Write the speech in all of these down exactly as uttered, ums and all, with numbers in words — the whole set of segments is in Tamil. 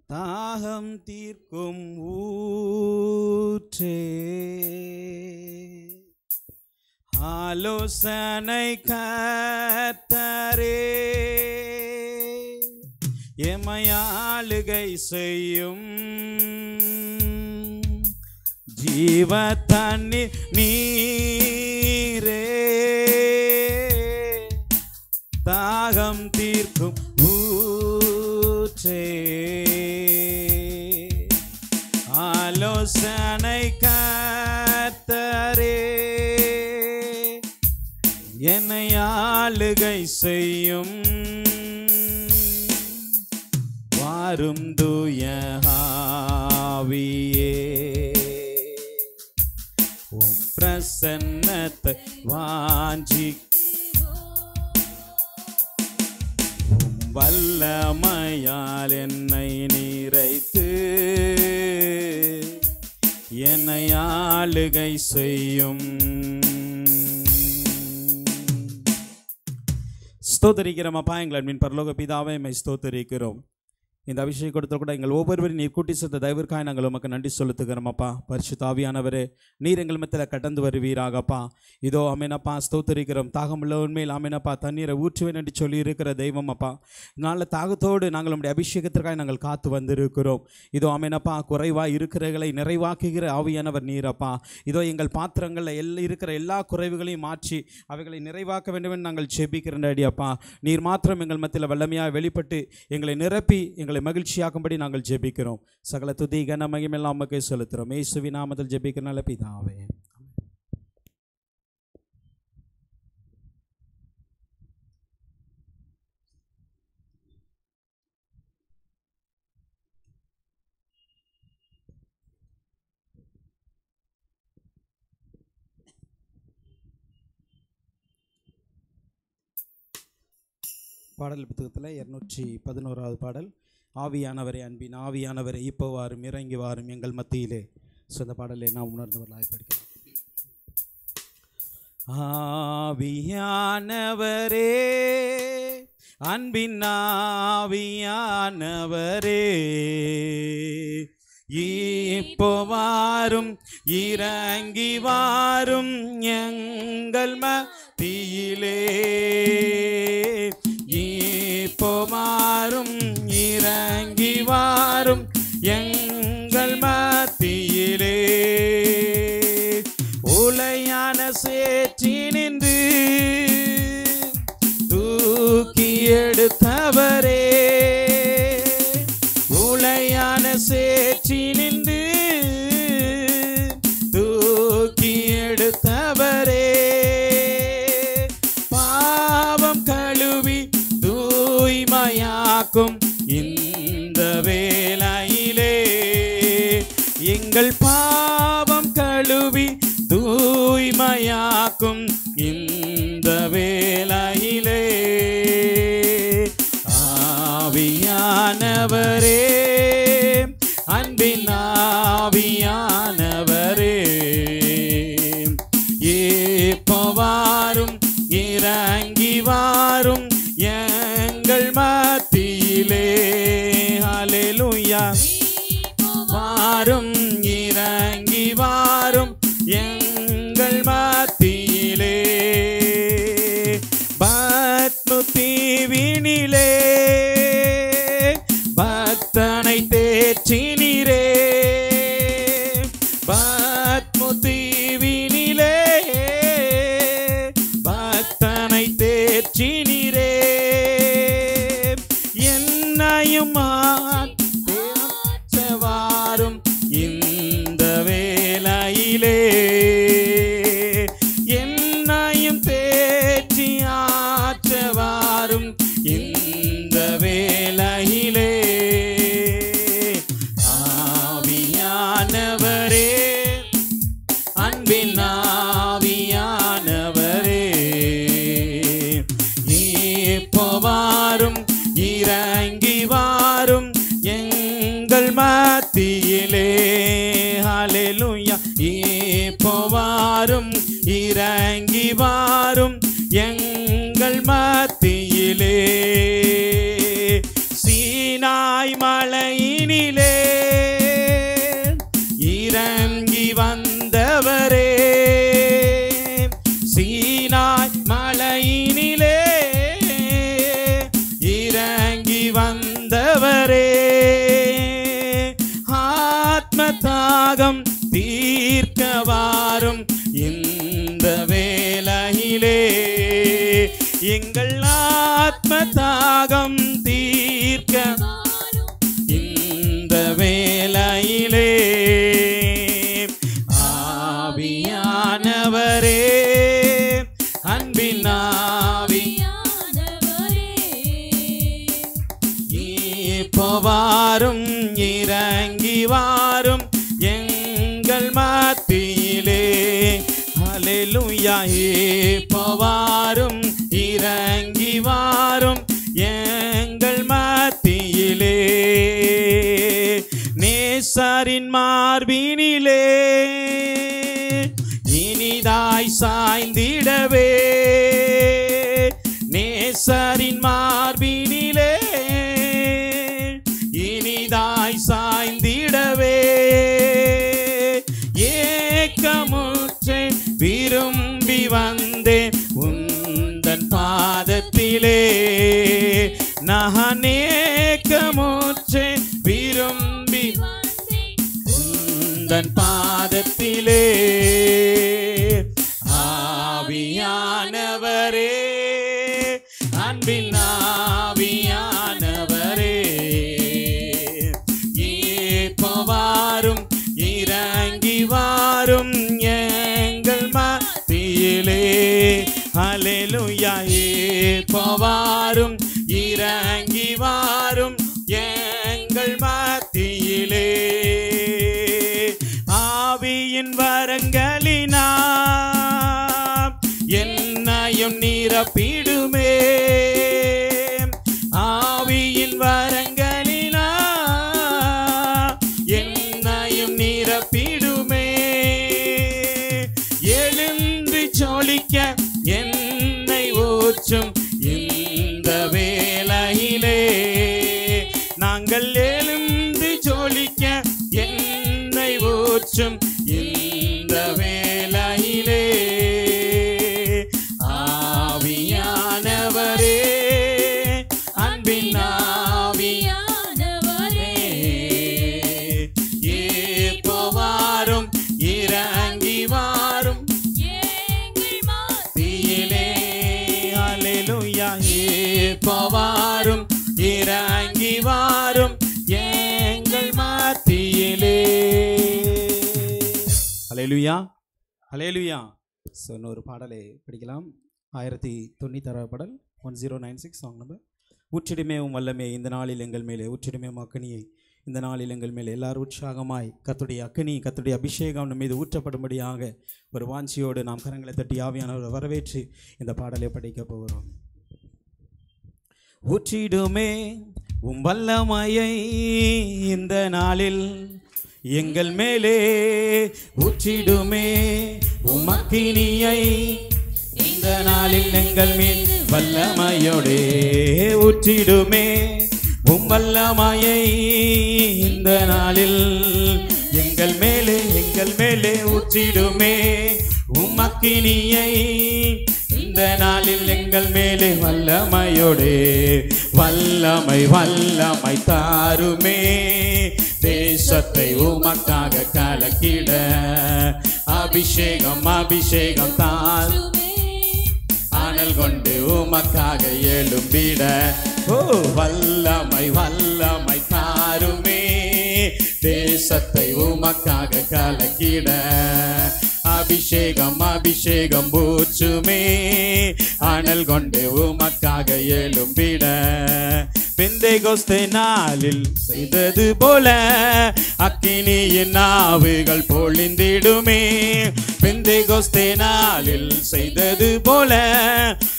தாகம் தீர்க்கும் ஊற்றே, ஆலோசனை கர்த்தரே, எமையாளுகை செய்யும் ஜீவ தண்ணீர் நீரே, தாகம் தீர்க்கும் ஊற்றே, ஆலோசனை கர்த்தரே, என்னை ஆளுகை செய்யும் வாரும் தூய ஆவியே, உம் பிரசன்னத்தை வாஞ்சி உம் வல்லமையால் என்னை நிறைத்து என்னை ஆளுகை செய்யும். ஸ்தோத்தரிக்கிறோம் அப்பா, எங்கள் அன்பின் பரலோக பிதாவே, எம்மை ஸ்தோத்தரிக்கிறோம். இந்த அபிஷேகம் கொடுத்த கூட எங்கள் ஒவ்வொருவரும் நீர் கூட்டி சேர்த்த தயவிற்காக நாங்கள் உமக்கு நன்றி செலுத்துகிறோம் அப்பா. பரிசுத்த ஆவியானவரே, நீர் எங்கள் மத்தியில் கடந்து வருவீராகப்பா. இதோ அமேனப்பா ஸ்தோத்தரிக்கிறோம். தாகமுள்ள உண்மையில் அமேனப்பா தண்ணீரை ஊற்றுவேன் என்று சொல்லி இருக்கிற தெய்வம் அப்பா. இதனால் தாகத்தோடு நாங்கள் நம்முடைய அபிஷேகத்திற்காக நாங்கள் காத்து வந்திருக்கிறோம். இதோ அமேனப்பா குறைவாக இருக்கிறவர்களை நிறைவாக்குகிற ஆவியானவர் நீரப்பா. இதோ எங்கள் பாத்திரங்களில் எல் இருக்கிற எல்லா குறைவுகளையும் மாற்றி அவைகளை நிறைவாக்க வேண்டும் என்று நாங்கள் ஜெபிக்கிறோம் அடியப்பா. நீர் மாத்திரம் எங்கள் மத்தியில் வல்லமையாக வெளிப்பட்டு எங்களை நிரப்பி எங்களை மகிழ்ச்சியாக்கும்படி நாங்கள் ஜெபிக்கிறோம். சகல துதி கன மகிமையெல்லாம் உமக்கே செலுத்துகிறோம். இயேசுவின் நாமத்தில் ஜெபிக்கிற நல்ல பிதாவே. பாடல் புத்தகத்தில் இருநூற்றி பதினோராவது பாடல், ஆவியானவரே அன்பின் ஆவியானவரே இப்போ வாரும் இறங்கி வாரும் எங்கள் மத்தியிலே. ஸோ இந்த பாடலை நாம் உணர்ந்தவர்களாய் படிக்கலாம். ஆவியானவரே அன்பின் ஆவியானவரே இப்போ வாரும் இறங்கி வாரும் எங்கள் மத்தியிலே, இப்போ வாரும் இறங்கி வாரும் எங்கள் மத்தியிலே, உலையான சேற்றி நின்று தூக்கி எடுத்தவரே, உலையான சேற்றி நின்று தூக்கி எடுத்தவரே, பாவம் கழுவி தூய்மையாக்கும் இந்த வேளையிலே, எங்கள் பாவம் கழுவி தூய்மையாக்கும் இந்த வேளையிலே, ஆவியானவரே அன்பின் ஆவியானவரே இப்போ வாரும் இறங்கி வாரும் எங்கள் மத்தியிலே, ஹல்லேலூயா, வாரும் இறங்கி வாரும் எங்கள் மத்தியிலே, பத்மு தீவினிலே பக்தனை தேற்றினீரே, பத்மு தீவினிலே பக்தனை தேற்றினீரே, என்னையும் வாரும் இந்த வேளையிலே, என்னையும் தேற்றி ஆற்ற வாரும் இந்த வேளையிலே, ஆவியானவரே அன்பின் ஆவியானவரே இப்போ வாரும் இறங்கி வாரும் எங்கள் மத்தியிலே, ஹல்லேலூயா, இப்போ வாரும் இறங்கி வாரும் எங்கள் மத்தியிலே, சீனாய் மலையில் மார்பினிலே இறங்கி வந்தவரே, சீனாய் மலையினிலே இறங்கி வந்தவரே, ஆத்ம தாகம் தீர்க்க வாரும் இந்த வேளையிலே, எங்கள் ஆத்ம தாகம் தீர்க்க இந்த வேளையிலே, ஆவியானவரே அன்பின் ஆவியானவரே, இப்போ வாரும் இறங்கி வாரும் எங்கள் மத்தியிலே, ஹல்லேலூயா. இப்போ வாரும் இறங்கி வாரும் எங்கள் மத்தியிலே, நேசரின் மார்பினிலே இனிதாய் சாய்ந்திடவே, நேசரின் மார்பினிலே இனிதாய் சாய்ந்திடவே, ஏக்கமுற்றேன் விரும்பி வந்தேன் உந்தன் பாதத்திலே, நான் ஏக்கமுற்றேன் விரும்பி உந்தன் பாதத்திலே, ஆவியானவரே அன்பின் ஆவியானவரே, இப்போ வாரும் இறங்கி வாரும் எங்கள் மத்தியிலே, ஹல்லேலூயா. இப்போ வாரும் இறங்கி வாரும் எங்கள் மத்தியிலே, ஆவியின் வரங்களினால் என்னையும் நிரப்பிடுமே, ஆவியின் வரங்களினால் என்னையும் நிரப்பிடுமே, எழுந்து ஜொலிக்க என்னை ஊற்றும் இந்த வேளையிலே, நாங்கள் எழுந்து ஜொலிக்க என்னை ஊற்றும் இந்த வேளையிலே, ஆவியானவரே அன்பின் ஆவியானவரே, இப்போ வாரும் இறங்கி வாரும் எங்கள் மத்தியிலே, ஹல்லேலூயா. இப்போ வாரும் இறங்கி வாரும் எங்கள் மத்தியிலே, ஹல்லேலூயா ஹல்லேலூயா. ஸோ இன்னொரு பாடலை படிக்கலாம். ஆயிரத்தி தொண்ணூற்றி ஆறாவது பாடல், one zero nine six song number. ஊற்றிடுமே உம் வல்லமே இந்த நாளில் எங்கள் மேலே, ஊற்றிடுமே உம் அக்கனியை இந்த நாளில் எங்கள் மேலே, எல்லாரும் உற்சாகமாய் கர்த்தருடைய அக்கனி கர்த்தருடைய அபிஷேகம் நம்ம மீது ஊற்றப்படும்படியாக ஒரு வாஞ்சியோடு நாம் கரங்களை தட்டி ஆவியானவரை வரவேற்று இந்த பாடலை படிக்க போகிறோம். ஊற்றிடுமே உம் வல்லமையை இந்த நாளில் எங்கள் மேலே, ஊற்றிடுமே உம் அக்கினியை இந்த நாளில் எங்கள் மேல், வல்லமையோடே ஊற்றிடுமே உம் வல்லமையை இந்த நாளில் எங்கள் மேலே, எங்கள் மேலே ஊற்றிடுமே உம் அக்கினியை இந்த நாளில் எங்கள் மேலே, வல்லமையோடே வல்லமை வல்லமை தாருமே, தேசத்தை உமக்காக கலக்கிட, அபிஷேகம் அபிஷேகம் தாருமே, அனல் கொண்டு உமக்காக எழும்பிட, ஓ வல்லமை வல்லமை தாருமே, தேசத்தை உமக்காக கலக்கிட, அபிஷேகம் அபிஷேகம் ஊற்றுமே, அனல் கொண்டு உமக்காக எழும்பிட, பெந்தேகோஸ்தே நாளில் செய்தது போல அக்கினியின் நாவுகள் பொழிந்திடுமே, பெந்தேகோஸ்தே நாளில் செய்தது போல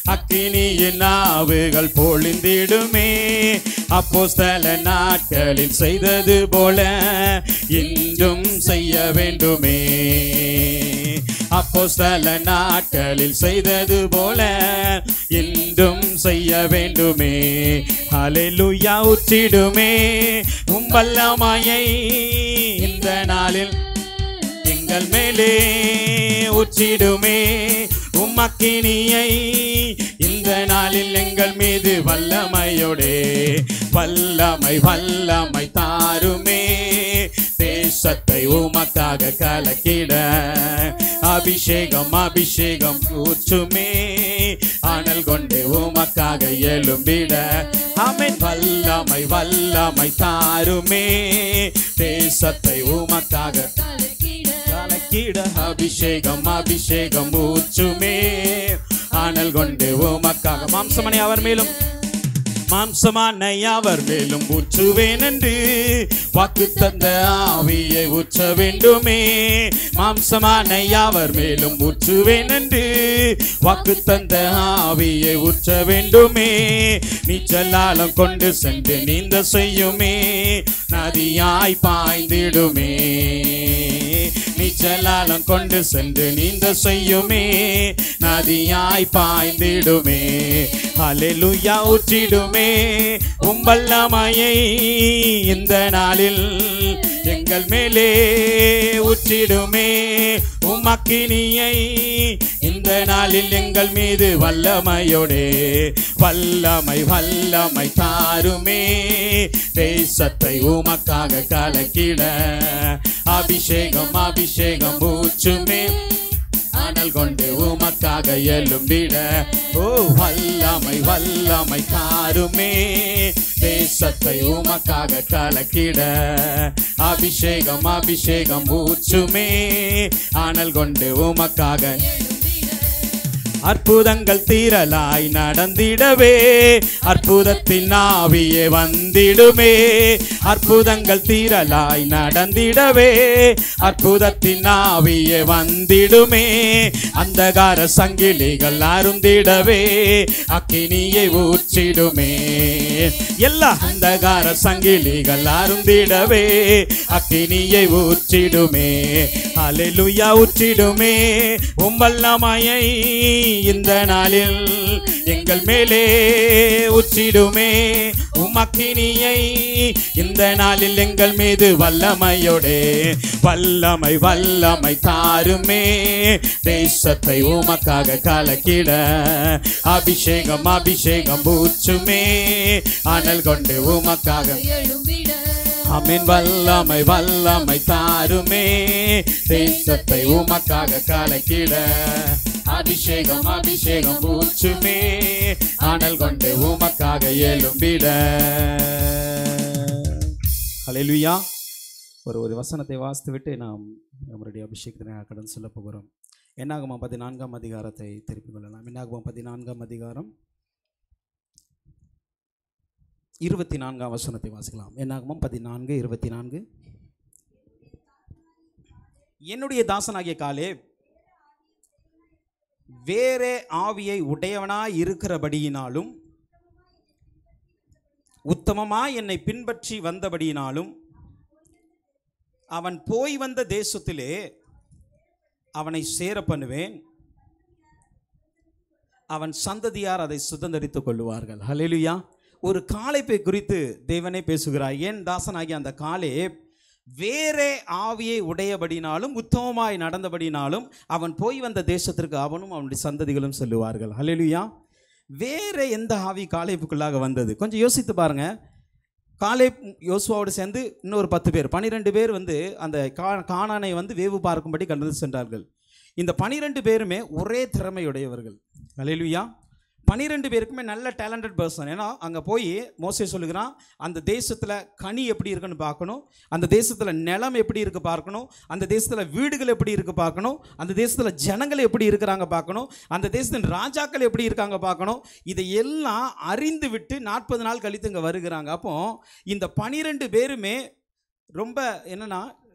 அக்கினியின் நாவுகள் பொழிந்திடுமே. அப்போஸ்தல நாட்களில் செய்தது போல இன்றும் செய்ய வேண்டுமே. அப்போஸ்தல நாட்களில் செய்தது போல இன்றும் செய்ய வேண்டுமே. ஹல்லேலூயா. ஊற்றிடுமே உம் வல்லமையை இந்த நாளில் எங்கள் மேலே. ஊற்றிடுமே உம் அக்கினியை இந்த நாளில் எங்கள் மீது. வல்லமையோடே வல்லமை வல்லமை தாருமே. தேசத்தை உமக்காக கலக்கிட அபிஷேகம் அபிஷேகம் ஊற்றுமே. அனல் கொண்டு உமக்காக எழும்பிட. ஆமென். வல்லமை வல்லமை தாருமே. தேசத்தை உமக்காக கலக்கிட அபிஷேகம் அபிஷேகம் ஊற்றுமே. அனல் கொண்டு உமக்காக. மாம்சமனை அவர் மேலும் மாம்சமானை அவர் மேலும் ஊற்றுவேன் என்று வாக்கு தந்த ஆவியை ஊற்ற வேண்டுமே. மாம்சமானை அவர் மேலும் ஊற்றுவேன் என்று வாக்கு தந்த ஆவியை ஊற்ற வேண்டுமே. நீச்சலாலம் கொண்டு சென்று நீந்த செய்யுமே. நதியாய் பாய்ந்திடுமே. நீச்சலாலம் கொண்டு சென்று நீந்த செய்யுமே. நதியாய் பாய்ந்திடுமே. ஹல்லேலூயா. ஊற்றிடுமே உம் வல்லமையை இந்த நாளில் எங்கள் மேலே. ஊற்றிடுமே உம் அக்கினியை இந்த நாளில் எங்கள் மீது. வல்லமையோடே வல்லமை வல்லமை தாருமே. தேசத்தை உமக்காக கலக்கிட அபிஷேகம் அபிஷேகம் ஊற்றுமே. அனல் கொண்டு உமக்காக எழும்பிட. ஓ வல்லமை வல்லமை தாருமே. தேசத்தை உமக்காக கலக்கிட அபிஷேகம் அபிஷேகம் ஊற்றுமே. அனல் கொண்டு உமக்காக. அற்புதங்கள் தீரலாய் நடந்திடவே அற்புதத்தின் ஆவியே வந்திடுமே. அற்புதங்கள் தீரலாய் நடந்திடவே அற்புதத்தின் ஆவியே வந்திடுமே. அந்தகார சங்கிலிகள் அருந்திடவே அக்கினியை ஊற்றிடுமே. எல்லா அந்தகார சங்கிலிகள் அருந்திடவே அக்கினியை ஊற்றிடுமே. ஹல்லேலூயா. ஊற்றிடுமே உம் வல்லமையை இந்த நாளில் எங்கள் மேலே. ஊற்றிடுமே உம் அக்கினியை இந்த நாளில் எங்கள் மீது. வல்லமையோடே வல்லமை வல்லமை தாருமே. தேசத்தை உமக்காக கலக்கிட அபிஷேகம் அபிஷேகம் ஊற்றுமே. அனல் கொண்டு உமக்காக. ஆமென். வல்லமை வல்லமை தாருமே. தேசத்தை உமக்காக கலக்கிட அபிஷேகம் அபிஷேகம் ஊற்றுமே. அனல் கொண்டு உமக்காக எழும்பிட. ஹல்லேலூயா. ஒரு ஒரு வசனத்தை வாசித்து விட்டு நாம் நம்மளுடைய அபிஷேகத்தை கடந்து சொல்ல போகிறோம். என்னாகமம் பதினான்காம் அதிகாரத்தை திருப்பிக் கொள்ளலாம். என்னாகமம் பதினான்காம் அதிகாரம் இருபத்தி நான்காம் வசனத்தை வாசிக்கலாம். என்னாகமம் பதினான்கு இருபத்தி நான்கு. என்னுடைய தாசனாகிய காலேப் வேறே ஆவியை உடையவனாய் இருக்கிறபடியினாலும் உத்தமமாய் என்னை பின்பற்றி வந்தபடியினாலும் அவன் போய் வந்த தேசத்திலே அவனை சேர பண்ணுவேன். அவன் சந்ததியார் அதை சுதந்தரித்துக் கொள்ளுவார்கள். ஹல்லேலூயா. ஒரு காலேப்பை குறித்து தேவனே பேசுகிறார். ஏன் தாசனாகிய அந்த காலேப் வேறே ஆவியை உடையபடினாலும் உத்தமமாய் நடந்தபடினாலும் அவன் போய் வந்த தேசத்திற்கு அவனும் அவனுடைய சந்ததிகளும் செல்லுவார்கள். ஹல்லேலூயா. வேற எந்த ஆவி காலேப்புக்குள்ளாக வந்தது? கொஞ்சம் யோசித்து பாருங்க. காலேப் யோசுவாவோடு சேர்ந்து இன்னொரு பத்து பேர் பனிரெண்டு பேர் வந்து அந்த கா கானானை வந்து வேவு பார்க்கும்படி கடந்து சென்றார்கள். இந்த பனிரெண்டு பேருமே ஒரே திறமையுடையவர்கள். ஹல்லேலூயா. பனிரெண்டு பேருக்குமே நல்ல டேலண்டட் பர்சன். ஏன்னா அங்கே போய் மோசே சொல்லுகிறான், அந்த தேசத்தில் கனி எப்படி இருக்குன்னு பார்க்கணும், அந்த தேசத்தில் நிலம் எப்படி இருக்குது பார்க்கணும், அந்த தேசத்தில் வீடுகள் எப்படி இருக்குது பார்க்கணும், அந்த தேசத்தில் ஜனங்கள் எப்படி இருக்கிறாங்க பார்க்கணும், அந்த தேசத்தின் ராஜாக்கள் எப்படி இருக்காங்க பார்க்கணும். இதை எல்லாம் அறிந்து விட்டு நாற்பது நாள் கழித்து இங்கே வருகிறாங்க. அப்போ இந்த பனிரெண்டு பேருமே ரொம்ப என்னன்னா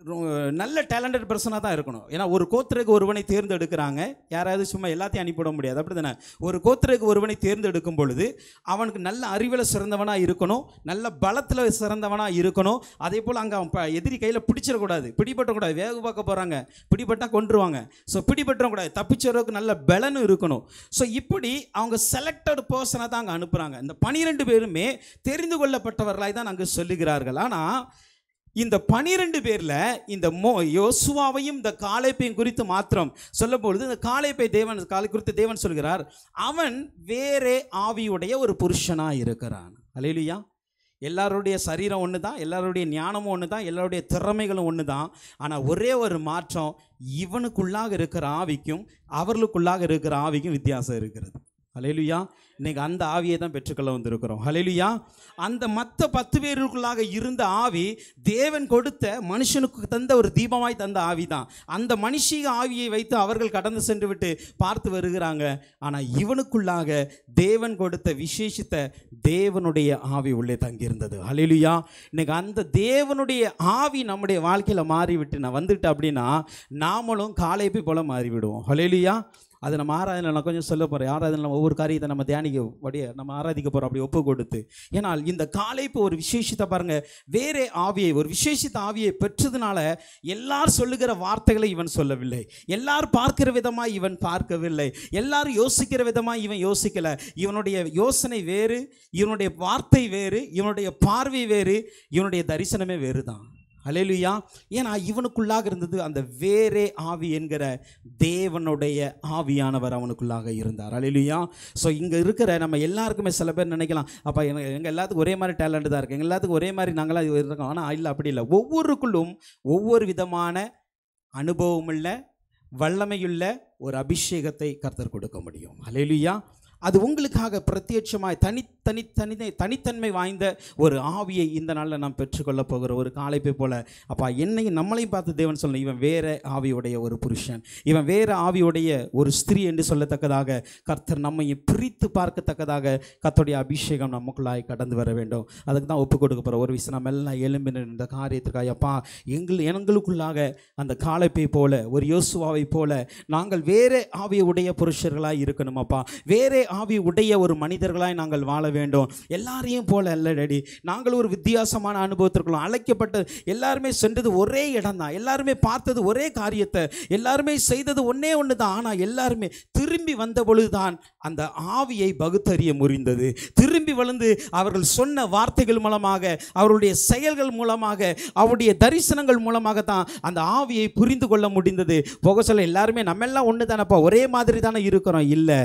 நல்ல டேலண்டட் பர்சனாக தான் இருக்கணும். ஏன்னா ஒரு கோத்திரக்கு ஒருவனை தேர்ந்தெடுக்கிறாங்க, யாராவது சும்மா எல்லாத்தையும் அனுப்பிவிட முடியாது, அப்படி தானே? ஒரு கோத்திரக்கு ஒருவனை தேர்ந்தெடுக்கும் பொழுது அவனுக்கு நல்ல அறிவில் சிறந்தவனாக இருக்கணும், நல்ல பலத்தில் சிறந்தவனாக இருக்கணும். அதே போல் அங்கே அவன் எதிரி கையில் பிடிச்சிடக்கூடாது, பிடிபட்டக்கூடாது. வேக பார்க்க போகிறாங்க, பிடிபட்டால் கொண்டுருவாங்க. ஸோ பிடிபட்டக்கூடாது, தப்பிச்சவருக்கு நல்ல பலனும் இருக்கணும். ஸோ இப்படி அவங்க செலக்டட் பர்சனை தான் அங்கே அனுப்புகிறாங்க. இந்த பனிரெண்டு பேருமே தெரிந்து கொள்ளப்பட்டவர்களாய் தான் அங்கே சொல்லுகிறார்கள். ஆனால் இந்த பனிரெண்டு பேரில் இந்த மோ யோசுவாவையும் இந்த காலேப்பையும் குறித்து மாத்திரம் சொல்லும் பொழுது, இந்த காலேப்பை தேவன் காலை குறித்து தேவன் சொல்கிறார், அவன் வேறே ஆவியுடைய ஒரு புருஷனாக இருக்கிறான். அல்லேலூயா. எல்லாருடைய சரீரம் ஒன்று தான், எல்லாருடைய ஞானமும் ஒன்று தான், எல்லாருடைய திறமைகளும் ஒன்று தான். ஆனால் ஒரே ஒரு மாற்றம், இவனுக்குள்ளாக இருக்கிற ஆவிக்கும் அவர்களுக்குள்ளாக இருக்கிற ஆவிக்கும் வித்தியாசம் இருக்கிறது. ஹல்லேலூயா. இன்னைக்கு அந்த ஆவியை தான் பெற்றுக்கொள்ள வந்திருக்கிறோம். ஹல்லேலூயா. அந்த மற்ற பத்து பேருக்குள்ளாக இருந்த ஆவி தேவன் கொடுத்த மனுஷனுக்கு தந்த ஒரு தீபமாய் தந்த ஆவி தான். அந்த மனுஷிக ஆவியை வைத்து அவர்கள் கடந்து சென்று விட்டு பார்த்து வருகிறாங்க. ஆனால் இவனுக்குள்ளாக தேவன் கொடுத்த விசேஷித்த தேவனுடைய ஆவி உள்ளே தங்கியிருந்தது. ஹல்லேலூயா. இன்னைக்கு அந்த தேவனுடைய ஆவி நம்முடைய வாழ்க்கையில் மாறிவிட்டு நான் வந்துட்டு அப்படின்னா நாமளும் காலேப்பை போல மாறிவிடுவோம். ஹல்லேலூயா. அது நம்ம ஆராதனை நான் கொஞ்சம் சொல்ல போகிறேன். ஆராதனை நம்ம ஒவ்வொரு காரியத்தை நம்ம தியானிக்க வடிய நம்ம ஆராதிக்க போகிறோம், அப்படி ஒப்பு கொடுத்து. ஏன்னால் இந்த காலேப்பு ஒரு விசேஷத்தை பாருங்கள், வேறே ஆவியை ஒரு விசேஷித்த ஆவியை பெற்றதுனால எல்லாரும் சொல்லுகிற வார்த்தைகளை இவன் சொல்லவில்லை, எல்லாரும் பார்க்கிற விதமாக இவன் பார்க்கவில்லை, எல்லாரும் யோசிக்கிற விதமாக இவன் யோசிக்கலை. இவனுடைய யோசனை வேறு, இவனுடைய வார்த்தை வேறு, இவனுடைய பார்வை வேறு, இவனுடைய தரிசனமே வேறு தான். அல்லேலூயா. ஏன்னா இவனுக்குள்ளாக இருந்தது அந்த வேறே ஆவி என்கிற தேவனுடைய ஆவியானவர் அவனுக்குள்ளாக இருந்தார். அல்லேலூயா. ஸோ இங்கே இருக்கிற நம்ம எல்லாருக்குமே சில பேர் நினைக்கலாம், அப்போ எனக்கு எங்கள் எல்லாத்துக்கும் ஒரே மாதிரி டேலண்ட் தான் இருக்குது, எங்கள் எல்லாத்துக்கும் ஒரே மாதிரி நாங்களாம் இருக்கோம். ஆனால் இல்லை, அப்படி இல்லை. ஒவ்வொருக்குள்ளும் ஒவ்வொரு விதமான அனுபவமுள்ள வல்லமையுள்ள ஒரு அபிஷேகத்தை கர்த்தர் கொடுக்க முடியும். அல்லேலூயா. அது உங்களுக்காக பிரத்யட்சமாய் தனித்தனி தனி தனித்தன்மை வாய்ந்த ஒரு ஆவியை இந்த நாளில் நாம் பெற்றுக்கொள்ள போகிற ஒரு காலைப்பை போல. அப்பா என்னையும் நம்மளையும் பார்த்து தேவன் சொல்ல, இவன் வேற ஆவியுடைய ஒரு புருஷன், இவன் வேற ஆவியுடைய ஒரு ஸ்திரீ என்று சொல்லத்தக்கதாக கர்த்தர் நம்மையும் பிரித்து பார்க்கத்தக்கதாக கர்த்தருடைய அபிஷேகம் நமக்குள்ளாய் கடந்து வர வேண்டும். அதுக்கு தான் ஒப்பு கொடுக்க போகிற ஒரு விஷயம். நம்ம எல்லாம் எழும்பின இந்த காரியத்துக்காக அப்பா எங்கள் எங்களுக்குள்ளாக அந்த காலைப்பை போல ஒரு யோசுவாவை போல நாங்கள் வேற ஆவியுடைய புருஷர்களாய் இருக்கணும். அப்பா வேறே ஆவி உடைய ஒரு மனிதர்களாய் நாங்கள் வாழ வேண்டும். எல்லாரையும் போல அல்ல டேடி, நாங்கள் ஒரு வித்தியாசமான அனுபவத்திற்குள்ள அழைக்கப்பட்ட எல்லாருமே சென்றது ஒரே இடம் தான், எல்லாருமே பார்த்தது ஒரே காரியத்தை, எல்லாருமே செய்தது ஒன்னே ஒன்று தான். ஆனால் எல்லாருமே திரும்பி வந்த பொழுதுதான் அந்த ஆவியை பகுத்தறிய முடிந்தது. திரும்பி வளர்ந்து அவர்கள் சொன்ன வார்த்தைகள் மூலமாக, அவருடைய செயல்கள் மூலமாக, அவருடைய தரிசனங்கள் மூலமாக தான் அந்த ஆவியை புரிந்து கொள்ள முடிந்தது. போக சொல்ல எல்லாருமே நம்ம எல்லாம் ஒன்று தானப்பா, ஒரே மாதிரி தானே இருக்கிறோம். இல்லை,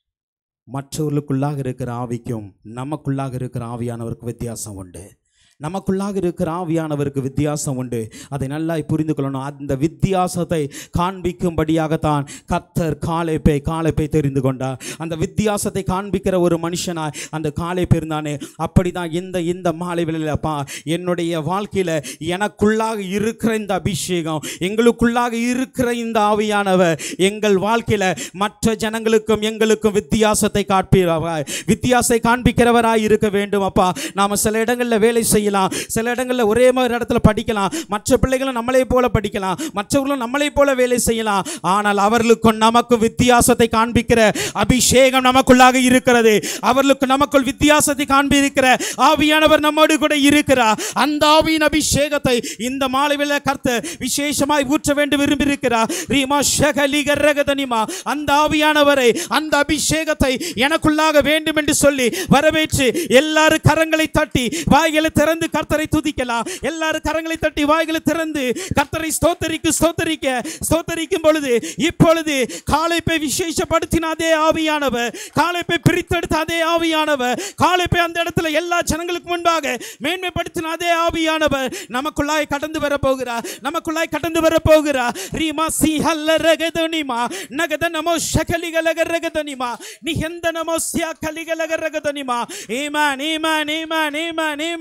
மற்றவர்களுக்குள்ளாக இருக்கிற ஆவிக்கும் நமக்குள்ளாக இருக்கிற ஆவியானவருக்கு வித்தியாசம் உண்டு. நமக்குள்ளாக இருக்கிற ஆவியானவருக்கு வித்தியாசம் உண்டு. அதை நல்லா புரிந்து கொள்ளணும். அந்த வித்தியாசத்தை காண்பிக்கும்படியாகத்தான் கர்த்தர் காலேப்பை காலேப்பை தெரிந்து கொண்டார். அந்த வித்தியாசத்தை காண்பிக்கிற ஒரு மனுஷனாய் அந்த காலேப்பு இருந்தானே. அப்படி தான் இந்த இந்த மாலை வேளையிலப்பா என்னுடைய வாழ்க்கையில் எனக்குள்ளாக இருக்கிற இந்த அபிஷேகம், எங்களுக்குள்ளாக இருக்கிற இந்த ஆவியானவர் எங்கள் வாழ்க்கையில் மற்ற ஜனங்களுக்கும் எங்களுக்கும் வித்தியாசத்தை காண்பிக்கிறவராய் வித்தியாசத்தை காண்பிக்கிறவராய் இருக்க வேண்டும். அப்பா நாம் சில இடங்களில் வேலை செய்ய, சில இடங்களில் ஒரே மாதிரி இடத்துல படிக்கலாம், மற்ற பிள்ளைகளும் நம்மளை போல படிக்கலாம், மற்றவர்களும் நம்மளை போல வேலை செய்யலாம். ஆனால் அவர்களுக்கும் நமக்கும் வித்தியாசத்தை காண்பிக்கிற அபிஷேகம் நமக்குள்ளாக இருக்கிறது. அவர்களுக்கு நமக்குள் வித்தியாசத்தை காண்பிக்கிற ஆவியானவர் நம்மோடு கூட இருக்கிறார். அந்த ஆவியின் அபிஷேகத்தை இந்த மாலையில கர்த்தர் விசேஷமாய் ஊற்ற வேண்டும் விரும்பி இருக்கிறார். ரீமா ஷகலிகரகதனிமா அந்த ஆவியானவரை, அந்த அபிஷேகத்தை எனக்குள்ளாக வேண்டும் என்று சொல்லி வரவேற்று எல்லாரும் கரங்களை தட்டி வாய்களை திறந்து கர்த்தரை துதிக்கலாம். எல்லாரும் கரங்களை தட்டி வாய்களை திறந்து கர்த்தரை ஸ்தோத்தரிக்க ஸ்தோத்தரிக்க ஸ்தோத்தரிக்கும் பொழுது இப்பொழுது காலேப்பை விசேஷப்படுத்தின அதே ஆவியானவர், காலேப்பை பிரித்தெடுத்த அதே ஆவியானவர், காலேப்பை அந்த இடத்துல எல்லா ஜனங்களுக்கு முன்பாக மேன்மைப்படுத்தின அதே ஆவியானவர் நமக்குள்ளாய் கடந்து வர போகிறார். நமக்குள்ளாய் கடந்து வர போகிறார். ரீமா சிஹல்லரகதனிமா நகத நமோ ஷகலிகலகரகதனிமா நிஹந்த நமோ சியா கலிகலகரகதனிமா. ஆமென் ஆமென் ஆமென் ஆமென் ஆமென்.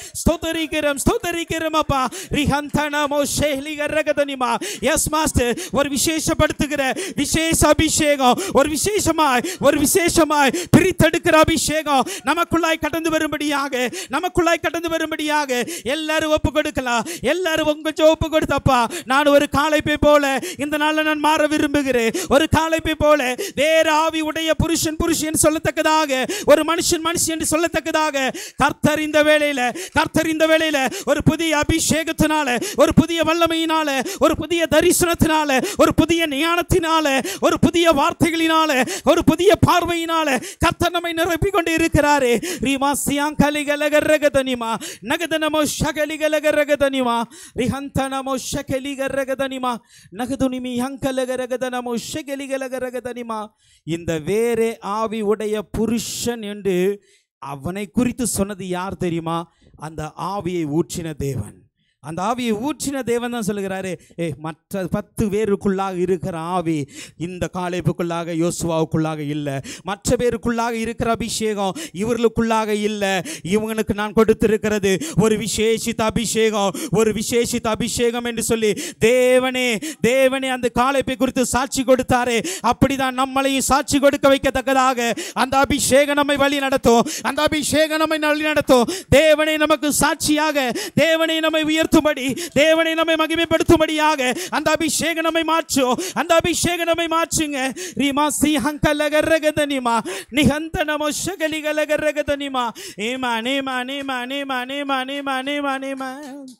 ஸ்தோத்தரிக்கிறோம் ஸ்தோத்தரிக்கிறோம் அப்பா. ரிஹந்தனமோ ஷேலிகரகதனிமா. எஸ் மாஸ்டர், ஒரு விசேஷப்படுத்துகிற விசேஷ அபிஷேகம், ஒரு விசேஷமாய் ஒரு விசேஷமாய் பிரித்தெடுக்கிற அபிஷேகம் நமக்குள்ளாய் கடந்து வரும்படியாக நமக்குள்ளாய் கடந்து வரும்படியாக எல்லாரும் ஒப்பு கொடுக்கலாம். எல்லாரும் உங்க ஒப்பு கொடுத்தப்பா. நான் ஒரு காளைப்பை போல இந்த நாள்ல நான் மாற விரும்புகிறேன். ஒரு காளைப்பை போல வேற ஆவி உடைய புருஷன் புருஷன் சொல்லத்தக்கதாக, ஒரு மனுஷன் மனுஷன் என்று சொல்லத்தக்கதாக கர்த்தர் இந்த வேளையில கர்த்தர் இந்த வேளையில ஒரு புதிய அபிஷேகத்தினால, ஒரு புதிய வல்லமையினால, ஒரு புதிய தரிசனத்தினால, ஒரு புதிய ஞானத்தினால, ஒரு புதிய வார்த்தைகளினால, ஒரு புதிய பார்வையினால கர்த்தர் நம்மை நிரப்பிக் கொண்டு இருக்கிறாரே. ரிமாசியாங்கலிகலகரகதனிமா நகதனமோ ஷகலிகலகரகதனிமா ரிஹந்தனமோ ஷகலிகரகதனிமா நகதுனிமி ஹங்கலகரகதனமோ ஷகலிகலகரகதனிமா. இந்த வேறே ஆவி உடைய புருஷன் என்று அவனை குறித்து சொன்னது யார் தெரியுமா? அந்த ஆவியை ஊற்றின தேவன். அந்த ஆவியை ஊற்றின தேவன் தான் சொல்லுகிறாரு, ஏ மற்ற பத்து பேருக்குள்ளாக இருக்கிற ஆவி இந்த காலேபுக்குள்ளாக யோசுவாவுக்குள்ளாக இல்லை. மற்ற பேருக்குள்ளாக இருக்கிற அபிஷேகம் இவர்களுக்குள்ளாக இல்லை. இவங்களுக்கு நான் கொடுத்திருக்கிறது ஒரு விசேஷித்த அபிஷேகம், ஒரு விசேஷித்த அபிஷேகம் என்று சொல்லி தேவனே தேவனே அந்த காலேபை குறித்து சாட்சி கொடுத்தாரே. அப்படிதான் நம்மளையும் சாட்சி கொடுக்க வைக்கத்தக்கதாக அந்த அபிஷேகம் நம்மை வழி நடத்தும். அந்த அபிஷேகம் நம்மை வழி நடத்தும். தேவனை நமக்கு சாட்சியாக, தேவனை நம்மை உயர்த்தும்படி, தேவனை நம்மை மகிமைப்படுத்தும்படியாக அந்த அபிஷேகம் நம்மை மாற்றும். அந்த அபிஷேகம் நம்மை மாற்றுங்க. ரிமாசி ஹங்கலகரகதனிமா நிஹந்தனமோ ஷகலிகலகரகதனிமா ஏமா நேமா நேமா நேமா நேமா நேமா நேமா நேமா.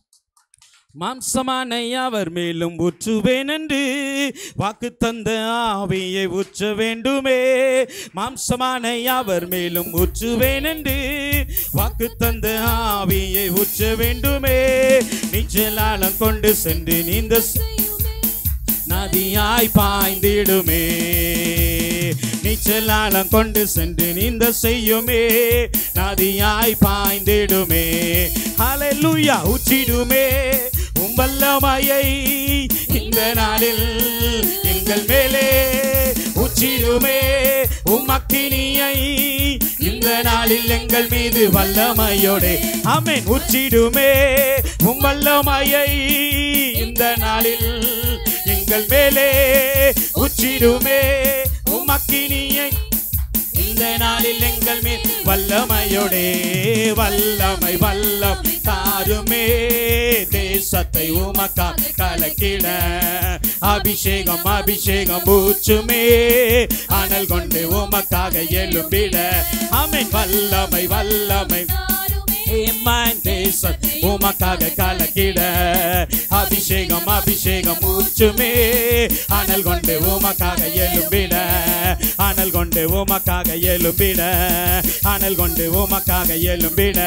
மாம்சமானை அவர் மேலும் ஊற்றுவேன் என்று வாக்கு தந்த ஆவியை ஊற்ற வேண்டுமே. மாம்சமானை அவர் மேலும் ஊற்றுவேன் என்று வாக்கு தந்த ஆவியை ஊற்ற வேண்டுமே. நிச்சலாலம் கொண்டு சென்று நீந்த நதியாய் பாய்ந்திடுமே. நீச்சலாலம் கொண்டு சென்று நீந்த செய்யுமே. நதியாய் பாய்ந்திடுமே. ஹல்லேலூயா. ஊற்றிடுமே உம் வல்லமையை இந்த நாளில் எங்கள் மேலே. ஊற்றிடுமே உம் அக்கினியை இந்த நாளில் எங்கள் மீது வல்லமையோடு. ஆமென். ஊற்றிடுமே உம் வல்லமையை இந்த நாளில் எங்கள் மேலே. ஊற்றிடுமே உம் அக்கினியை இந்த நாளில் எங்கள் மேல் வல்லமையோடே. வல்லமை வல்லம் தாருமே. தேசத்தை உமக்காக கலக்கிட அபிஷேகம் அபிஷேகம் ஊற்றுமே. அனல் கொண்டு உமக்காக எழும்பிட. ஆமென். வல்லமை வல்லமை தேசத்தை உமக்காக கலக்கிட அபிஷேகம் அபிஷேகம் ஊற்றுமே. அனல் கொண்டு உமக்காக எழும்பிட. அனல் கொண்டு உமக்காக எழும்பிட. அனல் கொண்டு உமக்காக எழும்பிட.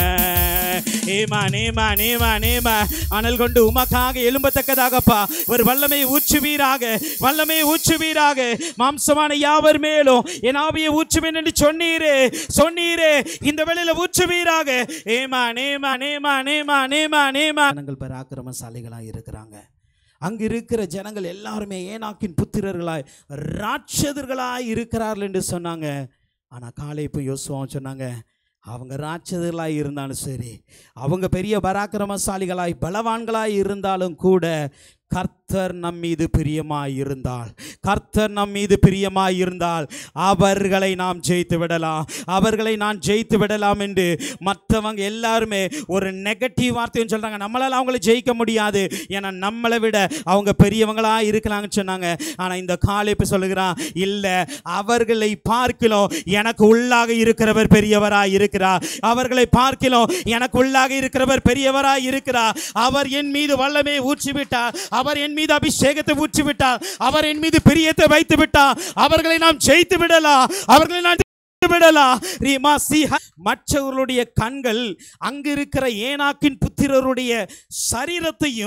ஏமா நேமா நேமா நேமா. அனல் கொண்டு உமக்காக எழும்பத்தக்கதாகப்பா ஒரு வல்லமையை ஊற்றுவீராக, வல்லமையை ஊற்றுவீராக. மாம்சமான யாவர் மேலும் என் ஆவியை ஊற்றுவேன் என்று சொன்னீரே சொன்னீரே இந்த வேளையில ஊற்றுவீராக. ஏமா நேமா நேமா நேமா நேமா நேமா. ஜனங்கள் பராக்கிரமசாலிகளாய் இருக்கிறாங்க. அங்கு இருக்கிற ஜனங்கள் எல்லாருமே ஏனாக்கின் புத்திரர்களாய் ராட்சதர்களாய் இருக்கிறார்கள் என்று சொன்னாங்க. ஆனால் காலேபு யோசுவாவும் சொன்னாங்க, அவங்க ராட்சதர்களாய் இருந்தாலும் சரி, அவங்க பெரிய பராக்கிரமசாலிகளாய் பலவான்களாய் இருந்தாலும் கூட கர்த்தர் நம் மீது பிரியமாய் இருந்தால், கர்த்தர் நம் மீது பிரியமாய் இருந்தால் அவர்களை நாம் ஜெயித்து விடலாம், அவர்களை நான் ஜெயித்து விடலாம் என்று மற்றவங்க எல்லாருமே ஒரு நெகட்டிவ் வார்த்தையும் சொல்கிறாங்க. நம்மளால் அவங்கள ஜெயிக்க முடியாது, ஏன்னா நம்மளை விட அவங்க பெரியவங்களாக இருக்கலாங்கன்னு சொன்னாங்க. ஆனால் இந்த காலேபு சொல்லுகிறான், இல்லை, அவர்களை பார்க்கலாம் எனக்கு உள்ளாக இருக்கிறவர் பெரியவராய் இருக்கிறார். அவர்களை பார்க்கலாம் எனக்கு உள்ளாக இருக்கிறவர் பெரியவராய் இருக்கிறார். அவர் என் மீது வல்லமை ஊற்றிவிட்டார். அவர் என் மீது அபிஷேகத்தை ஊற்றி விட்டார். அவர் என் மீது பிரியத்தை வைத்து விட்டார். அவர்களை நாம் ஜெயித்து விடலாம். அவர்களை நாம் விடலாம். மற்றவர்களுடைய கண்கள் அங்கு இருக்கிற ஏனாக்கின் புத்திரருடைய சரீரத்தையும்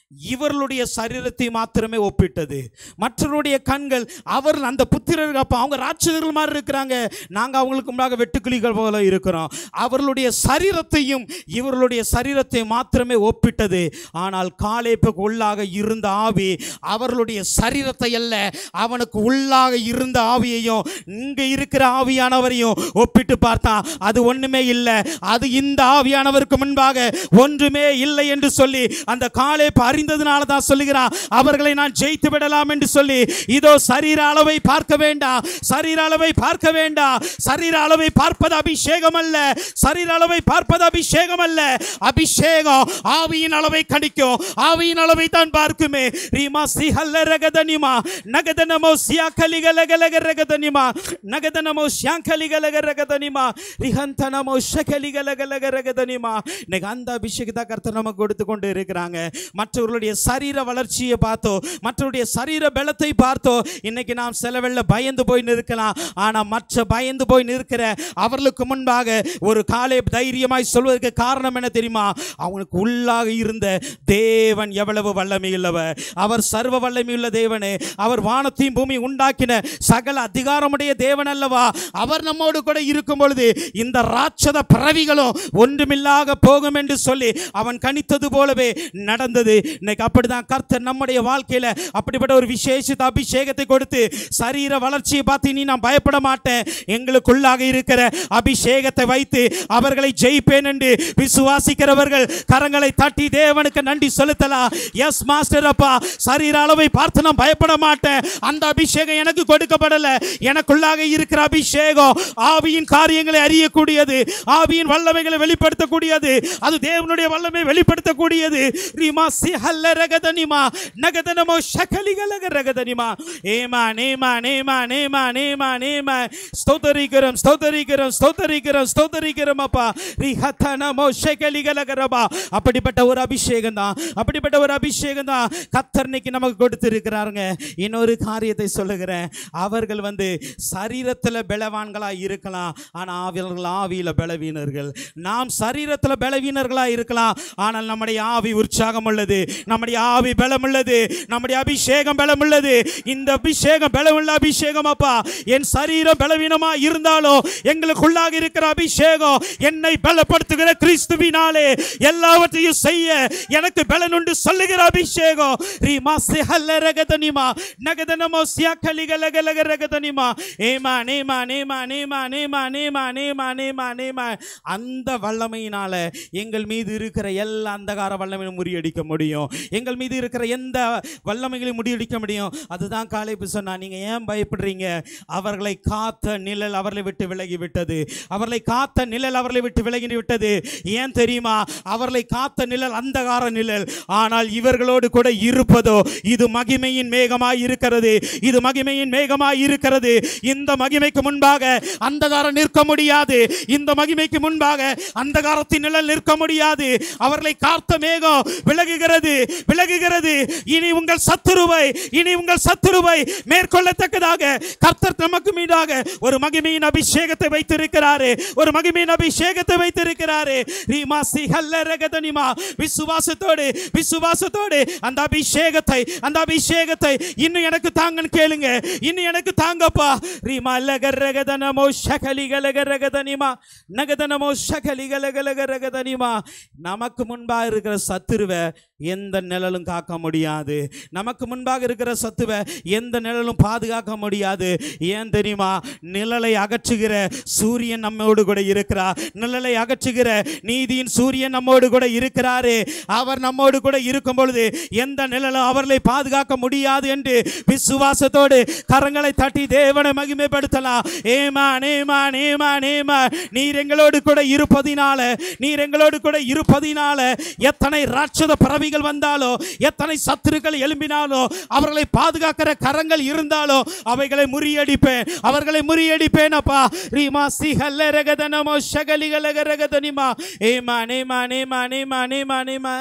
இவர்களுடைய சரீரத்தை மாத்திரமே ஒப்பிட்டது. மற்றவருடைய கண்கள் அவர் அந்த புத்திரர்கள் அப்போ அவங்க ராட்சதர்கள் மாதிரி இருக்கிறாங்க, நாங்கள் அவங்களுக்கு முன்னாக வெட்டுக்கிளிகள் போல இருக்கிறோம். அவர்களுடைய சரீரத்தையும் இவர்களுடைய சரீரத்தை மாத்திரமே ஒப்பிட்டது. ஆனால் காலேப்புக்கு உள்ளாக இருந்த ஆவி அவர்களுடைய சரீரத்தை அல்ல, அவனுக்கு உள்ளாக இருந்த ஆவியையும் இங்கே இருக்கிற ஆவியானவரையும் ஒப்பிட்டு பார்த்தா அது ஒன்றுமே இல்லை. அது இந்த ஆவியானவருக்கு முன்பாக ஒன்றுமே இல்லை என்று சொல்லி அந்த காலேப் அறிந்ததுனால தான் சொல்லுகிறான், அவர்களை நான் ஜெயித்து விடலாம் என்று சொல்லி. இதோ சரீர அளவை பார்க்க வேண்டாம், சரீர அளவை பார்க்க வேண்டாம். சரீர அளவை பார்ப்பது அபிஷேகம் அல்ல, சரீர அளவை பார்ப்பது அபிஷேகம் அல்ல. அபிஷேகம் ஆவியின் அளவை கணிக்கும், ஆவியின் அளவை தான் பார்க்குமே. ரீமா சிஹல்ல ரகதனிமா நகதனமோ சியாக்கலிகலகலக ரகதனிமா நகதனமோ சியாக்கலிகலக ரகதனிமா ரிஹந்தனமோ ஷகலிகலகலக ரகதனிமா. இன்னைக்கு அந்த அபிஷேகத்தை கர்த்தர் நமக்கு கொடுத்து கொண்டு இருக்கிறாங்க. மற்றவர்களுடைய சரீர வளர்ச்சியை பார்த்தோ, மற்றவருடைய சரீர பலத்தை பார்த்தோ இன்னைக்கு நாம் செலவெல்ல பயந்து போய் நிற்கலாம். ஆனால் மற்ற பயந்து போய் நிற்கிற அவர்களுக்கு முன்பாக ஒரு காலேப் தைரியமாய் சொல்வதற்கு காரணம் என்ன தெரியுமா? அவனுக்கு உள்ளாக இருந்த தேவன் எவ்வளவு வல்லமையுள்ளவர். அவர் சர்வ வல்லமையுள்ள தேவனே, அவர் வானத்தையும் பூமி உண்டாக்கின சகல அதிகாரமுடைய தேவன் அல்லவா? அவர் நம்மோடு கூட இருக்கும் பொழுது இந்த ராட்சத பறவைகளும் ஒன்றுமில்லாக போகும் என்று சொல்லி அவன் கணித்தது போலவே நடந்தது. இன்னைக்கு அப்படிதான் கர்த்தர் நம்முடைய வாழ்க்கையில அப்படிப்பட்ட ஒரு விசேஷித்த அபிஷேகத்தை கொடுத்து சரீர வளர்ச்சியை பார்த்து நீ நான் பயப்பட மாட்டேன், எங்களுக்குள்ளாக இருக்கிற அபிஷேகத்தை வைத்து அவர்களை ஜெயிப்பேன் என்று விசுவாசிக்கிறவர்கள் கரங்களை தட்டி தேவனுக்கு நன்றி செலுத்தலாம். எஸ் மாஸ்டர் அப்பா, சரீர அளவை பார்த்து நான் பயப்பட மாட்டேன், அந்த அபிஷேகம் எனக்கு கொடுக்கப்படல. எனக்குள்ளாக இருக்கிற அபிஷேகம் ஆவியின் காரியங்களை அறியக்கூடியது, ஆவியின் வல்லமைகளை வெளிப்படுத்தக்கூடியது, அது தேவனுடைய வல்லமை வெளிப்படுத்தக்கூடியது. ரீமா சிஹல்ல ரகதனிமா நகதனமோ ஷகலிகலக ரகதனிமா. ஏமா நேமா நேமா நேமா நேமா நேமா ஸ்தோத்திரிக்கிறோம் ஸ்தோத்திரிக்கிறோம் ஸ்தோத்திரிக்கிறோம் ஸ்தோத்திரிக்கிறோம் அப்பா. ரிஹதனமோ ஷகலிகலகரபா. அப்படிப்பட்ட ஒரு அபிஷேகம் தான், அப்படிப்பட்ட ஒரு அபிஷேகம் தான் கர்த்தர் இன்னைக்கு நமக்கு கொடுத்திருக்கிறாருங்க. இன்னொரு காரியத்தை சொல்லுகிறேன், அவர்கள் வந்து சரீரத்தில் பலவான்களாக இருக்கலாம், ஆனால் அவர்கள் ஆவியில் பலவீனர்கள். நாம் சரீரத்தில் பலவீனர்களாக இருக்கலாம், ஆனால் நம்முடைய ஆவி உற்சாகம் உள்ளது, நம்முடைய ஆவி பலம் உள்ளது, நம்முடைய அபிஷேகம் பலம் உள்ளது. இந்த அபிஷேகம் பலமுள்ள அபிஷேகம் அப்பா. என் சரீரம் பலவீனமா இருந்தாலும் எங்களுக்குள்ளாக இருக்கிற அபிஷேகம் என்னை பலப்படுத்துகிற கிறிஸ்துவினாலே எல்லாவற்றையும் செய்ய எனக்கு பலன் உண்டு சொல்லுகிற அபிஷேகம். ரீமா சிஹல்ல ரகதனிமா நகதனமோ சியாக்கலிகலகலக ரகதனிமா. ஏமா நேமா நேமா நேமா நேமா நேமா நேமா நேமா நேமா. அந்த வல்லமையினால எங்கள் மீது இருக்கிற எல்லா அந்தகார வல்லமையும் முறியடிக்க முடியும், எங்கள் மீது இருக்கிற எந்த வல்லமைகளையும் முறியடிக்க முடியும். அதுதான் காலேப் சொன்னா, நீங்க ஏன் பயப்படுறீங்க? அவர்களை காத்த நிழல் அவர்களை விட்டு விலகி விட்டது, அவர்களை காத்த நிழல் அவர்களை விட்டு விலகி விட்டது. ஏன் தெரியுமா? அவர்களை காத்த நிழல் அந்தகார நிழல், ஆனால் இவர்களோடு கூட இருப்பதோ இது மகிமையின் மேகமாய் இருக்கிறது, இது மகிமையின் மேகமாய் இருக்கிறது. இந்த மகிமைக்கு முன்பாக அந்தகாரம் நிற்க முடியாது, இந்த மகிமைக்கு முன்பாக அந்தகாரத்தின் நிழல் நிற்க முடியாது. அவர்களை காத்த மேகம் விலகுகிறது விலகுகிறது. இனி உங்கள் சத்துருவை இனி உங்கள் சத்துருவை மேற்கொள்ளத்தக்கதாக கர்த்தர் நமக்கு மீதாக ஒரு மகிமையின் அபிஷேகத்தை வைத்திருக்கிறாரே, ஒரு மகிமையின் அபிஷேகத்தை வைத்திருக்கிறாரே. ரீமா சிஹல்ல ரகதனிமா. விசுவாசத்தோடு விசுவாசத்தோடு அந்த அபிஷேகத்தை அந்த அபிஷேகத்தை இன்னும் எனக்கு தாங்கன்னு கேளுங்க, இன்னும் எனக்கு தாங்கப்பா. ரீமா லகரகதனமோ ஷகலிகலகரகதனிமா நகதனமோ ஷகலிகலகலகரகதனிமா. நமக்கு முன்பாக இருக்கிற சத்துருவை எந்த நிழலும் காக்க முடியாது, நமக்கு முன்பாக இருக்கிற சத்துருவை எந்த நிழலும் பாதுகாக்க முடியாது. ஏன் தெரியுமா? நிழலை அகற்றுகிற சூரியன் நம்மோடு கூட இருக்கிறார், நிழலை அகற்றுகிற நீதியின் சூரியன் நம்மோடு கூட இருக்கிறாரே. அவர் நம்மோடு கூட இருக்கும் பொழுது எந்த நிழலும் அவர்களை பாதுகாக்க முடியாது என்று விசுவாசத்தோடு கரங்களை தட்டி தேவனை மகிமைப்படுத்தலாம். ஏமா நேமா நேமா நேமா. நீர் எங்களோடு கூட இருப்பதினால நீர் எங்களோடு கூட இருப்பதினால எத்தனை ராட்சத பறவைகள் வந்தாலோ, எத்தனை சத்துருக்கள் எழும்பினாலோ, அவர்களை பாதுகாக்கிற கரங்கள் இருந்தாலோ அவைகளை முறியடிப்பேன், அவர்களை முறியடிப்பேன் அப்பா. ரீமா சிஹல்ல ரகதனமோ ஷகலிகலக ரகதனிமா. ஏமா நேமா நேமா நேமா நேமா நேமா.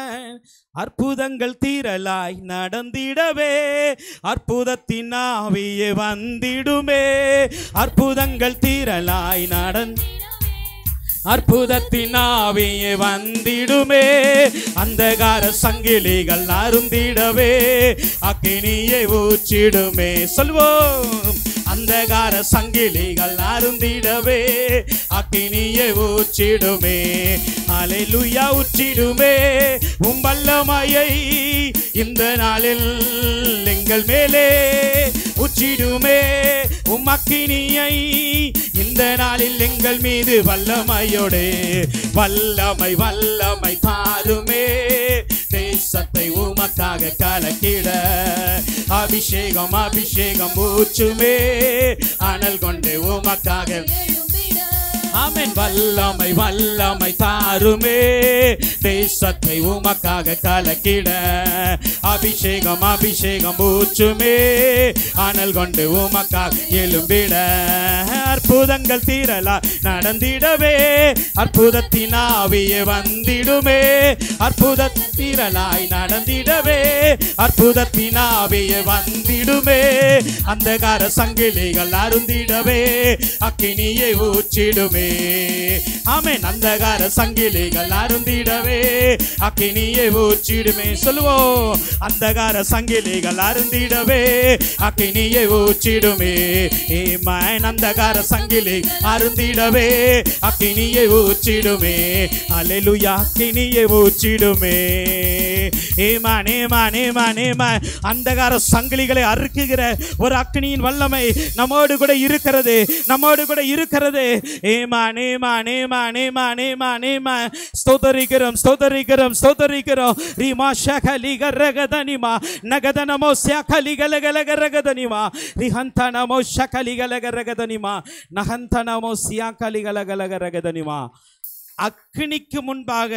அற்புதங்கள் தீரலாய் நடந்திடவே அற்புதத்தின் ஆவியே வந்திடுமே, அற்புதங்கள் தீரலாய் நடந் அற்புதத்தின் ஆவியே வந்திடுமே, அந்தகார சங்கிலிகள் அருந்திடவே அக்கினியை ஊற்றிடுமே. சொல்வோம், அந்தகார சங்கிலிகள் அருந்திடவே அக்கினியை ஊற்றிடுமே. அல்லேலூயா, ஊற்றிடுமே உம் வல்லமையை இந்த நாளில் எங்கள் மேலே ஊற்றிடுமே. உம் அக்கினியை இந்த நாளில் எங்கள் மீது வல்லமையோடு வல்லமை வல்லமை தாருமே. தேசத்தை உமக்காக கலக்கிட அபிஷேகம் அபிஷேகம் ஊற்றுமே. அனல் கொண்டு உமக்காக ஆமென். வல்லமை வல்லமை தாருமே. தேசத்தை உமக்காக கலக்கிட அபிஷேகம் அபிஷேகம் ஊற்றுமே. அனல் கொண்டு உமக்காக எழும்பிட அற்புதங்கள் தீரலா நடந்திடவே அற்புதத்தின் ஆவியே வந்திடுமே. அற்புத தீரலாய் நடந்திடவே அற்புதத்தின் ஆவியே வந்திடுமே. அந்தகார சங்கிலிகள் அருந்திடவே அக்கினியை ஊற்றிடுமே. ஆமென். அந்தகார சங்கிலிகள் அருந்திடவே அக்கினியை ஊற்றிடுமே. சொல்லுவோம், அந்தகார சங்கிலிகள் அருந்திடவே அக்கினியை ஊற்றிடுமே. ஆமென். அந்தகார சங்கிலி அருந்திடவே அக்கினியை ஊற்றிடுமே. அல்லேலூயா, அக்கினியை ஊற்றிடுமே. ஏமான் ஏமான் ஏமான் ஏமான். அந்தகார சங்கிலிகளை அறுக்குகிற ஒரு அக்கினியின் வல்லமை நம்மோடு கூட இருக்கிறது, நம்மோடு கூட இருக்கிறது. ஏமான் ஏமான் ஏமான் ஏமான் ஏமான் ஏமான். ஸ்தோத்தரிக்கிறோம் ஸ்தோத்தரிக்கிறோம் ஸ்தோத்தரிக்கிறோம். ரீமா ஷகலிக ரகதனிமா நகதனமோ ஷகலிக லகலக ரகதனிமா ரிஹந்தனமோ ஷகலிக லக ரகதனிமா நஹந்தனமோ ஷகலிக லகலக ரகதனிமா. அக்கினிக்கு முன்பாக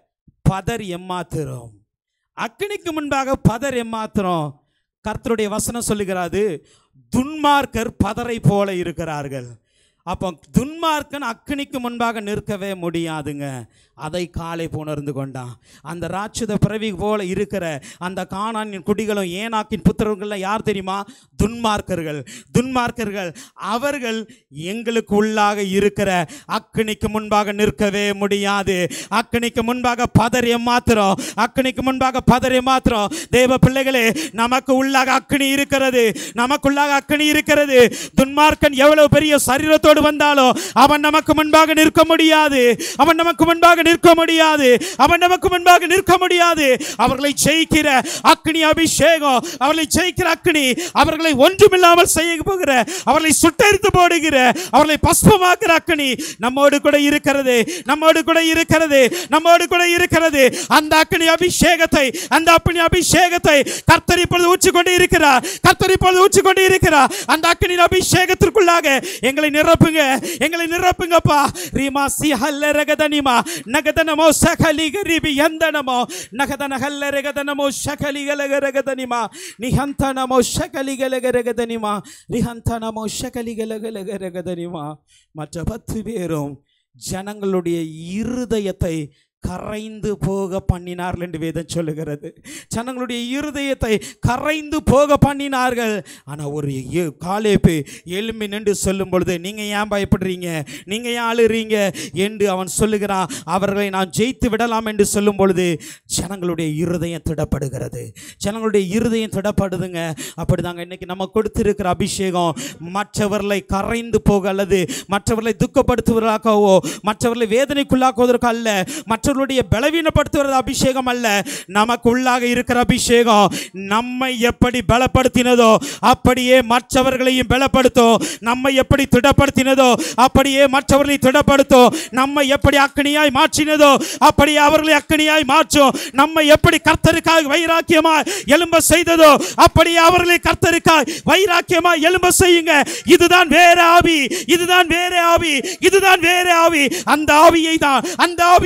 பதர் எம்மாத்திரம், அக்கினிக்கு முன்பாக பதர் எம்மாத்திரம். கர்த்தருடைய வசனம் சொல்லுகிறது, துன்மார்க்கர் பதரை போல இருக்கிறார்கள். அப்போ துன்மார்க்கன் அக்கினிக்கு முன்பாக நிற்கவே முடியாதுங்க. அதை காலை உணர்ந்து கொண்டான். அந்த ராட்சத பிறவி போல இருக்கிற அந்த கானானின் குடிகளும் ஏனாக்கின் புத்திரர்கள்லாம் யார் தெரியுமா? துன்மார்க்கர்கள். துன்மார்க்கர்கள் அவர்கள் எங்களுக்கு உள்ளாக இருக்கிற அக்கினிக்கு முன்பாக நிற்கவே முடியாது. அக்கினிக்கு முன்பாக பதறிய மாத்திரம், அக்கினிக்கு முன்பாக பதறிய மாத்திரம். தேவ பிள்ளைகளே, நமக்கு உள்ளாக அக்கினி இருக்கிறது, நமக்குள்ளாக அக்கினி இருக்கிறது. துன்மார்க்கன் எவ்வளவு பெரிய சரீரத்தோடு வந்தாலும் அவன் நமக்கு முன்பாக நிற்க முடியாது, அவன் நமக்கு முன்பாக நிற்க முடியாது, அவன் நமக்கு முன்பாக நிற்க முடியாது. அவர்களை ஜெயிக்கிற அக்கினி அபிஷேகம், அவர்களை ஜெயிக்கிற அக்கினி, அவர்களை ஒன்றுமில்லாமல் செய்ய போகிற, அவர்களை சுட்டெரித்து போடுகிற, அவர்களை பஸ்பமாக்குற அக்கினி நம்மோடு கூட இருக்கிறது, நம்மோடு கூட இருக்கிறது, நம்மோடு கூட இருக்கிறது. அந்த அக்கினி அபிஷேகத்தை, அந்த அக்கினி அபிஷேகத்தை கர்த்தர் இப்பொழுது ஊற்றிக்கொண்டு இருக்கிறார், கர்த்தர் இப்பொழுது ஊற்றிக்கொண்டு இருக்கிறார். அந்த அக்கினி அபிஷேகத்திற்குள்ளாக எங்களை நிரப்புங்க, எங்களை நிரப்புங்கப்பா. ரீமா சிஹல்ல ரகதனிமா நகதனமோ சகலிகரிபி யந்தனமோ நகதனஹல்லரகதனமோ சகலிகலகரகதனிமா நிஹந்தனமோ சகலிகலகரகதனிமா ரிஹந்தனமோ சகலிகலகலகரகதனிமா. மற்ற பத்து பேரும் ஜனங்களுடைய இருதயத்தை கரைந்து போக பண்ணினார்கள் என்று வேதம் சொல்லுகிறது. ஜனங்களுடைய இருதயத்தை கரைந்து போக பண்ணினார்கள். ஆனால் ஒரு காலேப்பு எழும்பி நின்று சொல்லும் பொழுது, நீங்கள் ஏன் பயப்படுறீங்க, நீங்கள் ஏன் அழுறீங்க என்று அவன் சொல்லுகிறான். அவர்களை நான் ஜெயித்து விடலாம் என்று சொல்லும் பொழுது ஜனங்களுடைய இருதயம் திடப்படுகிறது, ஜனங்களுடைய இருதயம் திடப்படுதுங்க. அப்படிதாங்க இன்னைக்கு நம்ம கொடுத்திருக்கிற அபிஷேகம் மற்றவர்களை கரைந்து போக அல்லது மற்றவர்களை துக்கப்படுத்துவதற்காகவோ மற்றவர்களை வேதனைக்குள்ளாக்குவதற்கு அல்ல, மற்ற பலவீனப்படுத்துவது அபிஷேகம் அல்ல. நமக்கு உள்ளாக இருக்கிற அபிஷேகம் நம்மை எப்படி பலப்படுத்தினதோ அப்படியே மற்றவர்களையும் பலப்படுத்தும், நம்மை எப்படி திடப்படுத்தினதோ அப்படியே மற்றவர்களை திடப்படுத்தும், நம்மை எப்படி அக்கினியாய் மாற்றினதோ அப்படியே அவர்களை அக்கினியாய் மாற்றும், நம்மை எப்படி கர்த்தருக்காக வைராக்கியமாய் எழும்ப செய்ததோ அப்படியே அவர்களை கர்த்தருக்காய் வைராக்கியமாய் எழும்ப செய்யுங்க. இதுதான் வேற ஆவி, இதுதான் வேற ஆவி, இதுதான் வேற ஆவி. அந்த ஆவியை தான், அந்த ஆவியை தான்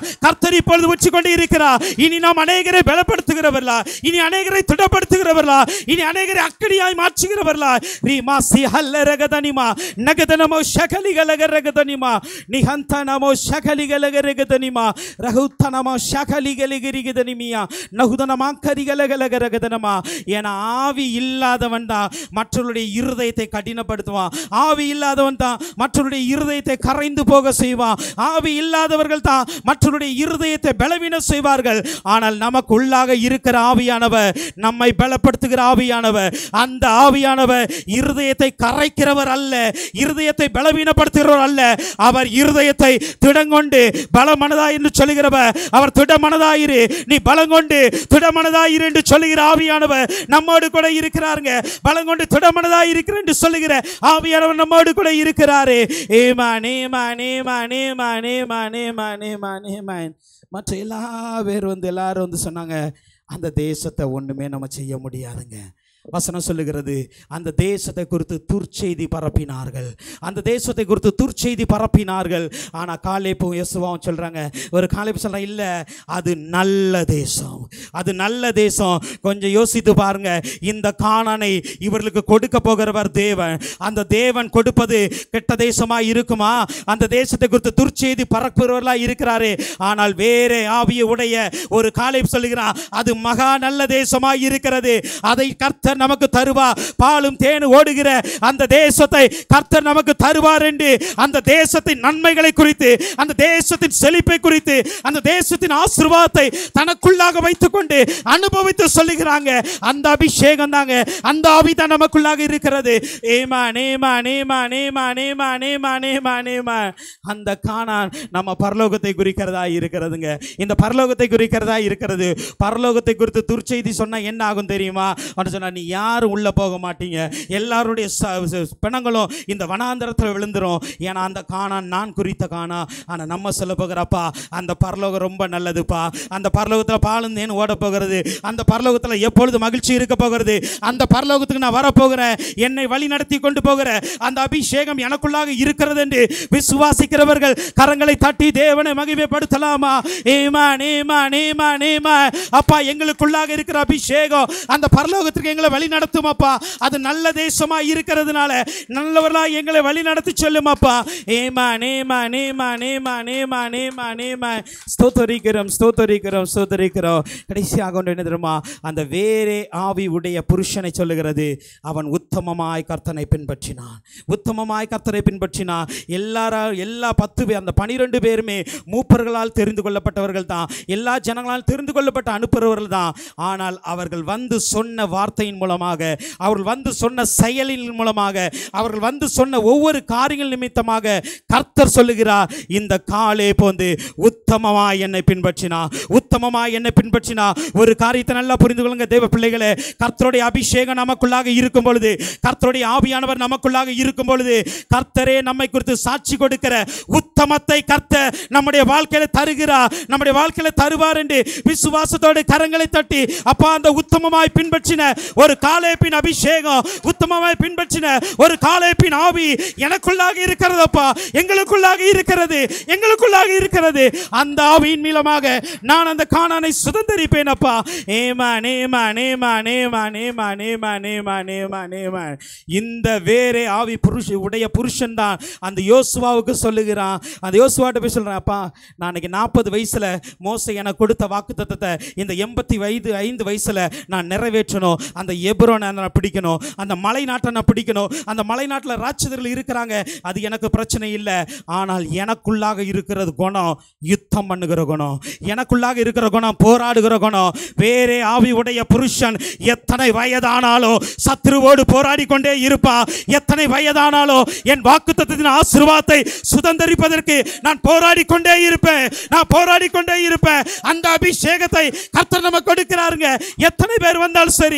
கர்த்தர் இப்பொழுது உச்சி கொண்டு இருக்கிறார். இனி நாம் அநேகரை பலப்படுத்துகிறவர்களா, இனி அநேகரை திடப்படுத்துகிறவர்களா, இனி அநேகரை அக்கடியாய் மாற்றுகிறவர்களா. ரீமா சி ஹல்லரகதனிமா நகதனமோ ஷகலிகலகரகதனிமா நிஹந்தனமோ ஷகலிகலகரகதனிமா ரகுத்தனமோ ஷகலிகலிகரிகதனிமியா நகுதனமா கரிகலகலகரகதனமா. ஏன்னா ஆவி இல்லாதவன் தான் மற்றவருடைய இருதயத்தை கடினப்படுத்துவான். ஆவி இல்லாதவன் தான் மற்றவருடைய இருதயத்தை கரைந்து போக செய்வான். ஆவி இல்லாதவர்கள் தான் மற்றவருடைய இருதயத்தை பலவீனம் செய்வார்கள். ஆனால் நமக்கு உள்ளாக இருக்கிற ஆவியானவர், நம்மை பலப்படுத்துகிற ஆவியானவர், அந்த ஆவியானவர் இருதயத்தை கரைக்கிறவர் அல்ல, இருதயத்தை பலவீனப்படுத்துகிறவர் அல்ல. அவர் இருதயத்தை திடங்கொண்டு பலமனதாய் என்று சொல்லுகிறவர். அவர் திடமனதாயிரு, நீ பலங்கொண்டு திடமனதாயிரு என்று சொல்லுகிற ஆவியானவர் நம்மோடு கூட இருக்கிறாருங்க. பலங்கொண்டு திடமனதாய் இருக்கிற என்று சொல்லுகிற ஆவியானவர் நம்மோடு கூட இருக்கிறாரு. ஏமா நேமா நேமா நேமா நேமா நேமா நேமா நேமா. மற்ற எல்லா பேர் வந்து எல்லாரும் வந்து சொன்னாங்க, அந்த தேசத்தை ஒண்ணுமே நம்ம செய்ய முடியாதுங்க. வசனம் சொல்லுகிறது, அந்த தேசத்தை குறித்து துர்ச்செய்தி பரப்பினார்கள், அந்த தேசத்தை குறித்து துர்ச்செய்தி பரப்பினார்கள். ஆனால் காலேப்பும் யோசுவாவும் சொல்றாங்க, ஒரு காலேப்பு சொல்றாங்க, இல்லை அது நல்ல தேசம், அது நல்ல தேசம். கொஞ்சம் யோசித்து பாருங்க, இந்த கானானை இவர்களுக்கு கொடுக்க போகிறவர் தேவன். அந்த தேவன் கொடுப்பது கெட்ட தேசமா இருக்குமா? அந்த தேசத்தை குறித்து துர்ச்செய்தி பரப்புகிறவர்களா இருக்கிறாரு. ஆனால் வேற ஆவிய உடைய ஒரு காலேப்பு சொல்லுகிறான், அது மகா நல்ல தேசமா இருக்கிறது, அதை கர்த்தர் நமக்கு தருவார். பாலும் தேனும் ஓடுகிற அந்த தேசத்தை கர்த்தர் நமக்கு தருவார் என்று அந்த தேசத்தின் நன்மைகளை குறித்து, அந்த தேசத்தின் செழிப்பை குறித்து, அந்த தேசத்தின் ஆசீர்வாதத்தை தனக்குள்ளாக வைத்துக் கொண்டு அனுபவித்து சொல்லுகிறாங்க. அந்த அபிஷேகம் தாங்க, அந்த ஆவி தான் நமக்குள்ளாக இருக்கிறது. ஏமா நேமா நேமா நேமா நேமா நேமா நேமா நேமா. அந்த கானான் நம்ம பரலோகத்தை குறிக்கிறதா இருக்கிறதுங்க. இந்த பரலோகத்தை குறிக்கிறதா இருக்கிறது. பரலோகத்தை குறித்து துர்ச்செய்தி சொன்னா என்ன ஆகும் தெரியுமா? சொன்னா, நீ யாரும் உள்ள போக மாட்டீங்க, எல்லாருடைய பிணங்களும் இந்த வனாந்தரத்தில் விழுந்துரும். ஏன்னா அந்த கானான் நான் குறித்த கானா. ஆனா நம்ம சொல்ல போகிறப்பா, அந்த பரலோகம் ரொம்ப நல்லதுப்பா, அந்த பரலோகத்தில் பாலும் தேன் ஓட போகிறது, அந்த பரலோகத்தில் எப்பொழுது மகிழ்ச்சி இருக்க போகிறது, அந்த பரலோகத்துக்கு நான் வரப்போகிறேன், என்னை வழி நடத்தி கொண்டு போகிற அந்த அபிஷேகம் எனக்குள்ளாக இருக்கிறது என்று விசுவாசிக்கிறவர்கள் கரங்களை தட்டி தேவனை மகிமைப்படுத்தலாமா? ஏமா நேமா நேமா நேமா. அப்பா, எங்களுக்குள்ளாக இருக்கிற அபிஷேகம் அந்த பரலோகத்திற்கு எங்களை வழி நடத்தும் அப்பா. அது நல்ல தேசமா இருக்கிறதுனால நல்லவர்களா எங்களை வழி நடத்தி சொல்லும் அப்பா. ஏமா நேமா நேமா நேமா நேமா நேமா நேமா. ஸ்தோத்திரிக்கிறோம் ஸ்தோத்திரிக்கிறோம் ஸ்தோத்திரிக்கிறோம். கடைசியாக ஒன்று என்ன தெரியுமா? அந்த வேறே ஆவி உடைய புருஷனை சொல்லுகிறது, அவன் உத்தமமாய் கர்த்தனை பின்பற்றினான், உத்தமமாய் கர்த்தரை பின்பற்றினான். எல்லாரா எல்லா பத்து பேர், அந்த பனிரெண்டு பேருமே மூப்பர்களால் தெரிந்து கொள்ளப்பட்டவர்கள் தான், எல்லா ஜனங்களால் தெரிந்து கொள்ளப்பட்ட அனுப்புறவர்கள் தான். ஆனால் அவர்கள் வந்து சொன்ன வார்த்தையின் மூலமாக, அவர்கள் வந்து சொன்ன செயலின் மூலமாக, அவர்கள் வந்து சொன்ன ஒவ்வொரு காரியங்கள் நிமித்தமாக கர்த்தர் சொல்லுகிறார், இந்த காலே போந்து உத்தமமாய் என்னை பின்பற்றினா, உத்தமமாய் என்னை பின்பற்றினா. ஒரு காரியத்தை நல்லா புரிந்து கொள்ளுங்க தேவ பிள்ளைகளே, கர்த்தருடைய அபிஷேகம் நமக்குள்ளாக இருக்கும் பொழுது, கர்த்தருடைய ஆவியானவர் நமக்குள்ளாக இருக்கும் பொழுது, கர்த்தரே நம்மை குறித்து சாட்சி கொடுக்கிற உத்தமத்தை கர்த்தர் நம்முடைய வாழ்க்கையில தருகிறார், நம்முடைய வாழ்க்கையில தருவார் என்று விசுவாசத்தோடு கரங்களை தட்டி, அப்பா, அந்த உத்தமமாய் பின்பற்றின ஒரு காலேப்பின் அபிஷேகம், உத்தமமாய் பின்பற்றின ஒரு காலேப்பின் ஆவி எனக்குள்ளாக இருக்கிறதப்பா, எங்களுக்குள்ளாக இருக்கிறது, எங்களுக்குள்ளாக இருக்கிறது. அந்த ஆவியின் மூலமாக நான் அந்த கானானை சுதந்தரிப்பேன் அப்பா. ஏமா நேமா நேமா நேமா நேமா நேமா நேமா நேமா நேமா. இந்த வேறே ஆவி புருஷ உடைய புருஷன் தான் அந்த யோசுவாவுக்கு சொல்லுகிறான். அந்த யோசுவாட்ட போய் சொல்றேன், அப்பா, நான் இன்னைக்கு நாற்பது வயசுல மோசே எனக்கு கொடுத்த வாக்குத்தத்தத்தை இந்த எண்பத்தி வயது ஐந்து வயசுல நான் நிறைவேற்றணும். அந்த எப்ரோனை நான் பிடிக்கணும், அந்த மலை நாட்டை நான் பிடிக்கணும். அந்த மலை நாட்டில் ராட்சதர்கள் இருக்கிறாங்க, அது எனக்கு பிரச்சனை இல்லை. ஆனால் எனக்குள்ளாக இருக்கிறது குணம் யுத்தம் பண்ணுகிற குணம், எனக்குள்ளாக இருக்கிற குணம் போராடுகிற குணம். வேறே ஆவி உடைய புருஷன் எத்தனை வயதானாலும் சத்ருவோடு போராடி கொண்டே இருப்பா. எத்தனை வயதானாலும் என் வாக்குத்தத்தத்தின் ஆசீர்வாதத்தை சுதந்தரிப்பதற்கு நான் போராடி கொண்டே இருப்பேன், நான் போராடி கொண்டே இருப்பேன். அந்த அபிஷேகத்தை கர்த்தர் நமக்கு கொடுக்கிறாருங்க. எத்தனை பேர் வந்தாலும் சரி, எத்தனை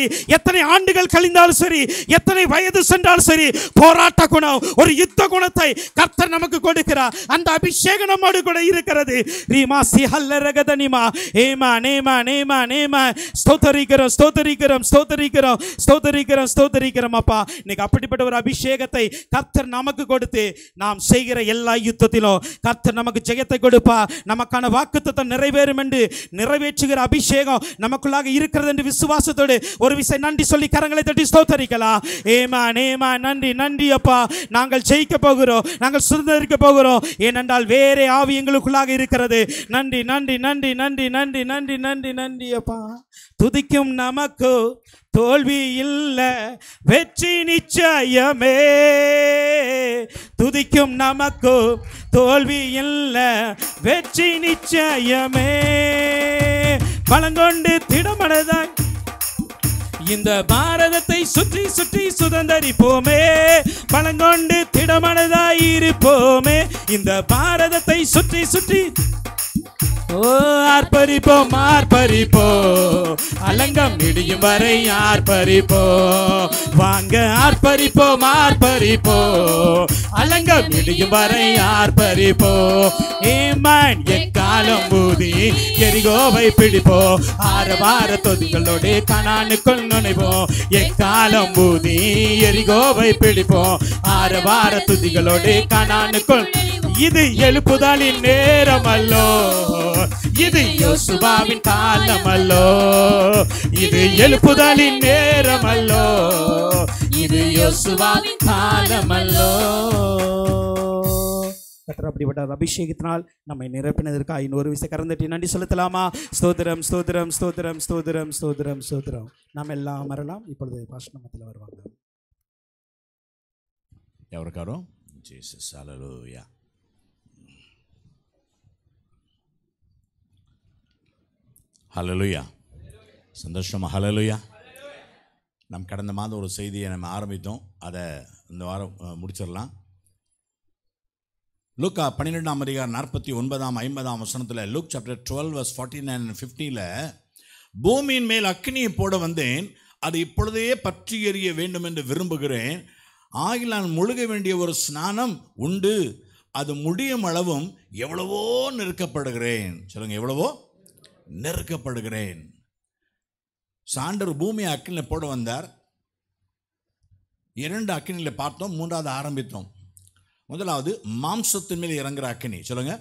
எத்தனை ஆண்டுகள் கழிந்தாலும் சரி, எத்தனை வயது சென்றாலும் சரி, போராட்ட குணம், ஒரு யுத்த குணத்தை கர்த்தர் நமக்கு கொடுக்கிறார். அந்த அபிஷேகம் நம்மோடு கூட இருக்கிறது. ரீமா சிஹல்லரகதனிமா ஏமா நேமா நேமா நேமா ஸ்தோத்திரிக்கிறோம் ஸ்தோத்திரிக்கிறோம் ஸ்தோத்திரிக்கிறோம் ஸ்தோத்திரிக்கிறோம் ஸ்தோத்திரிக்கிறோம் அப்பா. இன்னைக்கு அப்படிப்பட்ட ஒரு அபிஷேகத்தை கர்த்தர் நமக்கு கொடுத்து நாம் செய்கிற எல்லா யுத்தத்திலும் கர்த்தர் நமக்கு ஜெயத்தை கொடுப்பா. நமக்கான வாக்குத்தத்தம் நிறைவேறும் என்று நிறைவேற்றுகிற அபிஷேகம் நமக்குள்ளாக இருக்கிறது என்று விசுவாசத்தோடு ஒரு விசை நன்றி சொல்லி கரங்களை தட்டி ஸ்தோத்திரிக்கலாம். ஏமா நேமா நன்றி நன்றி அப்பா. நாங்கள் ஜெயிக்க போகிறோம், நாங்கள் சுதந்திரிக்க போகிறோம். ஏனென்றால் வேறே ஆவி எங்களுக்குள்ளாக இருக்கிறது. நன்றி நன்றி நன்றி நன்றி நன்றி நன்றி நன்றி நன்றி அப்பா. துதிக்கும் நமக்கு தோல்வி இல்ல, வெற்றி நிச்சயமே. துதிக்கும் நமக்கு தோல்வி இல்ல, வெற்றி நிச்சயமே. பலங்கொண்டு திடமனதாய் இந்த பாரதத்தை சுற்றி சுற்றி சுதந்தரிப்போமே. பலங்கொண்டு திடமனதாய் இருப்போமே. இந்த பாரதத்தை சுற்றி சுற்றி ஓ ஆர்ப்பரிப்போம் ஆர்ப்பரிப்போம், அலங்கம் இடியும் வரை ஆர்ப்பரிப்போம். வாங்க ஆர்ப்பரிப்போம் ஆர்ப்பரிப்போம், அலங்கம் இடியும் வரை ஆர்ப்பரிப்போம். ஏமான் எக்காலம் ஊதி எரிகோவை பிடிப்போம். ஆரவார தொதிகளோடு கனானுக்குள் நுழைவோம். எக்காலம் ஊதி எரிகோவை பிடிப்போம். ஆரவார துதிகளோடு கனானுக்குள். இது எழுப்புதலின் நேரம் அல்லோ, இது யோசுவாவின் காலம் அல்லோ. இது எழுப்புதலின் நேரம் அல்லோ, இது யோசுவாவின் காலம் அல்லோ. கர்த்தர் அப்படிப்பட்ட அபிஷேகத்தினால் நம்மை நிரப்பினதற்காக இன்னொரு விசை கரந்தட்டி நன்றி செலுத்தலாமா? ஸ்தோத்திரம் ஸ்தோத்திரம் ஸ்தோத்திரம் ஸ்தோத்திரம் ஸ்தோத்திரம் ஸ்தோத்திரம். நாம் எல்லாம் அமரலாம். இப்பொழுது பாஷணமத்தில் வருவாங்க. ఎవరికారు జీసస్ హల్లెలూయా. ஹல்லேலூயா. சந்தோஷமா ஹல்லேலூயா. நம் கடந்த மாதம் ஒரு செய்தியை நம்ம ஆரம்பித்தோம், அதை இந்த வாரம் முடிச்சிடலாம். லூக்கா பன்னிரெண்டாம் அதிகாரம் நாற்பத்தி ஒன்பதாம் ஐம்பதாம் வசனத்தில், Luke chapter twelve verse forty nine and ஃபிஃப்டியில், பூமியின் மேல் அக்கினியை போட வந்தேன், அது இப்பொழுதே பற்றி எறிய வேண்டும் என்று விரும்புகிறேன். ஆகில் நான் முழுக வேண்டிய ஒரு ஸ்நானம் உண்டு, அது முடியும் அளவும் எவ்வளவோ நெருக்கப்படுகிறேன். சொல்லுங்க, எவ்வளவோ நெருக்கப்படுகிறேன். சாண்டர் பூமியை அக்கினியில் போட வந்தார். இரண்டு அக்கினியில் பார்த்தோம், மூன்றாவது ஆரம்பித்தோம். முதலாவது மாம்சத்தின் மேல் இறங்குற அக்கினி. சொல்லுங்க,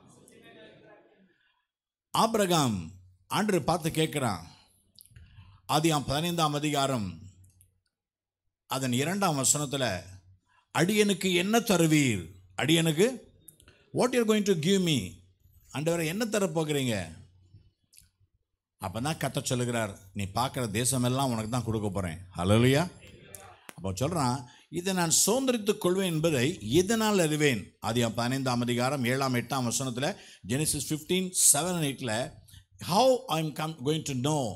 ஆபிரகாம் ஆண்டவர் பார்த்து கேட்கிறான். ஆதியாம் பதினைந்தாம் அதிகாரம் அதன் இரண்டாம் வசனத்தில், அடியனுக்கு என்ன தருவீர்? அடியனுக்கு what you are going to give me? ஆண்டவரை என்ன தரப்போகிறீங்க? அப்போ தான் கத்த சொல்லுகிறார், நீ பார்க்குற தேசமெல்லாம் உனக்கு தான் கொடுக்க போகிறேன். ஹல்லேலூயா. அப்போ சொல்கிறான், இதை நான் சுதந்திரித்துக் கொள்வேன் என்பதை எதனால் அறிவேன்? ஆதியாம் பதினைந்தாம் அதிகாரம் ஏழாம் எட்டாம் வசனத்தில், ஜெனிசிஸ் ஃபிஃப்டீன் செவன் அண்ட் எயிட்டில், how I am come going to know,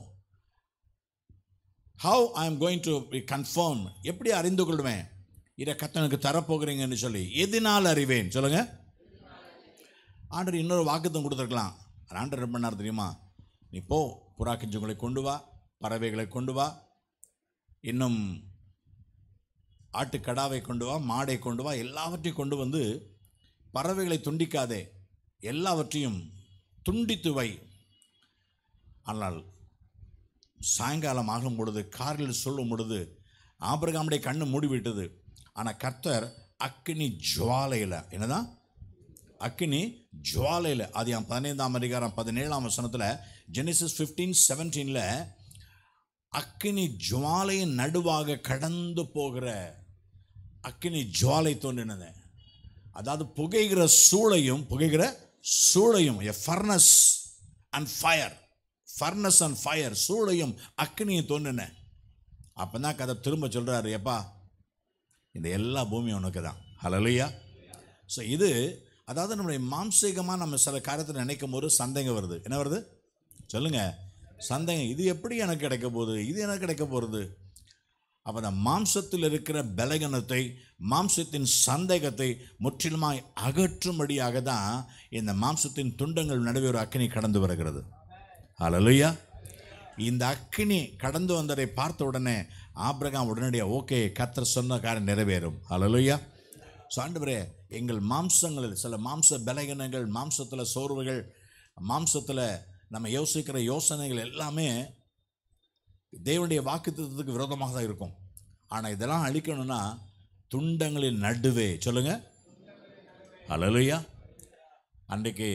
how I am going to be confirm, எப்படி அறிந்து கொள்வேன் இதை கத்தனுக்கு தரப்போகிறீங்கன்னு சொல்லி எதனால் அறிவேன்? சொல்லுங்கள். ஆண்டவர் இன்னொரு வாக்குத்தம் கொடுத்துருக்கலாம். ஆண்டவர் என்ன பண்ணார் தெரியுமா? நீ போ, புறா குஞ்சுகளை கொண்டு வா, பறவைகளை கொண்டு வா, இன்னும் ஆட்டுக்கடாவை கொண்டு வா, மாடை கொண்டு வா, எல்லாவற்றையும் கொண்டு வந்து பறவைகளை துண்டிக்காதே, எல்லாவற்றையும் துண்டித்து வை. ஆனால் சாயங்காலம் ஆகும் பொழுது, காரில் சொல்லும் பொழுது ஆபிரகாமுடைய கண்ணு மூடிவிட்டது. ஆனால் கர்த்தர் அக்கினி ஜுவாலையில், என்னதான் அக்கினி ஜுவாலையில், அது என் பதினைந்தாம் அதிகாரம் பதினேழாம் வசனத்தில், ஜெனிசிஸ் ஃபிஃப்டீன் செவன்டீனில், அக்கினி ஜுவாலையின் நடுவாக கடந்து போகிற அக்கினி ஜுவாலை தோன்றினது. அதாவது புகைகிற சூளையும் புகைகிற சூளையும், a furnace and fire, furnace and fire, சூளையும் அக்கினியும் தோன்றின. அப்போ தான் கதை திரும்ப சொல்கிறாரு, எப்பா இந்த எல்லா பூமியும் உனக்கு தான். ஹல்லேலூயா. ஸோ இது அதாவது நம்முடைய மாம்சீகமாக நம்ம சில காரியத்தில் நினைக்கும் போது சந்தேகம் வருது. என்ன வருது? சொல்லுங்கள், சந்தேகம். இது எப்படி எனக்கு கிடைக்க போகுது, இது எனக்கு கிடைக்க போகிறது. அப்போ அந்த மாம்சத்தில் இருக்கிற பலகீனத்தை, மாம்சத்தின் சந்தேகத்தை முற்றிலுமாய் அகற்றும்படியாக தான் இந்த மாம்சத்தின் துண்டங்கள் நடுவே ஒரு அக்கினி கடந்து வருகிறது. ஹல்லேலூயா. இந்த அக்கினி கடந்து வந்ததை பார்த்த உடனே ஆபிரகாம் உடனடியாக ஓகே, கர்த்தர் சொன்ன காரியம் நிறைவேறும். ஹல்லேலூயா. ஸோ ஆண்டவரே, எங்கள் மாம்சங்களில் சில மாம்ச பலகீனங்கள், மாம்சத்தில் சோர்வுகள், மாம்சத்தில் நம்ம யோசிக்கிற யோசனைகள் எல்லாமே தேவனுடைய வாக்குத்தத்தத்துக்கு விரோதமாக தான் இருக்கும். ஆனால் இதெல்லாம் அழிக்கணும்னா துண்டங்களின் நடுவே, சொல்லுங்க ஹல்லேலூயா. அன்றைக்கு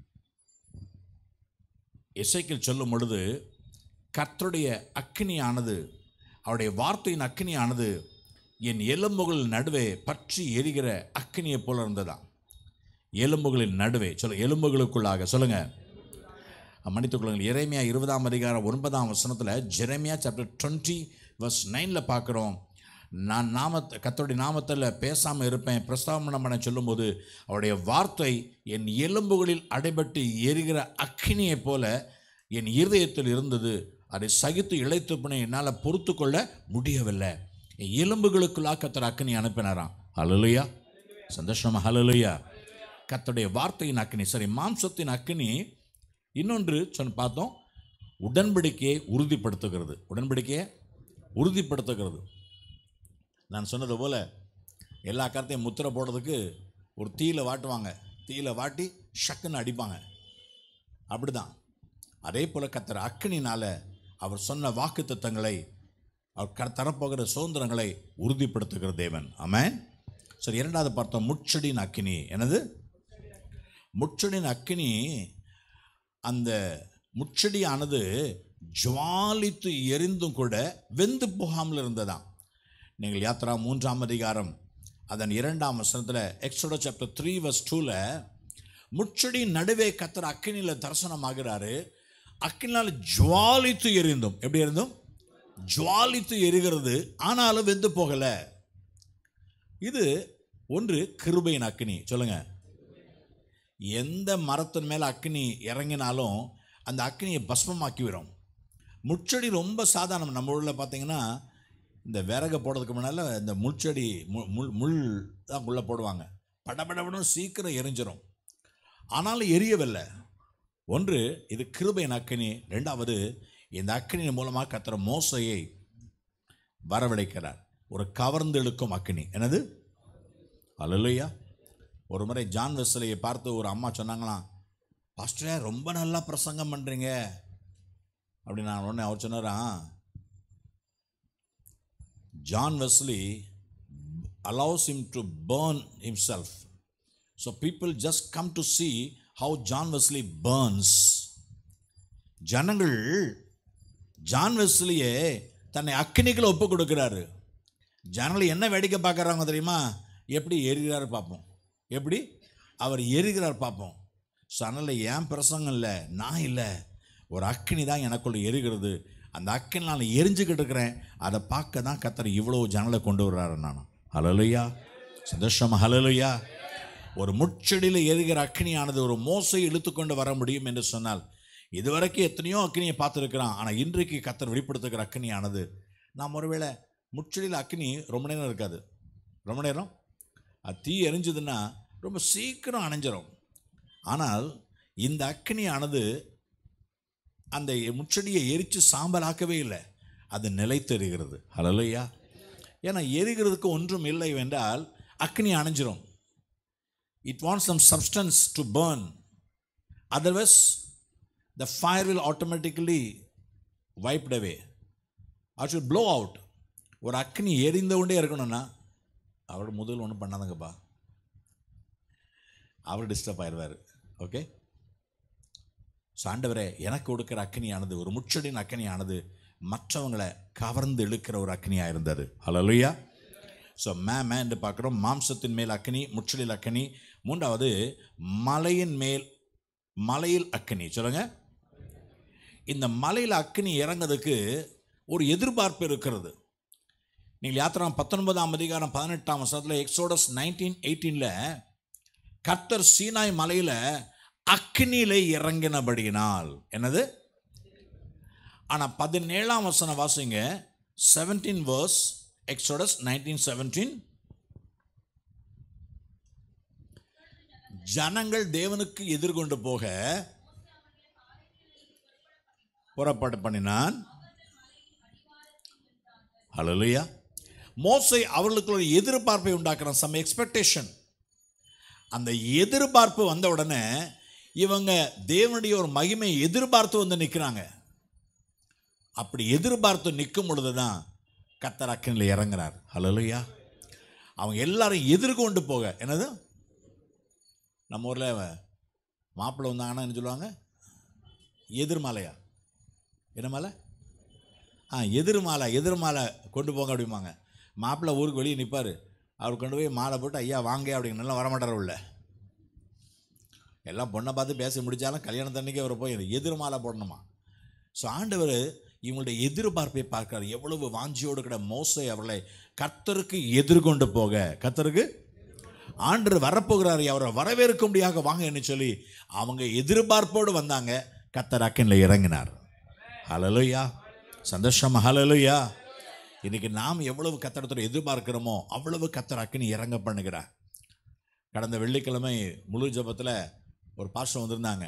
எசேக்கியேல் சொல்லும் பொழுது கர்த்தருடைய அக்கினியானது, அவருடைய வார்த்தையின் அக்கினியானது என் எலும்புகள் நடுவே பற்றி எரிகிற அக்கினியை போல இருந்ததாம். எலும்புகளின் நடுவே, சொல்ல எலும்புகளுக்குள்ளாக, சொல்லுங்க மன்னித்துக் கொள்ளுங்கள். எரேமியா இருபதாம் அதிகாரம் ஒன்பதாம் வசனத்தில், ஜெரேமியா சாப்டர் டுவெண்ட்டி வர்ஸ் நைனில் பார்க்குறோம். நான் நாமத்தை கர்த்தருடைய நாமத்தில் பேசாமல் இருப்பேன் பிரஸ்தாபனம் பண்ண சொல்லும்போது அவருடைய வார்த்தை என் எலும்புகளில் அடைபட்டு எரிகிற அக்கினியை போல என் இருதயத்தில் இருந்தது. அதை சகித்து இழைத்து பண்ண என்னால் பொறுத்து கொள்ள முடியவில்லை. என் எலும்புகளுக்குள்ளாக கர்த்தர் அக்கினி அனுப்பினாராம். ஹல்லேலூயா, சந்தோஷமா, ஹல்லேலூயா. கர்த்தருடைய வார்த்தையின் அக்கினி. சரி, மாம்சத்தின் அக்கினி இன்னொன்று சொன்ன பார்த்தோம், உடன்படிக்கையை உறுதிப்படுத்துகிறது. உடன்படிக்கையை உறுதிப்படுத்துகிறது. நான் சொன்னது போல் எல்லா கருத்தையும் முத்திரை போடுறதுக்கு ஒரு தீயில வாட்டுவாங்க, தீயில வாட்டி ஷக்குன்னு அடிப்பாங்க. அப்படி தான் அதே போல் கர்த்தர் அக்கினினால் அவர் சொன்ன வாக்கு தத்தங்களை, அவர் தரப்போகிற சுதந்திரங்களை உறுதிப்படுத்துகிற தேவன். ஆமென். சரி, இரண்டாவது பார்த்தோம், முட்செடியின் அக்கினி. என்னது முட்செடியின் அக்கினி? அந்த முட்செடியானது ஜுவாலித்து எரிந்தும் கூட வெந்து போகாமல் இருந்ததாம். நீங்கள் யாத்ரா மூன்றாம் அதிகாரம் அதன் இரண்டாம் வசனத்தில், எக்ஸோடஸ் சாப்டர் த்ரீ வர்ஸ் டூவில், முட்செடியின் நடுவே கர்த்தர் அக்கினியில் தரிசனமாகிறாரு. அக்கினால் ஜுவாலித்து எரிந்தும், எப்படி இருந்தும் ஜுவாலித்து எரிகிறது, ஆனாலும் வெந்து போகலை. இது ஒன்று கிருபையின் அக்கினி. சொல்லுங்க, எந்த மரத்தின் மேலே அக்கினி இறங்கினாலும் அந்த அக்கினியை பஸ்மமாக்கி விடும். முட்செடி ரொம்ப சாதாரணம். நம்ம ஊரில் பார்த்தீங்கன்னா இந்த விறகை போடுறதுக்கு முன்னால் இந்த முட்செடி முள் முள் தான் உள்ளே போடுவாங்க. படபடபடும் சீக்கிரம் எரிஞ்சிடும். ஆனாலும் எரியவில்லை. ஒன்று இது கிருபையின் அக்கினி. ரெண்டாவது, இந்த அக்கினியின் மூலமாக கர்த்தர் மோசையை வரவழைக்கிறார். ஒரு கவர்ந்து இழுக்கும் அக்கினி. என்னது? ஹல்லேலூயா. ஒரு முறை ஜான் வெஸ்லியை பார்த்து ஒரு அம்மா சொன்னாங்களாம், பாஸ்டரே ரொம்ப நல்லா பிரசங்கம் பண்ணுறீங்க அப்படி. நான் உடனே அவர் சொன்னாராம், John Wesley allows him to burn himself. So people just come to see how John Wesley burns. ஜனங்கள் ஜான் வெஸ்லியே தன்னை அக்கினிக்குள்ள ஒப்பு கொடுக்கிறாரு. ஜனங்கள் என்ன வேடிக்கை பார்க்குறாங்க தெரியுமா? எப்படி எரிகிறார் பார்ப்போம், எப்படி அவர் எரிகிறார் பார்ப்போம். ஸோ அதனால் ஏன் பிரசங்கம் இல்லை, நான் இல்லை, ஒரு அக்கினி தான் எனக்குள்ள எரிகிறது. அந்த அக்கினி நான் எரிஞ்சுக்கிட்டு இருக்கிறேன். அதை பார்க்க தான் கர்த்தர் இவ்வளோ ஜனங்களை கொண்டு வர்றாரு. நான் ஹல்லேலூயா, சந்தோஷமா, ஹல்லேலூயா. ஒரு முட்செடியில் எரிகிற அக்கினியானது ஒரு மோசையை இழுத்துக்கொண்டு வர முடியும் என்று சொன்னால், இதுவரைக்கும் எத்தனையோ அக்கினியை பார்த்துருக்கிறான். ஆனால் இன்றைக்கு கர்த்தர் வெளிப்படுத்துகிற அக்கினியானது, நாம் ஒருவேளை முட்செடியில் அக்கினி ரொம்ப நேரம் இருக்காது. ரொம்ப நேரம் அது தீ எரிஞ்சதுன்னா ரொம்ப சீக்கிரம் அணைஞ்சிடும். ஆனால் இந்த அக்கினியானது அந்த முட்செடியை எரித்து சாம்பலாக்கவே இல்லை, அது நிலைத்தெரிகிறது. ஹல்லேலூயா. ஏன்னா எரிகிறதுக்கு ஒன்றும் இல்லை என்றால் அக்கினி அணைஞ்சிரும். It wants some substance to burn, otherwise the fire will automatically wiped away or should blow out. ஒரு அக்கினி எரிந்த கொண்டே இருக்கணும்னா அவர் முதல் ஒன்றும் பண்ணாதங்கப்பா, அவர் டிஸ்டர்ப் ஆயிடுவார். ஓகே. ஸோ ஆண்டவரே, எனக்கு கொடுக்குற அக்கினியானது, ஒரு முட்செடியின் அக்கினியானது மற்றவங்களை கவர்ந்து இழுக்கிற ஒரு அக்கினியாக இருந்தது. ஹல்லேலூயா. ஸோ மே மேன்னு பார்க்குறோம். மாம்சத்தின் மேல் அக்கினி, முட்செடியில் அக்கினி. மூன்றாவது, மலையின் மேல், மலையில் அக்கினி. சொல்லுங்க, இந்த மலையில் அக்கினி இறங்கிறதுக்கு ஒரு எதிர்பார்ப்பு இருக்கிறது. நீங்கள் யாத்திரா பத்தொன்பதாம் அதிகாரம் பதினெட்டாம் வசனத்தில், எக்ஸோடஸ் நைன்டீன் எயிட்டீனில் கர்த்தர் சீனாய் மலையில் அக்கினியிலே இறங்கினபடியினால், என்னது? ஆனால் பதினேழாம் வசனம் வாசிங்க, seventeen verse, Exodus nineteen seventeen. ஜனங்கள் தேவனுக்கு எதிர்கொண்டு போக புறப்பட பண்ணினான். ஹல்லேலூயா. மோசே அவர்களுக்கு ஒரு எதிர்பார்ப்பை உண்டாக்குறான், சம் எக்ஸ்பெக்டேஷன். அந்த எதிர்பார்ப்பு வந்த உடனே இவங்க தேவனுடைய ஒரு மகிமையை எதிர்பார்த்து வந்து நிற்கிறாங்க. அப்படி எதிர்பார்த்து நிற்கும் பொழுது தான் கர்த்தர் அக்கினியில் இறங்குறார். ஹல்லேலூயா. அவங்க எல்லாரும் எதிர்கொண்டு போக, என்னது நம்ம ஊரில் மாப்பிள்ளை வந்தாங்கன்னா என்ன சொல்லுவாங்க? எதிர்மாலையா? என்ன மாலை? ஆ எதிர்மாலை. எதிர்மாலை கொண்டு போங்க அப்படிம்பாங்க. மாப்பிள்ளை ஊருக்கு வெளியே நிற்பார், அவர் கொண்டு போய் மாலை போட்டு ஐயா வாங்க அப்படிங்க நல்லா வரமாட்டார் உள்ள. எல்லாம் பொண்ணை பார்த்து பேசி முடித்தாலும் கல்யாணத்தன்னைக்கு அவர் போய் எதிர்மாலை போடணுமா? ஸோ ஆண்டவர் இவங்களுடைய எதிர்பார்ப்பை பார்க்கிறார். எவ்வளவு வாஞ்சியோடு கூட மோசே அவர்களை கர்த்தருக்கு எதிர்கொண்டு போக, கர்த்தருக்கு ஆண்டவர் வரப்போகிறார், அவரை வரவேற்கும்படியாக வாங்க என்று சொல்லி அவங்க எதிர்பார்ப்போடு வந்தாங்க. கர்த்தர் அக்கினியில் இறங்கினார். ஹல்லேலூயா. சந்தோஷம். ஹல்லேலூயா. இன்னைக்கு நாம் எவ்வளவு கர்த்தரை எதிர்பார்க்கிறோமோ அவ்வளவு கர்த்தர் அக்கினி இறங்க பண்ணுகிறார். கடந்த வெள்ளிக்கிழமை முழு ஜெபத்தில் ஒரு பாஸ்டர் வந்திருந்தாங்க.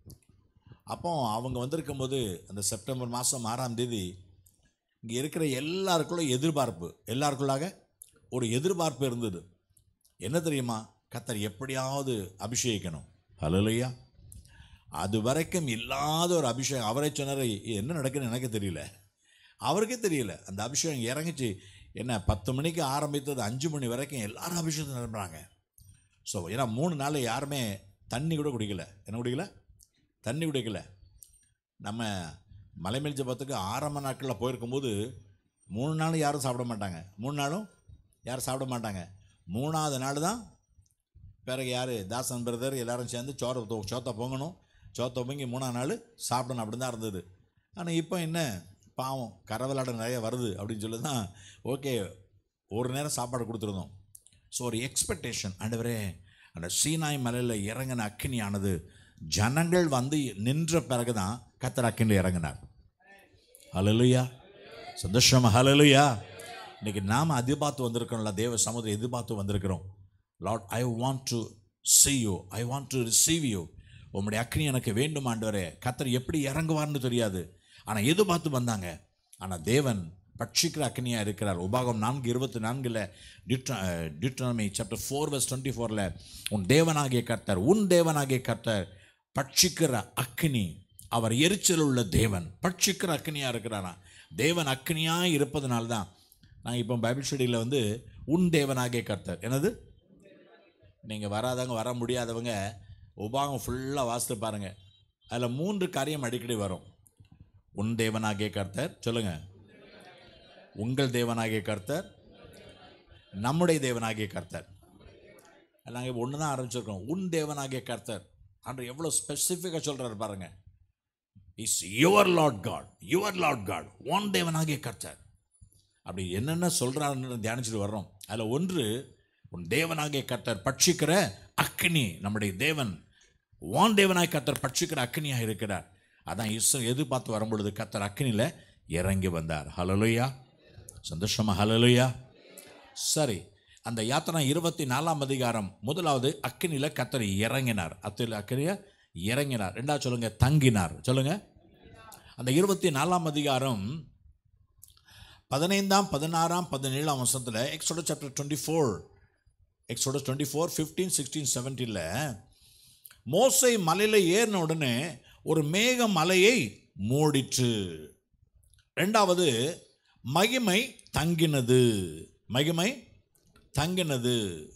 அப்போ அவங்க வந்திருக்கும் போது அந்த செப்டம்பர் மாதம் ஆறாம் தேதி இங்கே இருக்கிற எல்லாருக்குள்ள எதிர்பார்ப்பு, எல்லாருக்குள்ளாக ஒரு எதிர்பார்ப்பு இருந்தது. என்ன தெரியுமா? கர்த்தர் எப்படியாவது அபிஷேகிக்கணும். ஹல்லேலூயா. அது வரைக்கும் இல்லாத ஒரு அபிஷேகம். அவரை சொன்னார், என்ன நடக்குன்னு எனக்கு தெரியல, அவருக்கே தெரியல. அந்த அபிஷேகம் இறங்கிச்சு. என்ன பத்து மணிக்கு ஆரம்பித்தது அஞ்சு மணி வரைக்கும் எல்லாரும் அபிஷேகத்தை நிரம்புறாங்க. ஸோ ஏன்னா மூணு நாள் யாருமே தண்ணி கூட குடிக்கல. என்ன குடிக்கல? தண்ணி குடிக்கல. நம்ம மலைமேல் ஜெபத்துக்கு ஆரம்ப நாட்களில் போயிருக்கும்போது மூணு நாளும் யாரும் சாப்பிட மாட்டாங்க. மூணு நாளும் யாரும் சாப்பிட மாட்டாங்க. மூணாவது நாள் தான் பிறகு யார் தாசன் பிரதர் எல்லோரும் சேர்ந்து சோற சோத்தை பொங்கணும், சோத்தை பொங்கி மூணாவது நாள் சாப்பிடணும் அப்படின்னு தான் இருந்தது. ஆனால் இப்போ என்ன பாவம், கரவலாட நிறைய வருது அப்படின்னு சொல்லி தான் ஓகே ஒரு நேரம் சாப்பாடு கொடுத்துருந்தோம். ஸோ ஒரு எக்ஸ்பெக்டேஷன். ஆண்டவரே அந்த சீனாய் மலையில் இறங்கின அக்கினியானது ஜனங்கள் வந்து நின்ற பிறகு தான் கர்த்தர் அக்கினியில் இறங்கினார். ஹல்லேலூயா. சந்தோஷம். ஹல்லேலூயா. இன்னைக்கு நாம் எதிர்பார்த்து வந்திருக்கிறோம்ல, தேவ சமூகத்தை எதிர்பார்த்து வந்திருக்கிறோம். Lord, I want to see you, I want to receive you. உம்முடைய அக்கினி எனக்கு வேண்டும் ஆண்டவரே. கர்த்தர் எப்படி இறங்குவார்னு தெரியாது, ஆனால் எதிர்பார்த்து வந்தாங்க. ஆனால் தேவன் பட்சிக்கிற அக்கினியாக இருக்கிறார். உபாகம் நான்கு இருபத்தி நான்கில் Deuteronomy chapter four verse twenty ஃபோரில் உன் தேவனாகிய கர்த்தர், உன் தேவனாகிய கர்த்தர் பட்சிக்கிற அக்கினி, அவர் எரிச்சல் உள்ள தேவன், பட்சிக்கிற அக்கினியாக இருக்கிறாரா. தேவன் அக்கினியாக இருப்பதனால்தான் நாங்கள் இப்போ பைபிள் ஸ்டடியில் வந்து உன் தேவனாகிய கர்த்தர், என்னது நீங்கள் வராதவங்க வர முடியாதவங்க உபாகம் ஃபுல்லாக வாசித்து பாருங்கள். அதில் மூன்று காரியம் அடிக்கடி வரும். உன் தேவனாகிய கர்த்தர், சொல்லுங்கள், உங்கள் தேவனாகிய கர்த்தர், நம்முடைய தேவனாகிய கர்த்தர். நாங்கள் இப்போ ஒன்று தான் ஆரம்பிச்சிருக்கோம். உன் தேவனாகிய கர்த்தர் அன்று எவ்வளோ ஸ்பெசிஃபிக்காக சொல்கிறாரு பாருங்கள். Is your Lord God, your Lord God, one தேவனாகிய கர்த்தர். அப்படி என்னென்ன சொல்கிறாருன்னு தியானிச்சுட்டு வர்றோம். அதில் ஒன்று உன் தேவனாகிய கர்த்தர் பட்சிக்கிற அக்கினி. நம்முடைய தேவன் வான் தேவனாகிய கர்த்தர் பட்சிக்கிற அக்கினியாக இருக்கிறார். அதான் இஸ்ரோ எதிர்பார்த்து வரும்பொழுது கர்த்தர் அக்கினியில் இறங்கி வந்தார். ஹல்லேலூயா. சந்தோஷமா? ஹல்லேலூயா. சரி, அந்த யாத்திரை இருபத்தி நாலாம் அதிகாரம் முதலாவது அக்கினியில் கர்த்தர் இறங்கினார். அத்தில் அக்கினிய இறங்கினார். ரெண்டாவது சொல்லுங்க, தங்கினார். சொல்லுங்க. அந்த இருபத்தி நாலாம் அதிகாரம் பதினைந்தாம் பதினாறாம் பதினேழாம் வருஷத்தில் Exodus chapter twenty four Exodus twenty four fifteen sixteen செவன்டீனில் மோசே மலையில் ஏறின உடனே ஒரு மேக மலையை மூடிற்று. ரெண்டாவது மகிமை தங்கினது. மகிமை தங்கினது.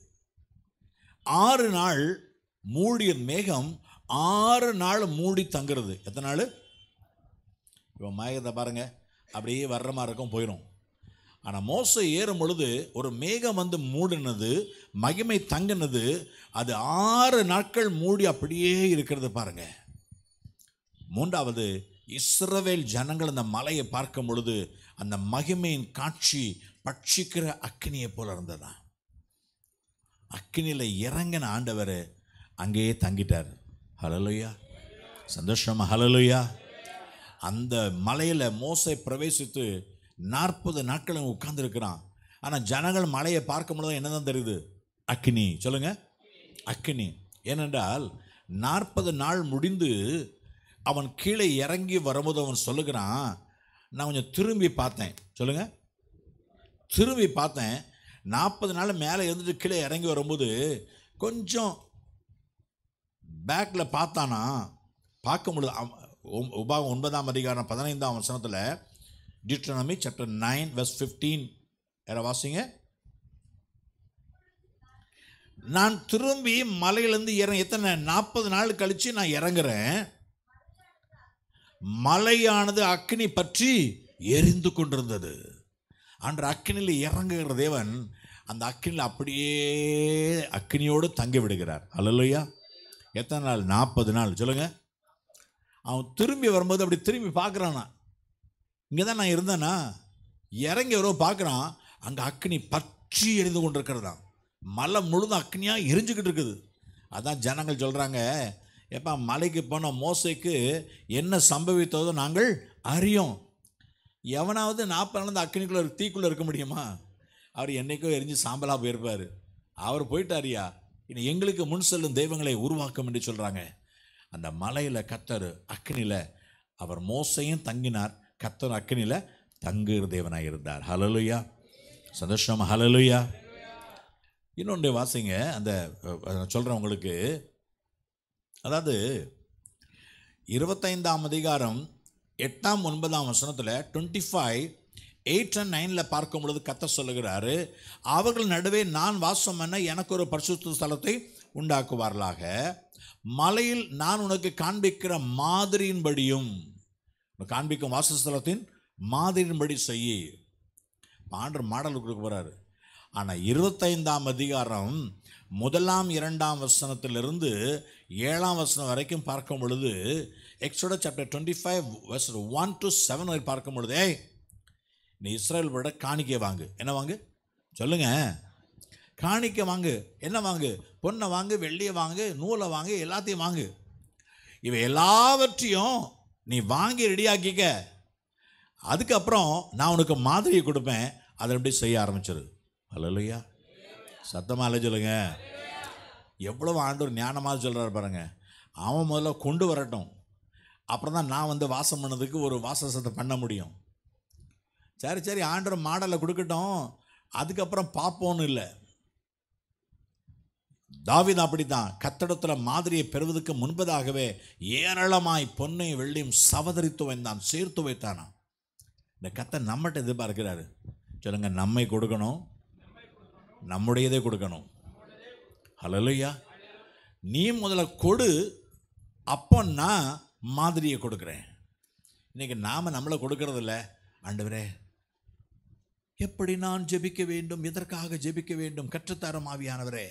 ஆறு நாள் மூடிய மேகம் ஆறு நாள் மூடி தங்குறது. எத்தனை நாள்? இப்போ மேகத்தை பாருங்க, அப்படியே வர்ற மாதிரி இருக்கும், போயிடும். ஆனால் மோசே ஏறும் பொழுது ஒரு மேகம் வந்து மூடினது, மகிமை தங்கினது. அது ஆறு நாட்கள் மூடி அப்படியே இருக்கிறது பாருங்க. மூன்றாவது, இஸ்ரவேல் ஜனங்கள் அந்த மலையை பார்க்கும் பொழுது அந்த மகிமையின் காட்சி பட்சிக்கிற அக்கினியை போல இருந்ததா. அக்கினியில் இறங்கின ஆண்டவர் அங்கேயே தங்கிட்டார். ஹல்லேலூயா. சந்தோஷமா? ஹல்லேலூயா. அந்த மலையில் மோசே பிரவேசித்து நாற்பது நாட்கள் உட்கார்ந்துருக்கிறான். ஆனால் ஜனங்கள் மலையை பார்க்கும் பொழுது என்னதான் தெரியுது? அக்கினி. சொல்லுங்க, அக்கினி. ஏனென்றால் நாற்பது நாள் முடிந்து அவன் கீழே இறங்கி வரும்போது அவன் சொல்லுகிறான், நான் கொஞ்சம் திரும்பி பார்த்தேன். சொல்லுங்க, திரும்பி பார்த்தேன். நாற்பது நாள் மேலே இருந்துட்டு கீழே இறங்கி வரும்போது கொஞ்சம் பேக்கில் பார்த்தானா, பார்க்க முடியல. உபாகம் ஒன்பதாம் அதிகாரம் பதினைந்தாம் வசனத்தில், Deuteronomy chapter nine verse fifteen, யாரை வாசிங்க. நான் திரும்பி மலையிலேருந்து இறங்க, எத்தனை நாற்பது நாள் கழித்து நான் இறங்குறேன். மலையானது அக்கினி பற்றி எரிந்து கொண்டிருந்தது. அன்று அக்கினியில் இறங்குகிற தேவன் அந்த அக்கினியில் அப்படியே அக்கினியோடு தங்கி விடுகிறார். அல்லேலூயா. எத்தனை நாள்? நாற்பது நாள். சொல்லுங்க. அவன் திரும்பி வரும்போது அப்படி திரும்பி பார்க்குறானா, இங்கே தான் நான் இருந்தேனா, இறங்கி வர பார்க்குறான், அங்கே அக்கினி பற்றி எரிந்து கொண்டிருக்கிறதா. மலை முழுதும் அக்னியாக எரிஞ்சுக்கிட்டு இருக்குது. அதான் ஜனங்கள் சொல்கிறாங்க, எப்போ மலைக்கு போன மோசைக்கு என்ன சம்பவித்ததோ நாங்கள் அறியோம். எவனாவது நாற்பது நாள் அக்னிக்குள்ளே தீக்குள்ளே இருக்க முடியுமா? அவர் என்றைக்கோ எரிஞ்சு சாம்பலாக போயிருப்பார். அவர் போயிட்டாரியா, இனி எங்களுக்கு முன் செல்லும் தெய்வங்களை உருவாக்கும் என்று சொல்கிறாங்க. அந்த மலையில் கர்த்தர் அக்னியில் அவர் மோசையும் தங்கினார், கர்த்தர் அக்னியில் தங்குகிற தேவனாக இருந்தார். ஹல்லேலூயா. சந்தோஷமா? ஹல்லேலூயா. இன்னொன்று வாசிங்க, அந்த சொல்கிறேன் உங்களுக்கு. அதாவது இருபத்தைந்தாம் அதிகாரம் எட்டாம் ஒன்பதாம் வசனத்தில் டுவெண்ட்டி ஃபைவ் எயிட் அண்ட் நைனில் பார்க்கும் பொழுது கர்த்தர் சொல்லுகிறாரு, அவர்கள் நடுவே நான் வாசம் பண்ண எனக்கு ஒரு பரிசுத்த ஸ்தலத்தை உண்டாக்குவார்களாக, மலையில் நான் உனக்கு காண்பிக்கிற மாதிரியின்படியும், காண்பிக்கும் வாசஸ்தலத்தின் மாதிரியின்படி செய்ய. ஆண்டவர் மாடல் கொடுக்க போகிறாரு. ஆனால் இருபத்தைந்தாம் அதிகாரம் முதலாம் இரண்டாம் வசனத்திலிருந்து ஏழாம் வசனம் வரைக்கும் பார்க்கும் பொழுது, Exodus chapter twenty five verse one to seven வரை பார்க்கும் பொழுது, ஏய் நீ இஸ்ரவேல் விட காணிக்கை வாங்கு. என்ன வாங்கு? சொல்லுங்க. காணிக்கை வாங்கு. என்ன வாங்கு? பொண்ணை வாங்கு, வெள்ளியை வாங்கு, நூலை வாங்கு, எல்லாத்தையும் வாங்கு. இவை எல்லாவற்றையும் நீ வாங்கி ரெடியாக்கிக்க. அதுக்கப்புறம் நான் உனக்கு மாதிரியை கொடுப்பேன், அதை எப்படி செய்ய ஆரம்பிச்சிரு. அல்லேலூயா. சத்தமாக அல்ல சொல்லுங்க. எவ்வளவு ஆண்டவர் ஞானமாக சொல்கிறார் பாருங்க. அவன் முதல்ல கொண்டு வரட்டும், அப்புறம் தான் நான் வந்து வாசம் பண்ணதுக்கு ஒரு வாசத்தை பண்ண முடியும். சரி சரி ஆண்டவர் மாடலை கொடுக்கட்டும், அதுக்கப்புறம் பார்ப்போன்னு இல்லை. தாவீது அப்படித்தான். கர்த்தரிடத்தில் மாதிரியை பெறுவதற்கு முன்பதாகவே ஏராளமாய் பொன்னையும் வெள்ளியும் சவதரித்து வைத்தான், சேர்த்து வைத்தானா. இந்த கர்த்தர் நம்மகிட்ட எதிர்பார்க்கிறாரு. சொல்லுங்க, நம்மை கொடுக்கணும், நம்முடையதே கொடுக்கணும். ஹல்லேலூயா. நீ முதல்ல கொடு, அப்போ நான் மாதிரியை கொடுக்குறேன். இன்னைக்கு நாம் நம்மளை கொடுக்கறதில்ல. ஆண்டவரே, எப்படி நான் ஜெபிக்க வேண்டும், எதற்காக ஜெபிக்க வேண்டும், கற்றுத்தரும் ஆவியானவரே.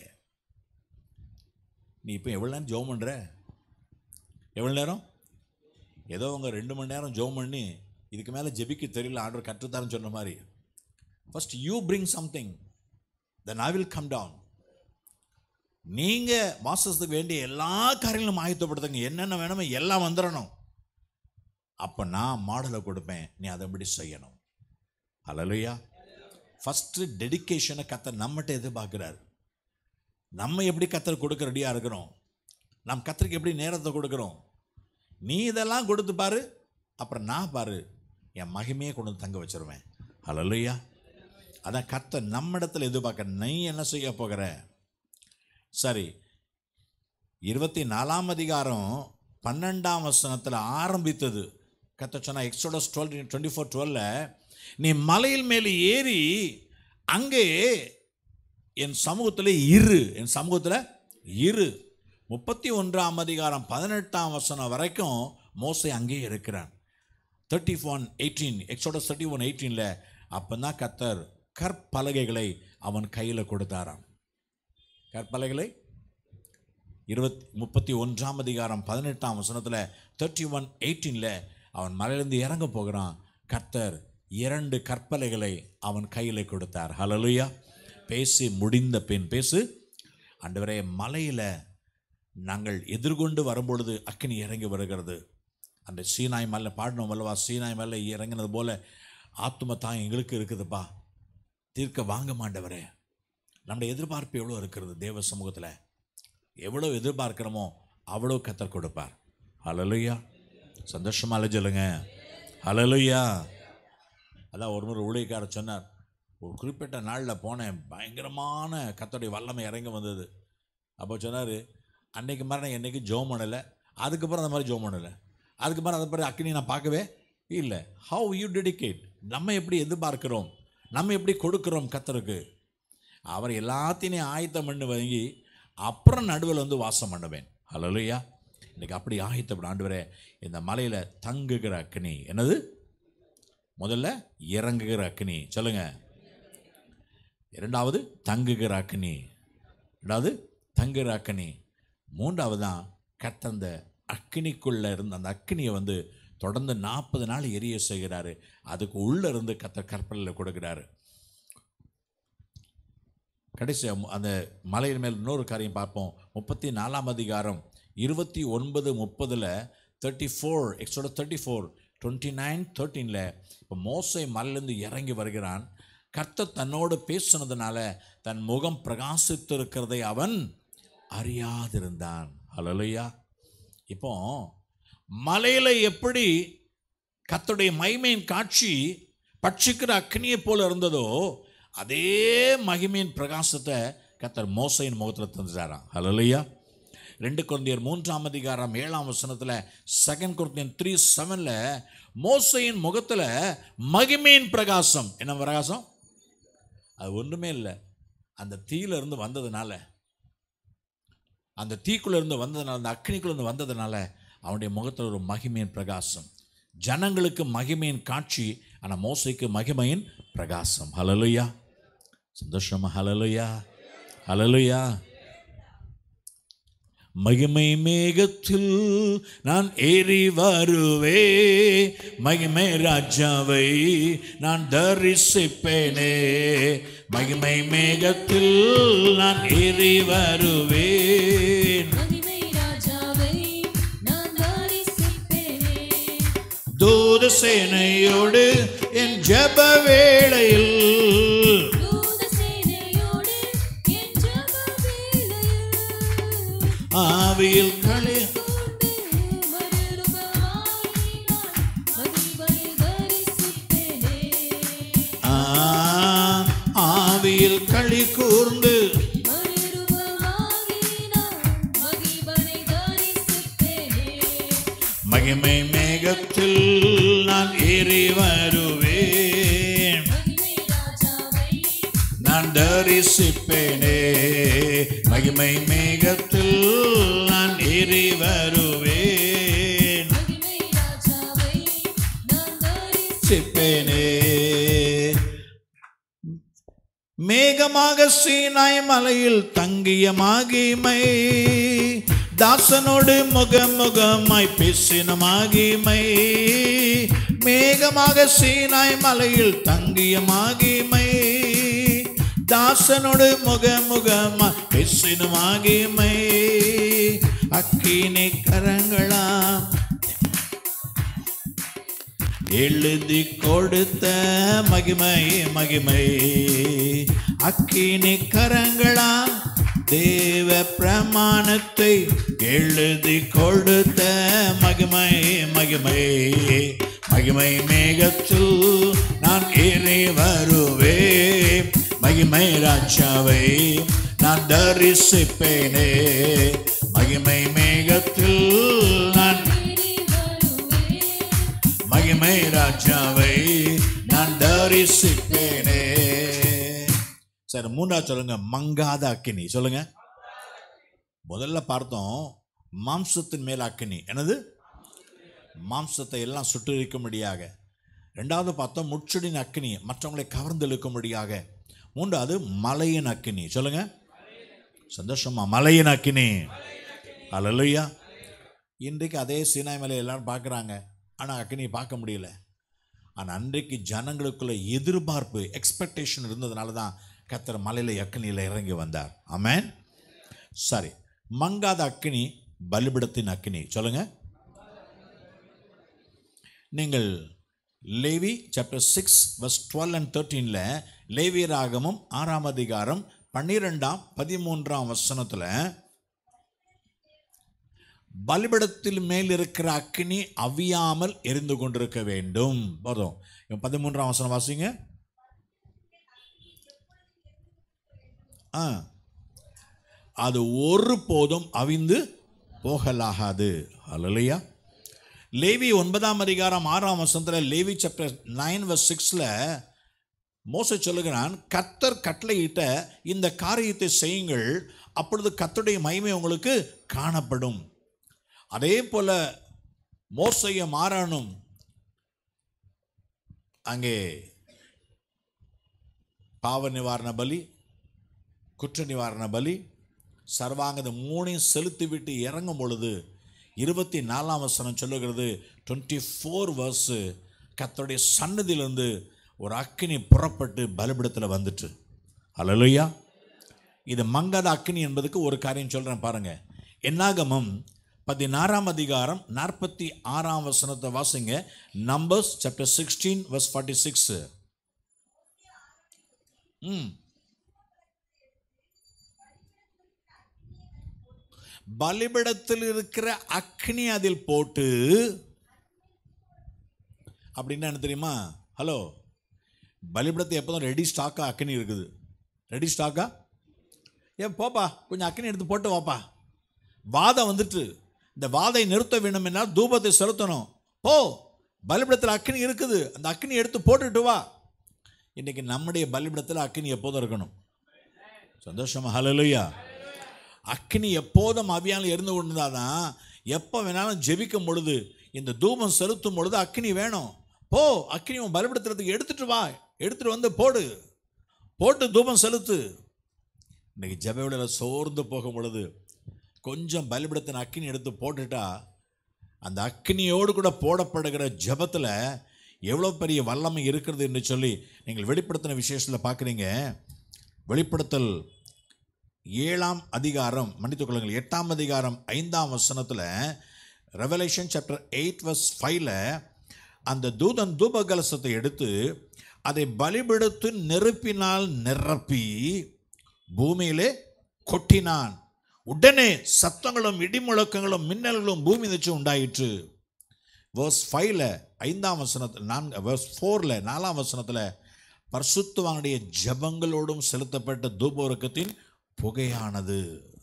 நீ இப்போ எவ்வளோ நேரம் ஜெபம் பண்ணுற? எவ்வளோ நேரம்? ஏதோ உங்கள் ரெண்டு மணி நேரம் ஜெபம் பண்ணி இதுக்கு மேலே ஜெபிக்க தெரியல, ஆண்டவர் கற்றுத்தாருன்னு சொன்ன மாதிரி. First you bring something, then I will come down. நீங்கள் வாசத்துக்கு வேண்டிய எல்லா காரியங்களும் ஆயத்தப்படுத்துங்க. என்னென்ன வேணுமோ எல்லாம் வந்துடணும். அப்போ நான் மாடலை கொடுப்பேன், நீ அதை எப்படி செய்யணும். ஹல்லேலூயா. ஃபஸ்ட்டு டெடிக்கேஷனை கர்த்தர் நம்மகிட்ட எதிர்பார்க்குறாரு. நம்ம எப்படி கர்த்தர் கொடுக்க ரெடியாக இருக்கிறோம், நம் கர்த்தருக்கு எப்படி நேரத்தை கொடுக்குறோம். நீ இதெல்லாம் கொடுத்து பாரு, அப்புறம் நான் பாரு, என் மகிமையை கொண்டு வந்து தங்க வச்சிருவேன். ஹல்லேலூயா. அதான் கர்த்தர் நம்ம இடத்துல எதிர்பார்க்க. நீ என்ன செய்ய போகிற? சரி, இருபத்தி நாலாம் அதிகாரம் பன்னெண்டாம் வசனத்தில் ஆரம்பித்தது. கர்த்தர் சொன்னா, எக்ஸோடஸ் டுவெல் டுவெண்ட்டி ஃபோர் டுவெல்ல, நீ மலையில் மேலே ஏறி அங்கே என் சமூகத்தில் இரு, என் சமூகத்தில் இரு. முப்பத்தி ஒன்றாம் அதிகாரம் பதினெட்டாம் வசனம் வரைக்கும் மோசே அங்கேயே இருக்கிறான். Thirty one eighteen Exodus thirty one எயிட்டீனில் அப்போ தான் கர்த்தர் கற்பலகைகளை அவன் கையில் கொடுத்தாராம். கற்பலகைகளை இருபத்தி முப்பத்தி ஒன்றாம் அதிகாரம் பதினெட்டாம் வசனத்தில் தேர்ட்டி ஒன் எயிட்டீனில் அவன் மலையிலிருந்து இறங்க போகிறான். கர்த்தர் இரண்டு கற்பலைகளை அவன் கையில் கொடுத்தார். ஹல்லேலூயா. பேசி முடிந்த பின், பேசு ஆண்டவரே, மலையில் நாங்கள் எதிர்கொண்டு வரும்பொழுது அக்கினி இறங்கி வருகிறது. அந்த சீனாய் மலை பாடணும் அல்லவா, சீனாய் மலை இறங்கினது போல ஆத்தும தான் எங்களுக்கு இருக்குதுப்பா, தீர்க்க வாங்க மாண்டவரே. நம்முடைய எதிர்பார்ப்பு எவ்வளோ இருக்கிறது தேவ சமூகத்தில், எவ்வளோ எதிர்பார்க்கிறோமோ அவ்வளோ கர்த்தர் கொடுப்பார். ஹல்லேலூயா. சந்தோஷமா இல்லை சொல்லுங்க. ஹல்லேலூயா. அதான் ஒரு முறை ஊழியக்காரர் சொன்னார், ஒரு குறிப்பிட்ட நாளில் போனேன், பயங்கரமான கர்த்தருடைய வல்லமை இறங்கி வந்தது. அப்போ சொன்னார், அன்னைக்கு மாதிரி நான் என்றைக்கு ஜெபம் பண்ணலை, அதுக்கப்புறம் அந்த மாதிரி ஜெபம் பண்ணலை, அதுக்கப்புறம் அதை மாதிரி அக்கினி நான் பார்க்கவே இல்லை. ஹவு யூ டெடிகேட், நம்ம எப்படி எதிர்பார்க்கிறோம், நம்ம எப்படி கொடுக்குறோம் கர்த்தருக்கு. அவர் எல்லாத்தையும் ஆயத்தம் பண்ணி வாங்கி அப்புறம் நடுவில் வந்து வாசம் பண்ணுவேன். ஹல்லேலூயா. இன்றைக்கி அப்படி ஆயத்தப்பட ஆண்டவரே, இந்த மலையில் தங்குகிற அக்கினி. என்னது? முதல்ல இறங்குகிற அக்கினி சொல்லுங்க. இரண்டாவது தங்குகிற அக்கினி. ரெண்டாவது தங்குகிற அக்கினி. மூன்றாவது தான் கர்த்தர் அந்த அக்கினிக்குள்ளே இருந்து அந்த அக்கினியை வந்து தொடர்ந்து நாற்பது நாள் எரிய செய்கிறாரு. அதுக்கு உள்ளே இருந்து கர்த்தர் கற்பனையில் கொடுக்குறாரு. கடைசி அந்த மலையின் மேல் இன்னொரு காரியம் பார்ப்போம். முப்பத்தி நாலாம் அதிகாரம் இருபத்தி ஒன்பது முப்பதில் thirty four Exodus thirty four twenty nine தேர்ட்டீனில் இப்போ மோசே மலையிலேருந்து இறங்கி வருகிறான். கர்த்தர் தன்னோடு பேசுனதுனால தன் முகம் பிரகாசித்திருக்கிறதை அவன் அறியாதிருந்தான். ஹல்லேலூயா. இப்போ மலையில் எப்படி கர்த்தருடைய மகிமையின் காட்சி பட்சிக்கிற அக்னியை போல இருந்ததோ, அதே மகிமையின் பிரகாசத்தை கர்த்தர் மோசையின் முகத்தில் தந்துட்டாராம். ஹல்லேலூயா. ரெண்டு கொரிந்தியர் மூன்றாம் அதிகாரம் ஏழாம் வசனத்தில், செகண்ட் கொரிந்தியர் த்ரீ செவனில் மோசையின் முகத்தில் மகிமையின் பிரகாசம். என்ன பிரகாசம்? அது ஒன்றுமே இல்லை, அந்த தீயிலிருந்து வந்ததுனால, அந்த தீக்குள்ளேருந்து வந்ததுனால, அந்த அக்னிக்குள்ளேருந்து வந்ததுனால அவனுடைய முகத்தில் ஒரு மகிமையின் பிரகாசம். ஜனங்களுக்கு மகிமையின் காட்சி, ஆனால் மோசைக்கு மகிமையின் பிரகாசம். ஹல்லேலூயா. சந்தோஷமா? ஹல்லேலூயா. ஹல்லேலூயா. மகிமை மேகத்தில் நான் ஏறி வருவே, மகிமை ராஜாவை நான் தரிசிப்பேனே. மகிமை மேகத்தில் நான் ஏறி வருவேன், தூத சேனையோடு என் ஜெப வேளையில், ஆவியில் களி ஆவியில் களி கூர்ந்து மகிமை மேகத்தில் நான் ஏறி வருவேன், நான் தரிசிப்பேனே. மகிமை மேகத்தில் நான் ஏறி வருவேன், சிப்பேனே. மேகமாக சீனாய் மலையில் தங்கிய மகிமை, தாசனோடு முகமுகமாய் பேசின மகிமை. மேகமாக சீனாய் மலையில் தங்கிய மகிமை, தாசனோடு முகமுகமாய் பேசின மகிமை. அக்கினி கரங்களாம் எழுதி கொடுத்த மகிமை மகிமை. அக்கினி கரங்களாம் தேவ பிரமாணத்தை எழுதி கொடுத்த மகிமை மகிமை. மகிமை மேகத்தில் நான் ஏறி வருவேன், மகிமை ராஜாவை நான் தரிசிப்பேனே. மகிமை மேகத்தில் நான் மகிமை ராஜாவை நான் தரிசிப்பேனே. சரி, மூன்றாவது சொல்லுங்க, மங்காத அக்கினி. சொல்லுங்க. முதல்ல பார்த்தோம் மாம்சத்தின் மேல் அக்கினி. என்னது? மாம்சத்தை எல்லாம் சுட்டரிக்கும்படியாக. ரெண்டாவது பார்த்தோம் முட்செடியின் அக்கினி, மற்றவங்களை கவர்ந்தெழுக்கும்படியாக. மூன்றாவது மலையின் அக்கினி. சொல்லுங்க. சந்தோஷமா? மலையின் அக்கினி. ஹல்லேலூயா. இன்றைக்கு அதே சீனாய் மலையை எல்லாரும் பார்க்குறாங்க, ஆனால் அக்கினியை பார்க்க முடியல. ஆனால் அன்றைக்கு ஜனங்களுக்குள்ள எதிர்பார்ப்பு, எக்ஸ்பெக்டேஷன் இருந்ததுனால தான் கர்த்தர் மலையில் அக்கினியில் இறங்கி வந்தார். ஆமென். சரி, மங்காத அக்கினி பலிபீடத்தின் அக்கினி. சொல்லுங்க. நீங்கள் Levi chapter six verse twelve and தேர்ட்டீனில், லேவியராகமும் ஆறாம் அதிகாரம் பன்னிரெண்டாம் பதிமூன்றாம் வசனத்தில் பலிபீடத்தில் மேல் இருக்கிற அக்கினி அவியாமல் எரிந்து கொண்டிருக்க வேண்டும். போதும். பதிமூன்றாம் வசனம் வாசிங்க. ஆ அது ஒரு போதும் அவிந்து போகலாகாது. அல்லேலூயா. லேவி ஒன்பதாம் அதிகாரம் ஆறாம் வசனத்தில், லேவி சாப்டர் நைன் வர்ஸ் சிக்ஸில் மோசே சொல்லுகிறான், கர்த்தர் கட்டளையிட்ட இந்த காரியத்தை செய்யுங்கள், அப்பொழுது கர்த்தருடைய மகிமை உங்களுக்கு காணப்படும். அதே போல மோசேயும் ஆரோனும் அங்கே பாவ நிவாரண பலி, குற்ற நிவாரண பலி, சர்வாங்கத மூணையும் செலுத்தி விட்டு இறங்கும் பொழுது இருபத்தி நாலாம் வசனம் சொல்லுகிறது, டுவெண்ட்டி ஃபோர் வர்ஸ், கர்த்தருடைய சன்னதியிலிருந்து ஒரு அக்கினி புறப்பட்டு பலிபீடத்தில் வந்துட்டு. அல்லேலூயா. இது மங்காத அக்கினி என்பதுக்கு ஒரு காரியம் சொல்கிறேன் பாருங்க. என்னாகமம் பதினாறாம் அதிகாரம் நாற்பத்தி ஆறாம் வசனத்தை வாசிங்க. Numbers chapter sixteen verse forty six. ம் பலிபீடத்தில் இருக்கிற அக்னி அதில் போட்டு, அப்படின்னா என்ன தெரியுமா? ஹலோ, பலிபீடத்தை எப்போதும் ரெடி ஸ்டாக்கா அக்னி இருக்குது. ரெடி ஸ்டாக்கா? ஏன் போப்பா, கொஞ்சம் அக்னி எடுத்து போட்டு வாப்பா. வாதம் வந்துட்டு, இந்த வாதை நிறுத்த வேண்டும் என்றால் தூபத்தை செலுத்தணும். போ, பலிபீடத்தில் அக்னி இருக்குது, அந்த அக்னி எடுத்து போட்டுட்டு வா. இன்னைக்கு நம்முடைய பலிபீடத்தில் அக்னி எப்போதும் இருக்கணும். சந்தோஷமா? ஹல்லேலூயா. அக்னி எப்போதும் அவியால் எரிந்து கொண்டிருந்தாதான் எப்போ வேணாலும் ஜெபிக்கும் பொழுது, இந்த தூபம் செலுத்தும் பொழுது அக்னி வேணும். போ, அக்னி உன் பலிபீடத்துக்கு எடுத்துட்டு வா, எடுத்துட்டு வந்து போடு, போட்டு தூபம் செலுத்து. இன்னைக்கு ஜெபவேளையில் சோர்ந்து போகும் பொழுது கொஞ்சம் பலிபீடத்தின் அக்னி எடுத்து போட்டுட்டா, அந்த அக்னியோடு கூட போடப்படுகிற ஜெபத்தில் எவ்வளோ பெரிய வல்லமை இருக்கிறது என்று சொல்லி நீங்கள் வெளிப்படுத்தின விசேஷத்தில் பார்க்குறீங்க. வெளிப்படுத்தல் ஏழாம் அதிகாரம், மன்னித்துக் கொள்ளுங்கள், எட்டாம் அதிகாரம் ஐந்தாம் வசனத்தில், ரெவலேஷன் சாப்டர் எயிட் வர்ஸ் ஃபைவ்ல, அந்த தூதன் தூப கலசத்தை எடுத்து அதை பலிபீடத்து நெருப்பினால் நிரப்பி பூமியிலே கொட்டினான். உடனே சத்தங்களும் இடிமுழக்கங்களும் மின்னல்களும் பூமி நிச்சு உண்டாயிற்று. வேர்ஸ் ஃபைவ்ல ஐந்தாம் வசனத்தில், நான்கு வேர்ஸ் ஃபோரில் நாலாம் வசனத்தில், பரிசுத்தவானுடைய ஜபங்களோடும் செலுத்தப்பட்ட தூபவர்க்கத்தின் புகையானது.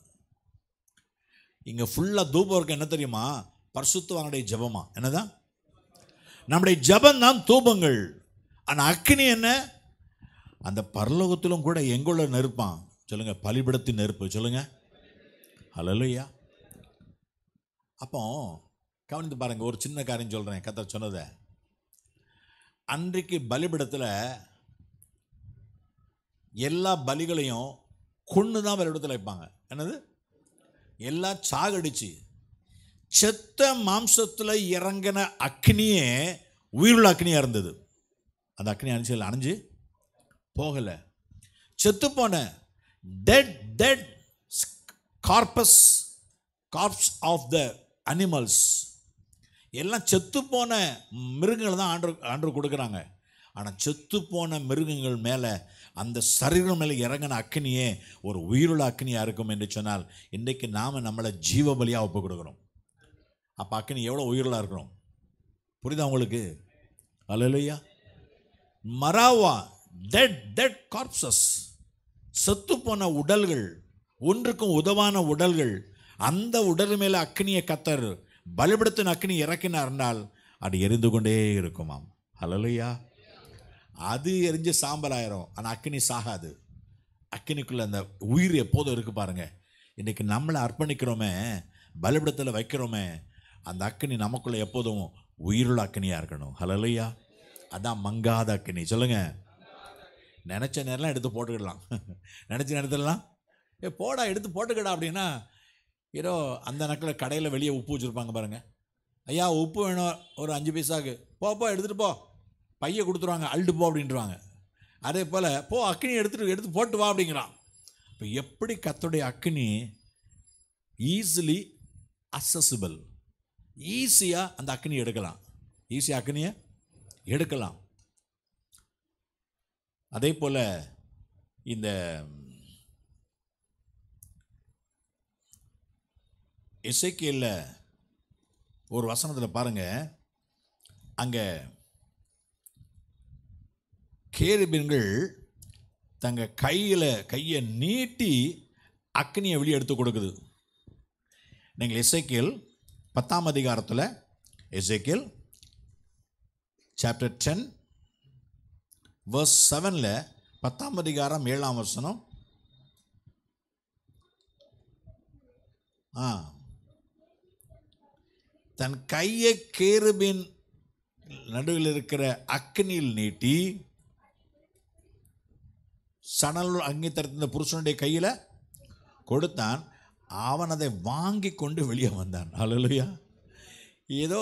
இங்க ஃபுல்லா தூபவர்க்கம் என்ன தெரியுமா? பரிசுத்தவானுடைய ஜபமா? என்னதான்? நம்முடைய ஜபம் தான் தூபங்கள். ஆனால் அக்னி என்ன? அந்த பரலோகத்திலும் கூட எங்குள்ள நெருப்பான் சொல்லுங்க, பலிபீடத்தின் நெருப்பு. சொல்லுங்க ஹல்லேலூயா. அப்போ கவனித்து பாருங்க, ஒரு சின்ன காரியம் சொல்றேன். கர்த்தர் சொன்னதை, அன்றைக்கு பலிபீடத்தில் எல்லா பலிகளையும் கொண்டு தான் பலிபீடத்தில் வைப்பாங்க. என்னது? எல்லாம் சாகடிச்சு செத்த மாம்சத்தில் இறங்கின அக்னியே உயிருள்ள அக்னியாக இருந்தது. அந்த அக்னி அணிச்சு அணைஞ்சு போகலை. செத்து போன dead dead corpus corpse of the animals எல்லாம் செத்து போன மிருகங்கள் தான் ஆண்டு ஆண்டு கொடுக்குறாங்க. ஆனால் செத்து போன மிருகங்கள் மேலே, அந்த சரீரம் மேலே இறங்கின அக்னியே ஒரு உயிருள்ள அக்னியாக இருக்கும் என்று சொன்னால், இன்றைக்கு நாம் நம்மளை ஜீவபலியாக ஒப்பு கொடுக்குறோம். அப்போ அக்னி எவ்வளோ உயிருள்ளா இருக்கணும்? புரியுதா உங்களுக்கு? அல்லேலூயா. மராவா, டெட் டெட் கார்ப்சஸ், செத்து போன உடல்கள், ஒன்றுக்கும் உதவான உடல்கள், அந்த உடல் மேலே அக்னியை கத்தர் பலிபீடத்தின் அக்னி இறக்கினார்னால் அது எரிந்து கொண்டே இருக்குமாம். அல்லேலூயா. அது எரிஞ்சு சாம்பலாயிரும், ஆனால் அக்னி சாகாது. அக்னிக்குள்ள அந்த உயிர் எப்போதும் இருக்கு பாருங்க. இன்னைக்கு நம்மளை அர்ப்பணிக்கிறோமே, பலிபீடத்தில் வைக்கிறோமே, அந்த அக்னி நமக்குள்ள எப்போதும் உயிருள்ள அக்னியாக இருக்கணும். ஹல்லேலூயா. அதான் மங்காத அக்னி. சொல்லுங்க. நினச்ச நேரம்லாம் எடுத்து போட்டுக்கிடலாம். நினச்ச நேரத்துலலாம் ஏ போடா எடுத்து போட்டுக்கடா அப்படின்னா, ஏதோ அந்த நக்கில் கடையில் வெளியே உப்பு வச்சுருப்பாங்க பாருங்கள். ஐயா உப்பு வேணும் ஒரு அஞ்சு பைசாக்கு, போப்போ எடுத்துகிட்டு போ, பையை கொடுத்துருவாங்க, அள்ளிட்டு போ அப்படின்ட்டுருவாங்க. அதே போல் போ அக்னி எடுத்துகிட்டு எடுத்து போட்டு வா அப்படிங்கிறான். இப்போ எப்படி கர்த்தருடைய அக்னி ஈஸிலி அக்சசிபிள், ஈஸியாக அந்த அக்னி எடுக்கலாம், ஈஸியாக அக்னியை எடுக்கலாம். அதே போல் இந்த எசேக்கியேல்ல ஒரு வசனத்தில் பாருங்க, அங்கே கேருபீன்கள் தங்க கையில் கையை நீட்டி அக்னியை வெளியே எடுத்து கொடுக்குது. நீங்கள் எசேக்கியேல் பத்தாம் அதிகாரத்தில், எசேக்கியேல் சாப்டர் டென் verse செவனில், பத்தாம் அதிகாரம் ஏழாம் வசனம். ஆ தன் கையை கேருபீன் நடுவில் இருக்கிற அக்னியில் நீட்டி சணல் அங்கே தடுத்த புருஷனுடைய கையில் கொடுத்தான். அவன் அதை வாங்கி கொண்டு வெளியே வந்தான். அல்லேலூயா. ஏதோ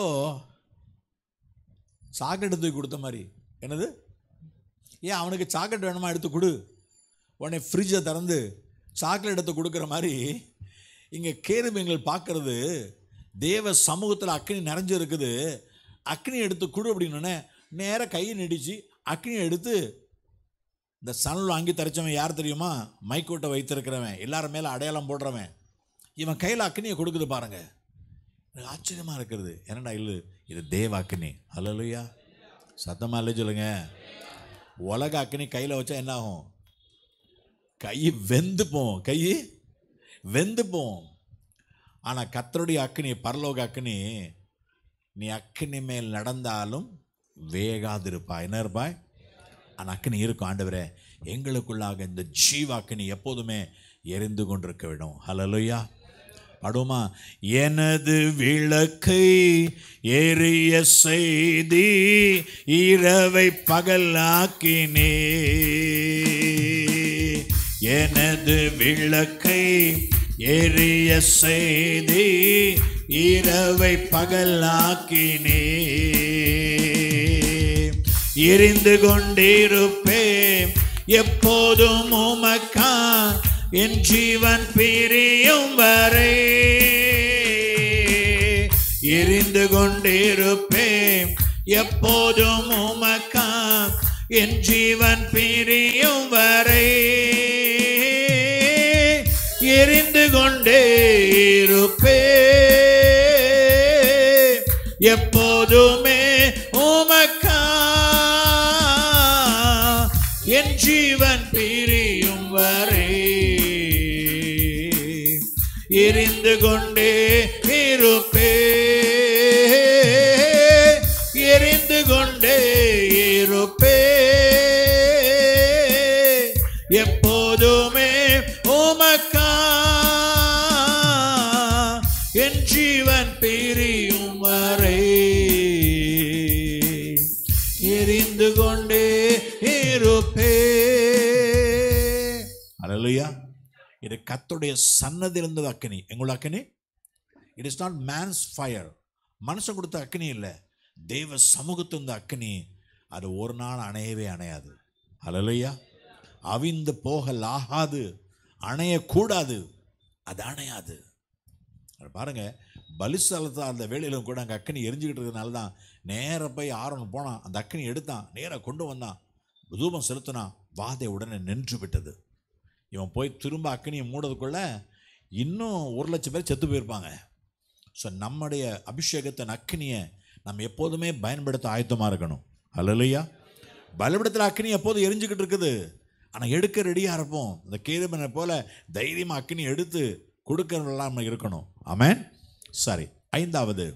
சாக்கெட் தூக்கி கொடுத்த மாதிரி. என்னது? ஏன் அவனுக்கு சாக்லேட் வேணுமா எடுத்து கொடு, உடனே ஃப்ரிட்ஜை திறந்து சாக்லேட் எடுத்து கொடுக்குற மாதிரி இங்கே கேருபீன்கள் பார்க்கறது, தேவ சமூகத்தில் அக்னி நிறைஞ்சு இருக்குது, அக்னி எடுத்து கொடு அப்படின்னோடனே நேராக கையை நடிச்சு அக்னியை எடுத்து, இந்த சணல் வாங்கி தரைச்சவன் யார் தெரியுமா? மைக்கோட்டை வைத்திருக்கிறவன், எல்லாரும் மேலே அடையாளம் போடுறவன். இவன் கையில் அக்னியை கொடுக்குது பாருங்க. எனக்கு ஆச்சரியமாக இருக்கிறது. என்னடா இல்லை, இது தேவ அக்னி. அல்லேலூயா. சத்தமாக இல்லை சொல்லுங்க. உலக அக்னி கையில் வச்சா என்ன ஆகும்? கை வெந்துப்போம், கை வெந்துப்போம். ஆனால் கர்த்தருடைய அக்னி, பரலோக அக்னி, நீ அக்னி மேல் நடந்தாலும் வேகாதிருப்பா. என்ன இருப்பாய்? ஆனால் அக்னி இருக்கும். ஆண்டவரே, எங்களுக்குள்ளாக இந்த ஜீவ அக்னி எப்போதுமே எரிந்து கொண்டிருக்க வேண்டும். ஹல்லேலூயா. பாடுமா? எனது விளக்கை எரிய செய்தி இரவை பகலாக்கினே, எனது விளக்கை எரிய செய்தி இரவை பகலாக்கினே, எரிந்து கொண்டிருப்பேன் எப்போதும் உமக்கா, என் ஜீவன் பிரியும் வரை எரிந்து கொண்டிருப்பேன் எப்போதும் உமக்கா, என் ஜீவன் பிரியும் வரை எரிந்து கொண்டே இருப்பேன் எப்போதுமே உமக்கா, என் ஜீவன் பிரியும் வரை எரிந்து கொண்டே இருப்பேன் எரிந்து கொண்டே இருப்பேன் எப்போதுமே உமக்கா, என் ஜீவன் பிரியும் வரை எரிந்து கொண்டே இருப்பேன். அல்லேலூயா. இது கர்த்தருடைய சன்னதியில் இருந்தது அக்னி. எங்களோட அக்னி, it is not man's fire. மனுஷன் கொடுத்த அக்னி இல்லை, தேவ சமூகத்து இருந்த அக்னி. அது ஒரு நாள் அணையவே அணையாது. அல்லேலூயா. அவிந்து போகலாகாது, அணையக்கூடாது, அது அணையாது. பாருங்க, பலிஸ்தலத்தில் அந்த வேலையிலும் கூட அங்கே அக்னி எரிஞ்சுக்கிட்டு இருக்கிறதுனால தான் நேராக போய் ஆரோன் போனான், அந்த அக்னி எடுத்தான், நேராக கொண்டு வந்தான், தூபம் செலுத்தினான், வாதை உடனே நின்று விட்டது. இவன் போய் திரும்ப அக்னியை மூடுறதுக்குள்ள இன்னும் ஒரு லட்சம் பேர் செத்து போயிருப்பாங்க. ஸோ நம்முடைய அபிஷேகத்தின் அக்னியை நம்ம எப்போதுமே பயன்படுத்த ஆயத்தமாக இருக்கணும். அல்லேலூயா. பலிபீடத்தில் அக்னி எப்போதும் எரிஞ்சுக்கிட்டு இருக்குது, ஆனால் எடுக்க ரெடியாக இருப்போம். இந்த கேருபீனை போல தைரியமாக அக்னி எடுத்து கொடுக்கறதெல்லாம் நம்ம இருக்கணும். ஆமென். சரி, ஐந்தாவது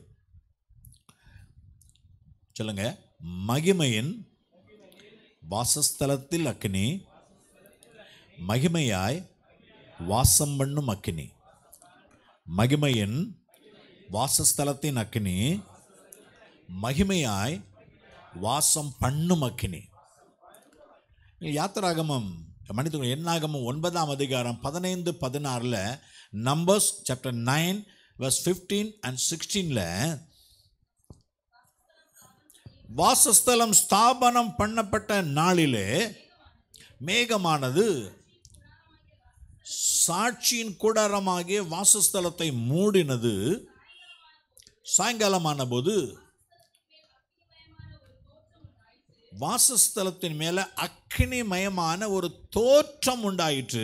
சொல்லுங்க. மகிமையின் வாசஸ்தலத்தில் அக்னி, மகிமையாய் வாசம் பண்ணும் அக்னி. மகிமையின் வாசஸ்தலத்தின் அக்னி, மகிமையாய் வாசம் பண்ணும் அக்னி. யாத்திராகமம் மன்னித்து என்னாகமம் ஒன்பதாம் அதிகாரம் பதினைந்து பதினாறுல, Numbers chapter nine verse fifteen and சிக்ஸ்டீன்ல, வாசஸ்தலம் ஸ்தாபனம் பண்ணப்பட்ட நாளிலே மேகமானது சாட்சியின் கூடாரமாகிய வாசஸ்தலத்தை மூடினது. சாயங்காலமான போது வாசஸ்தலத்தின் மேல அக்னிமயமான ஒரு தோற்றம் உண்டாயிற்று.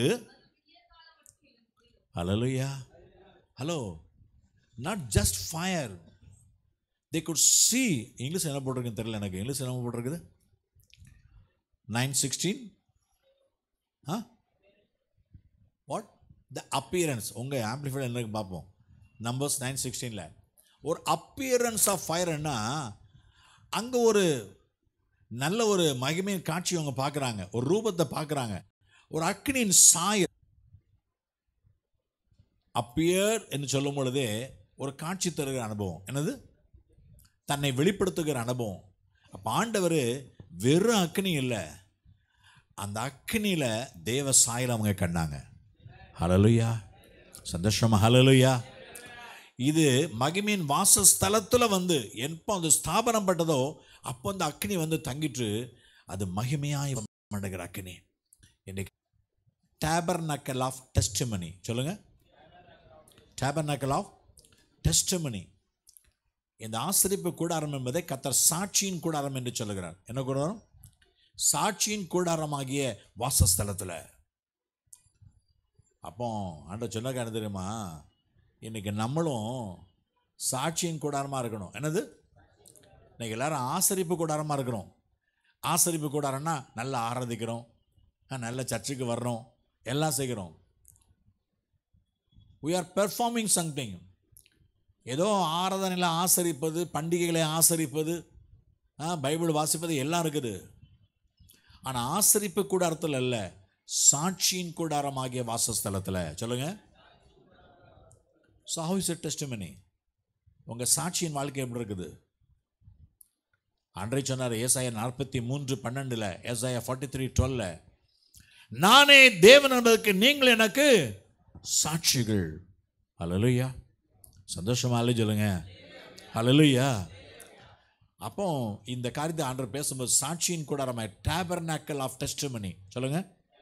Hallelujah. Hello, not just fire, they could see. English என்ன போட்டிருக்குன்னு தெரியல எனக்கு. இங்கிலீஷ் என்ன போட்டிருக்குது? Nine sixteen ah what the appearance. உங்கள் ஆம்பிளிஃபைட் என்ன பார்ப்போம். நம்பர்ஸ் நைன் சிக்ஸ்டீனில் ஒரு அப்பியரன்ஸ் ஆஃப் ஃபயர்னா அங்கே ஒரு நல்ல ஒரு மகிமையின் காட்சி அவங்க பார்க்குறாங்க, ஒரு ரூபத்தை பார்க்குறாங்க, ஒரு அக்னியின் சாய. அப்பியர் என்று சொல்லும் பொழுதே ஒரு காட்சி தருகிற அனுபவம். என்னது? தன்னை வெளிப்படுத்துகிற அனுபவம். அப்போ ஆண்டவர் வெறும் அக்னி இல்லை, அந்த அக்னியில் தேவ சாயல் அவங்க கண்டாங்க. ஹல்லேலூயா, சந்தோஷமா ஹல்லேலூயா. இது மகிமையின் வாசஸ்தலத்தில் வந்து எப்போ அது ஸ்தாபனம் பட்டதோ அப்போ அந்த அக்னி வந்து தங்கிட்டு அது மகிமையாய் மண்டகிற அக்னி. இன்னைக்கு டேபர்னக்கல் ஆஃப் டெஸ்டிமனி. சொல்லுங்க, டேபர்னக்கல் ஆஃப் டெஸ்டிமனி. இந்த ஆசரிப்பு கூடாரம் என்பதை கர்த்தர் சாட்சியின் கூடாரம் என்று சொல்லுகிறார். என்ன கூடாரம்? சாட்சியின் கூடாரமாகிய வாசஸ்தலத்தில். அப்போ ஆண்டவர் சொன்ன என்ன தெரியுமா? இன்னைக்கு நம்மளும் சாட்சியின் கூடாரமாக இருக்கணும். என்னது? இன்னைக்கு எல்லாரும் ஆசரிப்பு கூடாரமாக இருக்கிறோம். ஆசரிப்பு கூடாரம்னா நல்லா ஆராதிக்கிறோம், நல்ல சர்ச்சுக்கு வர்றோம், எல்லாம் செய்கிறோம். we are performing something. ஏதோ ஆராதனையில் ஆசரிப்பது, பண்டிகைகளை ஆசரிப்பது, பைபிள் வாசிப்பது எல்லாம் இருக்குது. ஆனால் ஆசரிப்பு கூடாரத்தில் அல்ல, சாட்சியின் கூடாரமாகிய வாசஸ்தலத்தில். சொல்லுங்க. So how is it testimony? உங்கள் சாட்சியின் வாழ்க்கை எப்படி இருக்குது? அன்றை சொன்னார் ஏசாயா நாற்பத்தி மூன்று பன்னெண்டில், ஏசாயா ஃபார்ட்டி த்ரீ டுவெல்ல, நானே தேவன் என்பதற்கு நீங்கள் எனக்கு சாட்சிகள். ஹல்லேலூயா, சந்தோஷமா இல்லை சொல்லுங்க. ஹல்லேலூயா. அப்போ இந்த காரியத்தை ஆண்டவர் பேசும்போது சாட்சியின் கூடாரமாய் டேபர்னக்கல் ஆஃப் டெஸ்டிமனி. சொல்லுங்க.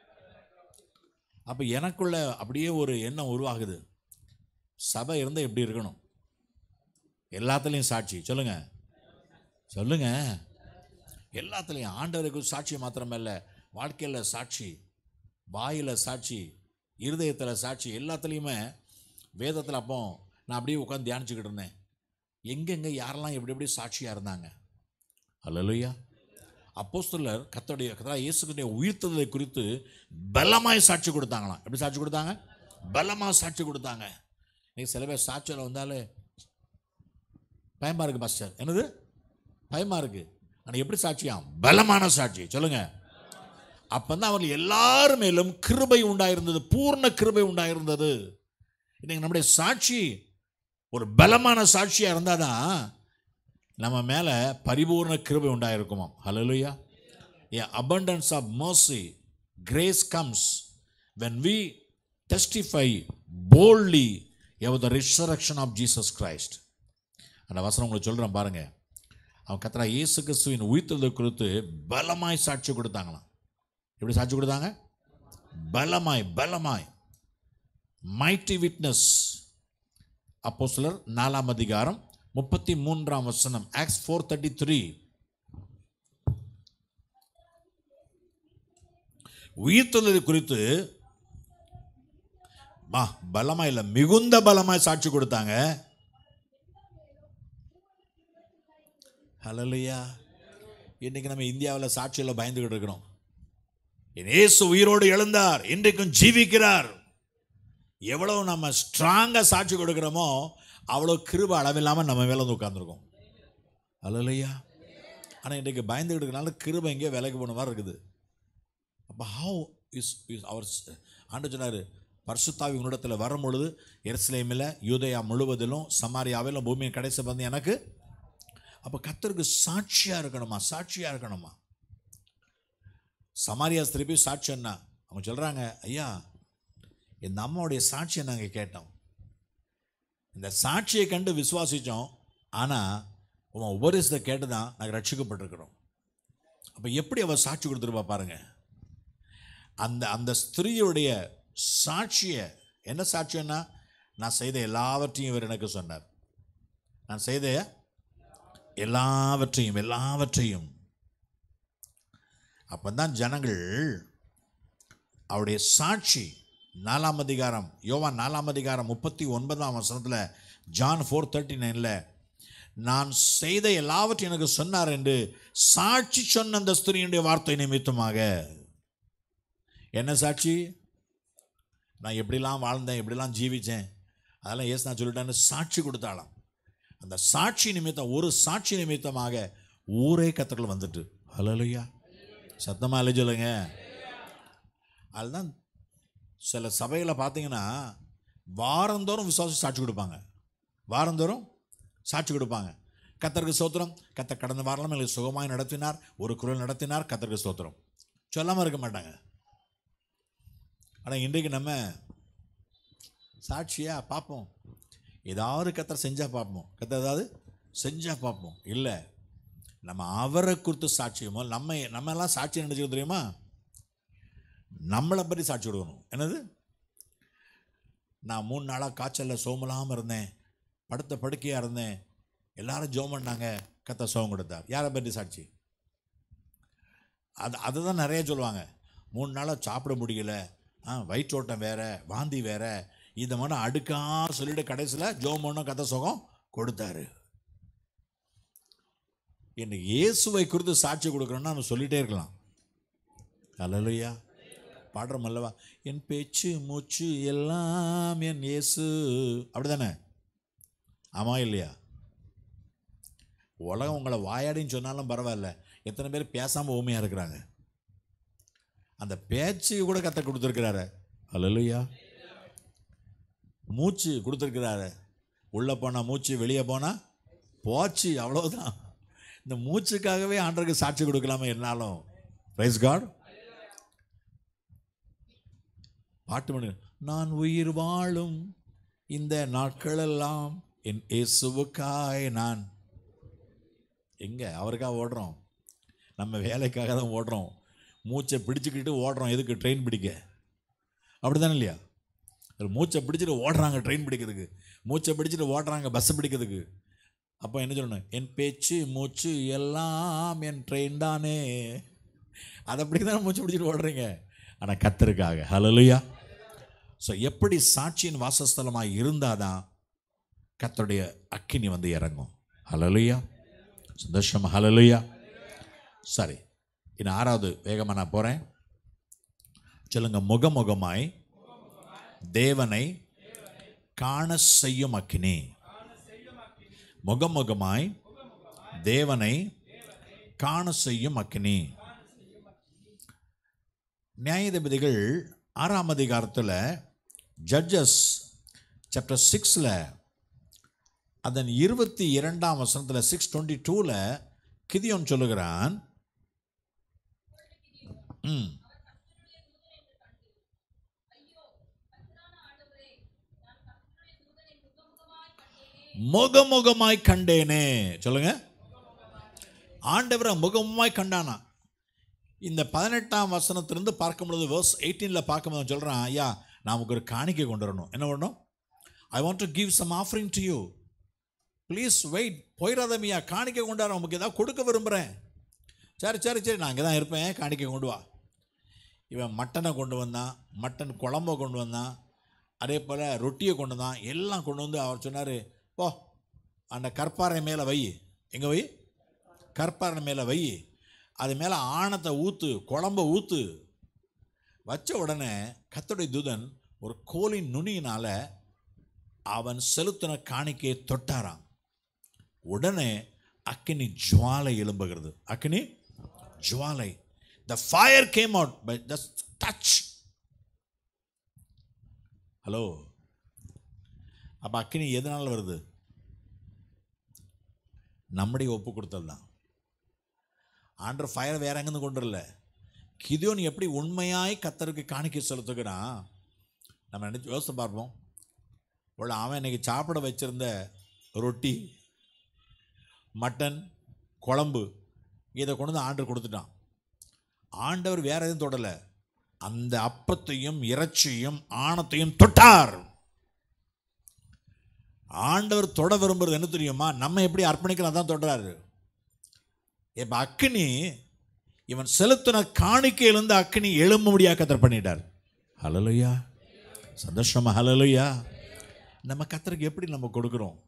அப்போ எனக்குள்ள அப்படியே ஒரு எண்ணம் உருவாகுது, சபை இருந்தால் எப்படி இருக்கணும்? எல்லாத்துலேயும் சாட்சி. சொல்லுங்க, சொல்லுங்க. எல்லாத்துலேயும் ஆண்டவருக்கு சாட்சி மாத்திரமல்ல, வாழ்க்கையில் சாட்சி, வாயில் சாட்சி, இருதயத்தில் சாட்சி, எல்லாத்துலேயுமே. வேதத்தில் அப்போ நான் அப்படியே உட்காந்து தியானிச்சுக்கிட்டு இருந்தேன், எங்கெங்கே யாரெல்லாம் எப்படி எப்படி சாட்சியாக இருந்தாங்க. ஹல்லேலூயா. அப்போஸ்தலர் கர்த்தருடைய கர்த்தர் இயேசுவினுடைய உயிர்த்தெழுதலை குறித்து பலமாய் சாட்சி கொடுத்தாங்களாம். எப்படி சாட்சி கொடுத்தாங்க? பலமாக சாட்சி கொடுத்தாங்க. நீங்கள் சில பேர் சாட்சியில் வந்தாலே பயமாக இருக்குது பாஸ்டர். என்னது? பயமாக இருக்குது. ஆனால் எப்படி சாட்சியா? பலமான சாட்சி. சொல்லுங்க. அப்போ தான் அவர்கள் எல்லாரும் மேலும் கிருபை உண்டாயிருந்தது, பூர்ண கிருபை உண்டாயிருந்தது. இன்னைக்கு நம்முடைய சாட்சி ஒரு பலமான சாட்சியாக இருந்தால் தான் நம்ம மேலே பரிபூர்ண கிருபை உண்டாயிருக்குமா. ஹல்லேலூயா. A abundance of mercy, grace comes when we testify boldly about the resurrection of Jesus Christ. அந்த வசனம் உங்களுக்கு சொல்கிறேன் பாருங்க. அவன் கர்த்தர் இயேசு கிறிஸ்துவின் உயிர்த்தெழுதலை குறித்து பலமாய் சாட்சி கொடுத்தாங்களாம். எப்படி சாட்சி கொடுத்தாங்க? பலமாய், பலமாய். Mighty witness. அப்போஸ்தலர் நாலாம் அதிகாரம் முப்பத்தி மூன்றாம் வசனம், ஆக்ட்ஸ் ஃபோர் தேர்ட்டி த்ரீ. உயிர்த்தெழுதலை குறித்து பலமாய் இல்லை, மிகுந்த பலமாய் சாட்சி கொடுத்தாங்க. ஹல்லேலூயா. இன்னைக்கு நம்ம இந்தியாவில் சாட்சியில் பயந்துகிட்டு இருக்கிறோம். இயேசு உயிரோடு எழுந்தார், இன்றைக்கும் ஜீவிக்கிறார். எவ்வளவு நம்ம ஸ்ட்ராங்காக சாட்சி கொடுக்கிறோமோ அவ்வளோ கிருபை அளவில்லாமல் நம்ம மேலே வந்து உட்காந்துருக்கோம். ஹல்லேலூயா. ஆனால் இன்றைக்கு பயந்துகிட்டு இருக்கிறனால கிருபை எங்கேயோ விலைக்கு போன மாதிரி இருக்குது. அப்போ ஹவு இஸ் இஸ் அவர் ஆண்டு சொன்னார், பரிசுத்தாவி உன்னிடத்தில் வரும்பொழுது எருசலேமில், யூதேயா முழுவதிலும், சமாரியாவிலும், பூமியின் கடைசி வந்து எனக்கு. அப்போ கர்த்தருக்கு சாட்சியாக இருக்கணுமா, சாட்சியாக இருக்கணுமா. சமாரியா திருப்பி சாட்சி என்ன? அவங்க சொல்கிறாங்க, ஐயா இந்த அம்மாவுடைய சாட்சியை நாங்கள் கேட்டோம், இந்த சாட்சியை கண்டு விசுவாசித்தோம், ஆனால் உன் உபதேசத்தை கேட்டு தான் நாங்கள் ரட்சிக்கப்பட்டிருக்கிறோம். அப்போ எப்படி அவள் சாட்சி கொடுத்துருப்பா பாருங்க. அந்த அந்த ஸ்திரீயுடைய சாட்சியை, என்ன சாட்சியன்னா, நான் செய்த எல்லாவற்றையும் இவர் எனக்கு சொன்னார், நான் செய்த எல்லாவற்றையும் எல்லாவற்றையும். அப்போ தான் ஜனங்கள் அவருடைய சாட்சி. நாலாம் அதிகாரம், யோவான் நாலாம் அதிகாரம் முப்பத்தி ஒன்பதாம் வசனத்தில், ஜான் ஃபோர் தேர்ட்டி நைனில், நான் செய்த எல்லாவற்றையும் எனக்கு சொன்னார் என்று சாட்சி சொன்ன அந்த ஸ்திரீனுடைய வார்த்தை நிமித்தமாக. என்ன சாட்சி? நான் எப்படிலாம் வாழ்ந்தேன், எப்படிலாம் ஜீவிச்சேன், அதெல்லாம் ஏசு நான் சொல்லிட்டேன்னு சாட்சி கொடுத்தாலாம். அந்த சாட்சி நிமித்தம், ஒரு சாட்சி நிமித்தமாக ஊரே கத்தர்கள் வந்துட்டு. ஹல்லேலூயா, சத்தமாக இல்லை சொல்லுங்க. அதுதான் சில சபையில் பார்த்தீங்கன்னா வாரந்தோறும் விசுவாசி சாட்சி கொடுப்பாங்க, வாரந்தோறும் சாட்சி கொடுப்பாங்க. கத்தருக்கு ஸ்தோத்திரம், கத்தர் கடந்த வாரம் எங்களுக்கு சுகமாய் நடத்தினார், ஒரு குரல் நடத்தினார், கத்தருக்கு ஸ்தோத்திரம் சொல்லாமல் இருக்க மாட்டாங்க. ஆனால் இன்றைக்கு நம்ம சாட்சியா பார்ப்போம், ஏதாவது கத்தர் செஞ்சால் பார்ப்போம், கத்தர் ஏதாவது செஞ்சால் பார்ப்போம். இல்லை, நம்ம அவரை குறித்து சாட்சியமோ, நம்ம நம்ம எல்லாம் சாட்சி நினைச்சு தெரியுமா, நம்மளை பற்றி சாட்சி கொடுக்கணும். என்னது? நான் மூணு நாளாக காய்ச்சலில் சோமலாமல் இருந்தேன், படுத்த படுக்கையாக இருந்தேன், எல்லாரும் ஜோம் பண்ணாங்க, கத்த சோகம் கொடுத்தார். யாரை பற்றி சாட்சி? அது அதுதான் நிறைய சொல்லுவாங்க. மூணு நாளாக சாப்பிட முடியல, ஆ வயிற்றோட்டம் வேறு, வாந்தி வேறு, இதை மட்டும் அடுக்காக சொல்லிட்டு கடைசியில் ஜோம் பண்ண கத்த சுகம் கொடுத்தாரு. என்ன இயேசுவை குறித்து சாட்சி கொடுக்குறோன்னா நம்ம சொல்லிகிட்டே இருக்கலாம். அல்லேலூயா, பாடுறோம் அல்லவா, என் பேச்சு மூச்சு எல்லாம் என் இயேசு, அப்படி தானே? ஆமாம் இல்லையா? உலகம் உங்களை வாயாடின்னு சொன்னாலும் பரவாயில்ல, எத்தனை பேர் பேசாமல் ஊமையாக இருக்கிறாங்க. அந்த பேச்சு கூட கத்த கொடுத்துருக்கிறாரு. அல்லேலூயா, மூச்சு கொடுத்துருக்கிறாரு. உள்ளே போனால் மூச்சு, வெளியே போனால் போச்சு, அவ்வளோதான். இந்த மூச்சுக்காகவே ஆண்டவருக்கு சாட்சி கொடுக்கலாமா என்னாலும்? Praise God. பாட்டு பண்ணு, நான் உயிர் வாழும் இந்த நாட்களெல்லாம் என் இயேசுவுக்காய். நான் எங்கே அவருக்காக ஓடுறோம்? நம்ம வேலைக்காக தான் ஓடுறோம். மூச்சை பிடிச்சிக்கிட்டு ஓடுறோம். எதுக்கு? ட்ரெயின் பிடிக்க. அப்படி தானே இல்லையா? மூச்சை பிடிச்சிட்டு ஓடுறாங்க ட்ரெயின் பிடிக்கிறதுக்கு, மூச்சை பிடிச்சிட்டு ஓடுறாங்க பஸ் பிடிக்கிறதுக்கு. அப்போ என்ன சொல்லணும்? என் பேச்சு மூச்சு எல்லாம் என் ட்ரெயின் தானே. அதை அப்படி தானே மூச்சு பிடிச்சிட்டு ஓடுறீங்க, ஆனால் கத்தருக்காக. ஹல்லேலூயா. ஸோ எப்படி சாட்சியின் வாசஸ்தலமாக இருந்தால் தான் கத்தருடைய அக்கினி வந்து இறங்கும். ஹல்லேலூயா, சந்தோஷம். ஹல்லேலூயா. சரி, இன்னும் ஆறாவது வேகமாக நான் போகிறேன். சொல்லுங்க, முகமுகமாய் தேவனை காண செய்யும் அக்கினி. முகமுகமாய் தேவனை காண செய்யும் அக்கினி. நியாயாதிபதிகள் ஆறாம் அதிகாரத்தில், ஜட்ஜஸ் சாப்டர் சிக்ஸில், அதன் இருபத்தி இரண்டாம் வசனத்தில், சிக்ஸ் டுவெண்ட்டி டூவில் கிதியோன் சொல்லுகிறான், ம் முகமுகமாய் கண்டேனே. சொல்லுங்க, ஆண்டவரை முகமுகமாய் கண்டானா. இந்த பதினெட்டாம் வசனத்திலிருந்து பார்க்கும் பொழுது, வேர்ஸ் எயிட்டீனில் பார்க்கும்போது சொல்கிறான், ஐயா நமக்கு ஒரு காணிக்கை கொண்டு வரணும். என்ன பண்ணணும்? I want to give some offering to you, please wait, போயிடாதமியா, காணிக்கை கொண்டு வர, நமக்கு ஏதாவது கொடுக்க விரும்புகிறேன். சரி சரி சரி நான் இங்கே தான் இருப்பேன், காணிக்கை கொண்டு வா. இவன் மட்டனை கொண்டு வந்தான், மட்டன் குழம்பை கொண்டு வந்தான், அதே போல் ரொட்டியை கொண்டு வந்தான், எல்லாம் கொண்டு வந்து அவர் சொன்னார், போ அந்த கற்பாறை மேலே வை. எங்கே வை? கற்பாறை மேலே வை, அது மேலே ஆணத்தை ஊற்று, குழம்பை ஊற்று. வச்ச உடனே கர்த்தருடைய தூதன் ஒரு கோலின் நுனியினால் அவன் செலுத்தின காணிக்கையை தொட்டாராம். உடனே அக்கினி ஜுவாலை எழும்புகிறது. அக்கினி ஜுவாலை, the fire came out by just touch. Hello, அப்போ அக்கினி எதனால் வருது? நம்முடைய ஒப்பு கொடுத்தல் தான். ஆண்டர் ஃபயர் வேற எங்கேருந்து கொண்டு வரல. கிதியோன் எப்படி உண்மையாய் கர்த்தருக்கு காணிக்கை செலுத்துகிறான் நம்ம நினைச்சு யோசித்து பார்ப்போம். ஒரு அவன் இன்னைக்கு சாப்பிட வச்சிருந்த ரொட்டி, மட்டன் குழம்பு, இதை கொண்டு வந்து ஆண்டவர் கொடுத்துட்டான். ஆண்டவர் வேற எதுவும் தொடலை, அந்த அப்பத்தையும் இறைச்சியும் ஆணத்தையும் தொட்டார். ஆண்டவர் தொட விரும்புறது என்ன தெரியுமா? நம்ம எப்படி அர்ப்பணிக்கலாம் தான் தொடுறாரு. இப்போ அக்கினி, இவன் செலுத்தின காணிக்கையிலிருந்து அக்கினி எழும்ப முடியாத கத்தர் பண்ணிட்டார். ஹல்லேலூயா, சந்தோஷமா. ஹல்லேலூயா. நம்ம கத்தருக்கு எப்படி நம்ம கொடுக்குறோம்?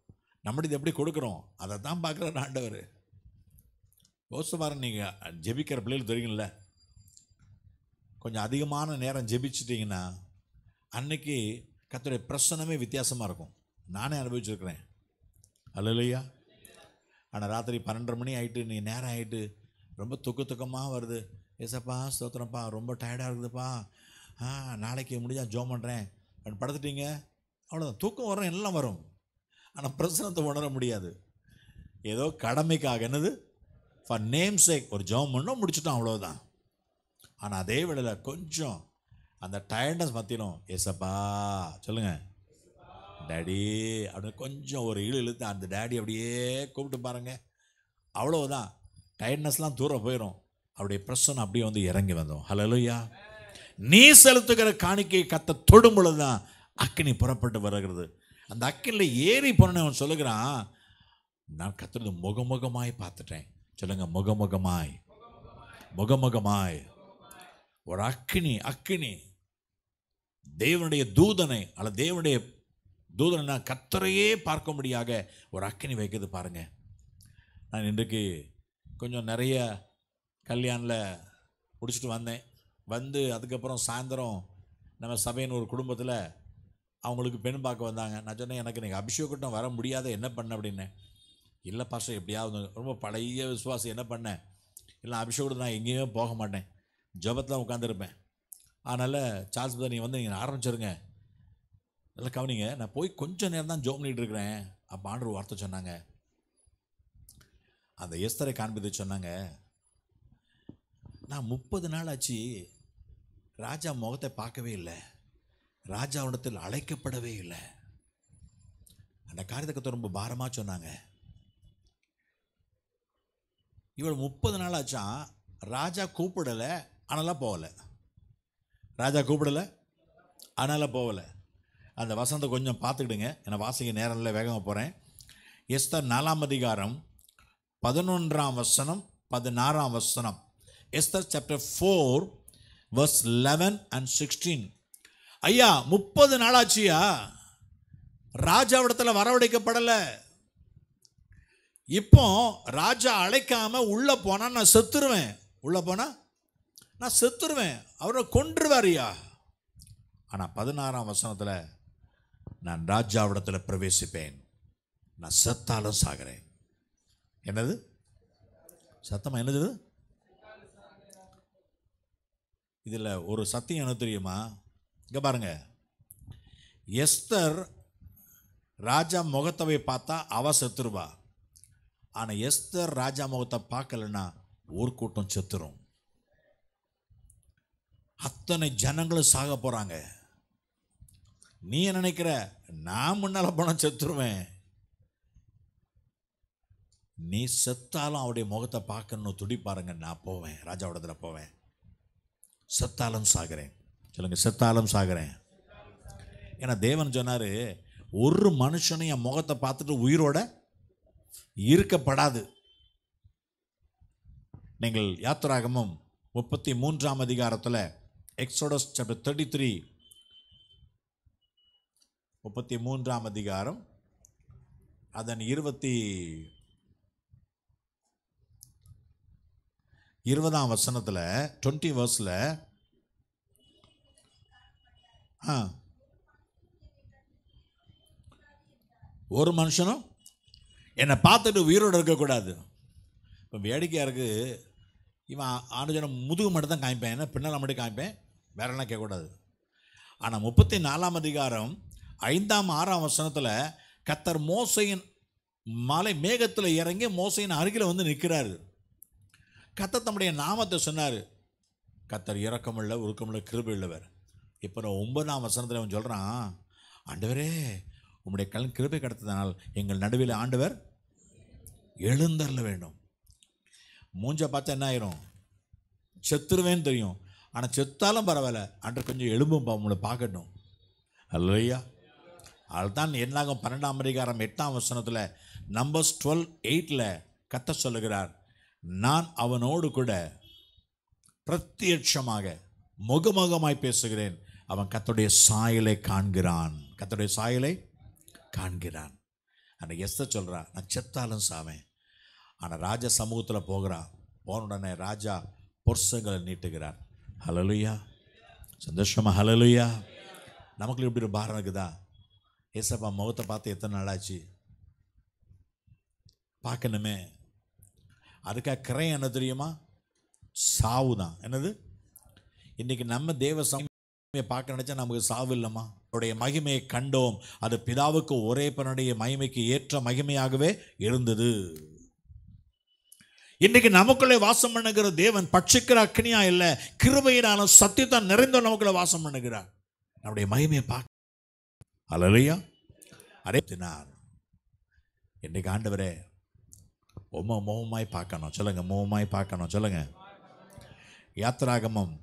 நம்முடைய எப்படி கொடுக்குறோம் அதை தான் பார்க்குறாரு ஆண்டவர். யோசிச்சு பாருங்க, நீங்கள் ஜெபிக்கிற பிள்ளைகள் தெரியுங்கள, கொஞ்சம் அதிகமான நேரம் ஜெபிச்சிட்டிங்கன்னா அன்னைக்கு கர்த்தருடைய பிரசன்னமே வித்தியாசமாக இருக்கும். நானே அனுபவிச்சிருக்கிறேன். அல்லையா? ஆனால் ராத்திரி பன்னெண்டரை மணி ஆகிட்டு, நீ நேரம் ஆகிட்டு ரொம்ப துக்க துக்கமாக வருது. ஏசப்பா ஸ்தோத்திரப்பா, ரொம்ப டயர்டாக இருக்குதுப்பா, ஆ நாளைக்கு முடிஞ்சால் ஜோம் பண்ணுறேன் அப்படின்னு படுத்துட்டீங்க, அவ்வளோதான். தூக்கம் வரும், எல்லாம் வரும், ஆனால் பிரசனத்தை உணர முடியாது. ஏதோ கடமைக்காக, என்னது ஃபார் நேம் சேக் ஒரு ஜோம் பண்ணோம், முடிச்சுட்டோம், அவ்வளோதான். ஆனால் அதே வேளையில் கொஞ்சம் அந்த டயர்ட்னஸ் மத்தியிலும் ஏசப்பா சொல்லுங்கள் டேடி அப்படின்னு கொஞ்சம் ஒரு இழு இழுத்து அந்த டேடி அப்படியே கூப்பிட்டு பாருங்கள், அவ்வளோதான். டயர்ட்னஸ்லாம் தூரம் போயிடும். அப்படியே பிரசன்னம் அப்படியே வந்து இறங்கி வந்தோம். ஹல்லேலூயா. நீ செலுத்துகிற காணிக்கை கத்த தொடும் பொழுது தான் அக்கினி புறப்பட்டு வருகிறது. அந்த அக்கினில் ஏறி போன அவன் சொல்லுகிறான், நான் கத்துறது முகமுகமாய் பார்த்துட்டேன். சொல்லுங்க, முகமுகமாய், முகமுகமாய். ஒரு அக்கினி, அக்கினி தேவனுடைய தூதனை அல்ல தேவனுடைய தூதனை கர்த்தரையே பார்க்கும்படியாக ஒரு அக்கினி வைக்கிறது பாருங்க. நான் இன்றைக்கு கொஞ்சம் நிறைய கல்யாணில் முடிச்சுட்டு வந்தேன். வந்து அதுக்கப்புறம் சாயந்தரம் நம்ம சபையின் ஒரு குடும்பத்தில் அவங்களுக்கு பெண் பார்க்க வந்தாங்க. நான் சொன்னேன், எனக்கு நீங்கள் அபிஷேகட்டம் வர முடியாத, என்ன பண்ண அப்படின்னேன். இல்லை பாஸ்டர், எப்படியாவது ரொம்ப பழைய விசுவாசம், என்ன பண்ணேன், இல்லை அபிஷேகத்தை நான் எங்கேயுமே போக மாட்டேன், ஜபத்தில் உட்காந்துருப்பேன். அதனால் சார்ஸ் பதர் நீங்கள் வந்து நீங்கள் ஆரம்பிச்சிருங்க. நல்லா கவனிங்க, நான் போய் கொஞ்சம் நேரம் தான் ஜோம் பண்ணிகிட்டு இருக்கிறேன். அப்போ ஆண்டவர் வார்த்தை சொன்னாங்க, அந்த எஸ்தரை காண்பித்து சொன்னாங்க, நான் முப்பது நாள் ஆச்சு ராஜா முகத்தை பார்க்கவே இல்லை, ராஜாவிடத்தில் அழைக்கப்படவே இல்லை. அந்த காரியத்தை ரொம்ப பாரமாக சொன்னாங்க. இவள் முப்பது நாள் ஆச்சான், ராஜா கூப்பிடலை, ஆனாலாம் போகலை. ராஜா கூப்பிடலை, ஆனாலும் போகலை. அந்த வசனத்தை கொஞ்சம் பார்த்துக்கிடுங்க, ஏன்னா வாசிக்க நேரம் இல்லை, வேகமாக போகிறேன். எஸ்தர் நாலாம் அதிகாரம் பதினொன்றாம் வசனம், பதினாறாம் வசனம். Esther chapter four verse eleven and sixteen. ஐயா முப்பது நாளாச்சியா ராஜாவிடத்தில் வரவழைக்கப்படலை. இப்போ ராஜா அழைக்காம உள்ள போனா நான் செத்துருவேன், உள்ள போனா நான் செத்துருவேன், அவரை கொன்றுவாரியா. ஆனால் பதினாறாம் வசனத்தில், நான் ராஜாவிடத்தில் பிரவேசிப்பேன், நான் செத்தாலும் சாகிறேன். என்னது சத்தமா? என்னது இதில் ஒரு சத்தியம் என்ன தெரியுமா? இங்கே பாருங்க, எஸ்தர் ராஜா முகத்தவை பார்த்தா அவ செத்துருவா. ஆனால் எஸ்தர் ராஜா முகத்தை பார்க்கலன்னா ஒரு கூட்டம் செத்துரும். அத்தனை ஜனங்களும் சாக போகிறாங்க. நீ என்ன நினைக்கிற? நான் முன்னால் போனால் செத்துருவேன். நீ செத்தாலும் அவருடைய முகத்தை பார்க்கணும் துடிப்பாருங்க. நான் போவேன், ராஜாவிடத்தில் போவேன், செத்தாலும் சாகிறேன். சொல்லுங்க, செத்தாலும் சாகிறேன். ஏன்னா தேவன் சொன்னார், ஒரு மனுஷனை என் முகத்தை பார்த்துட்டு உயிரோட இருக்கப்படாது. நீங்கள் யாத்திராகமம் முப்பத்தி மூன்றாம் அதிகாரத்தில், எக்ஸோடஸ் சாப்டர் தேர்ட்டி த்ரீ, முப்பத்தி மூன்றாம் அதிகாரம் அதன் இருபத்தி இருபதாம் வசனத்தில், டுவெண்ட்டி வர்ஸில், ஆ ஒரு மனுஷனும் என்னை பார்த்துட்டு உயிரோடு இருக்கக்கூடாது. இப்போ வேடிக்கையாக இருக்குது, இவன் ஆண்டு முதுகு மட்டும் தான் காமிப்பேன், ஏன்னா பின்னால் மட்டும் காமிப்பேன், வேற என்ன கேட்கக்கூடாது. ஆனால் முப்பத்தி நாலாம் அதிகாரம் ஐந்தாம் ஆறாம் வசனத்தில் கர்த்தர் மோசையின் மலை மேகத்தில் இறங்கி மோசையின் அருகில் வந்து நிற்கிறாரு. கர்த்தர் தம்முடைய நாமத்தை சொன்னார். கர்த்தர் இரக்கமுள்ள உருக்கமுள்ள கிருபை உள்ளவர். இப்போ நான் ஒன்பதாம் வசனத்தில் அவன் சொல்கிறான், ஆண்டவரே உம்முடைய கல் கிருபை கிடைத்ததனால் எங்கள் நடுவில் ஆண்டவர் எழுந்தருள வேண்டும். மூஞ்ச பார்த்தா என்ன ஆயிரும்? செத்துருவேன்னு தெரியும். ஆனால் செத்தாலும் பரவாயில்ல, ஆண்டவர் கொஞ்சம் எலும்பும் உங்களை பார்க்கட்டும். அல்லையா? அதுதான் என்னாகும் பன்னெண்டாம் அதிகாரம் எட்டாம் வசனத்தில், நம்பர்ஸ் டுவெல் எயிட்டில் கர்த்தர் சொல்லுகிறார், நான் அவனோடு கூட பிரத்யட்சமாக முகமுகமாய் பேசுகிறேன், அவன் கர்த்தருடைய சாயலை காண்கிறான், கர்த்தருடைய சாயலை காண்கிறான். ஆனால் எஸ்தர் சொல்கிறா, நான் செத்தாலும் சாவேன். ஆனால் ராஜா சமூகத்தில் போகிறான். போன உடனே ராஜா பொர்சங்களை நீட்டுகிறார். ஹல்லேலூயா, சந்தோஷமா ஹல்லேலூயா. நமக்குள்ள இப்படி ஒரு பாரம் இருக்குதா? ஏசப்பா முகத்தை பார்த்து எத்தனை நாளாச்சு, பார்க்கணுமே. அதுக்காக கிரை என்ன தெரியுமா? சாவு தான். என்னது? இன்னைக்கு நம்ம தேவ சமூகத்தை பார்க்க நினைச்சா நமக்கு சாவு இல்லைம்மா. அவருடைய மகிமையை கண்டோம். அது பிதாவுக்கு ஒரே பனுடைய மகிமைக்கு ஏற்ற மகிமையாகவே இருந்தது. இன்னைக்கு நமக்குள்ளே வாசம் பண்ணுகிற தேவன் பட்சிக்கிற அக்னியா இல்லை, கிருபையினாலும் சத்தியத்தான் நிறைந்த நமக்குள்ள வாசம் பண்ணுகிறார். நம்முடைய மகிமையை பார்க்க. ஹல்லேலூயா. அடைத்தினார். இன்னைக்கு ஆண்டவரே உம்மை மோகமாய் பார்க்கணும். சொல்லுங்க, மோகமாய் பார்க்கணும். சொல்லுங்க. யாத்திராகமம்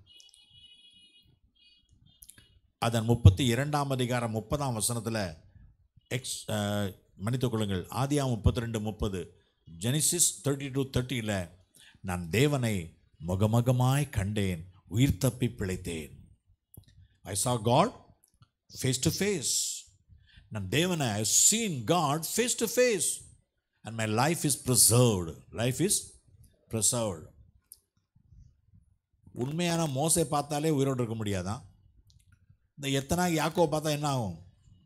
அதன் முப்பத்தி இரண்டாம் அதிகாரம் முப்பதாம் வசனத்தில் எக்ஸ் மன்னித்துக் கொள்ளுங்கள், ஆதியா முப்பத்தி ரெண்டு முப்பது, ஜெனிசிஸ் தேர்ட்டி டூ தேர்ட்டியில் நான் தேவனை முகமுகமாய் கண்டேன், உயிர் தப்பி பிழைத்தேன். ஐ saw God face to face. நான் தேவனை I seen God face to face and my life is preserved. Life is preserved. உண்மையான மோசை பார்த்தாலே உயிரோடு இருக்க முடியாதான்? இந்த எத்தனை யாக்கோ பார்த்தா என்ன ஆகும்?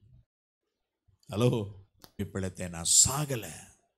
ஹலோ, பிழைத்தேன், நான் சாகலை.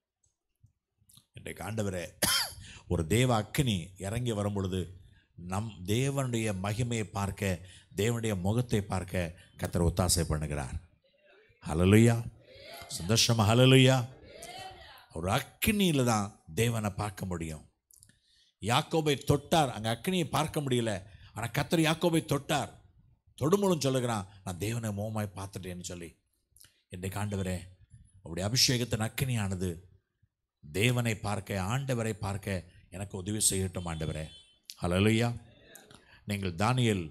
இன்றைக்கு ஆண்டவரே ஒரு தேவ அக்கினி இறங்கி வரும் பொழுது நம் தேவனுடைய மகிமையை பார்க்க, தேவனுடைய முகத்தை பார்க்க கர்த்தர் ஒத்தாசை பண்ணுகிறார். ஹல்லேலூயா, சந்தோஷமா ஹல்லேலூயா. ஒரு அக்கினியில் தான் தேவனை பார்க்க முடியும். யாக்கோபை தொட்டார், அங்கே அக்கினியை பார்க்க முடியல. ஆனால் கர்த்தர் யாக்கோபை தொட்டார். தொடுமுழும் சொல்லுகிறான், நான் தேவனை மோகமாய் பார்த்துட்டேன்னு சொல்லி. இன்றைக்கு ஆண்டவரே அவருடைய அபிஷேகத்தின் அக்கினியானது தேவனை பார்க்க, ஆண்டவரை பார்க்க எனக்கு உதவி செய்யட்டும் ஆண்டவரே. ஹல்லேலூயா. நீங்கள் தானியேல்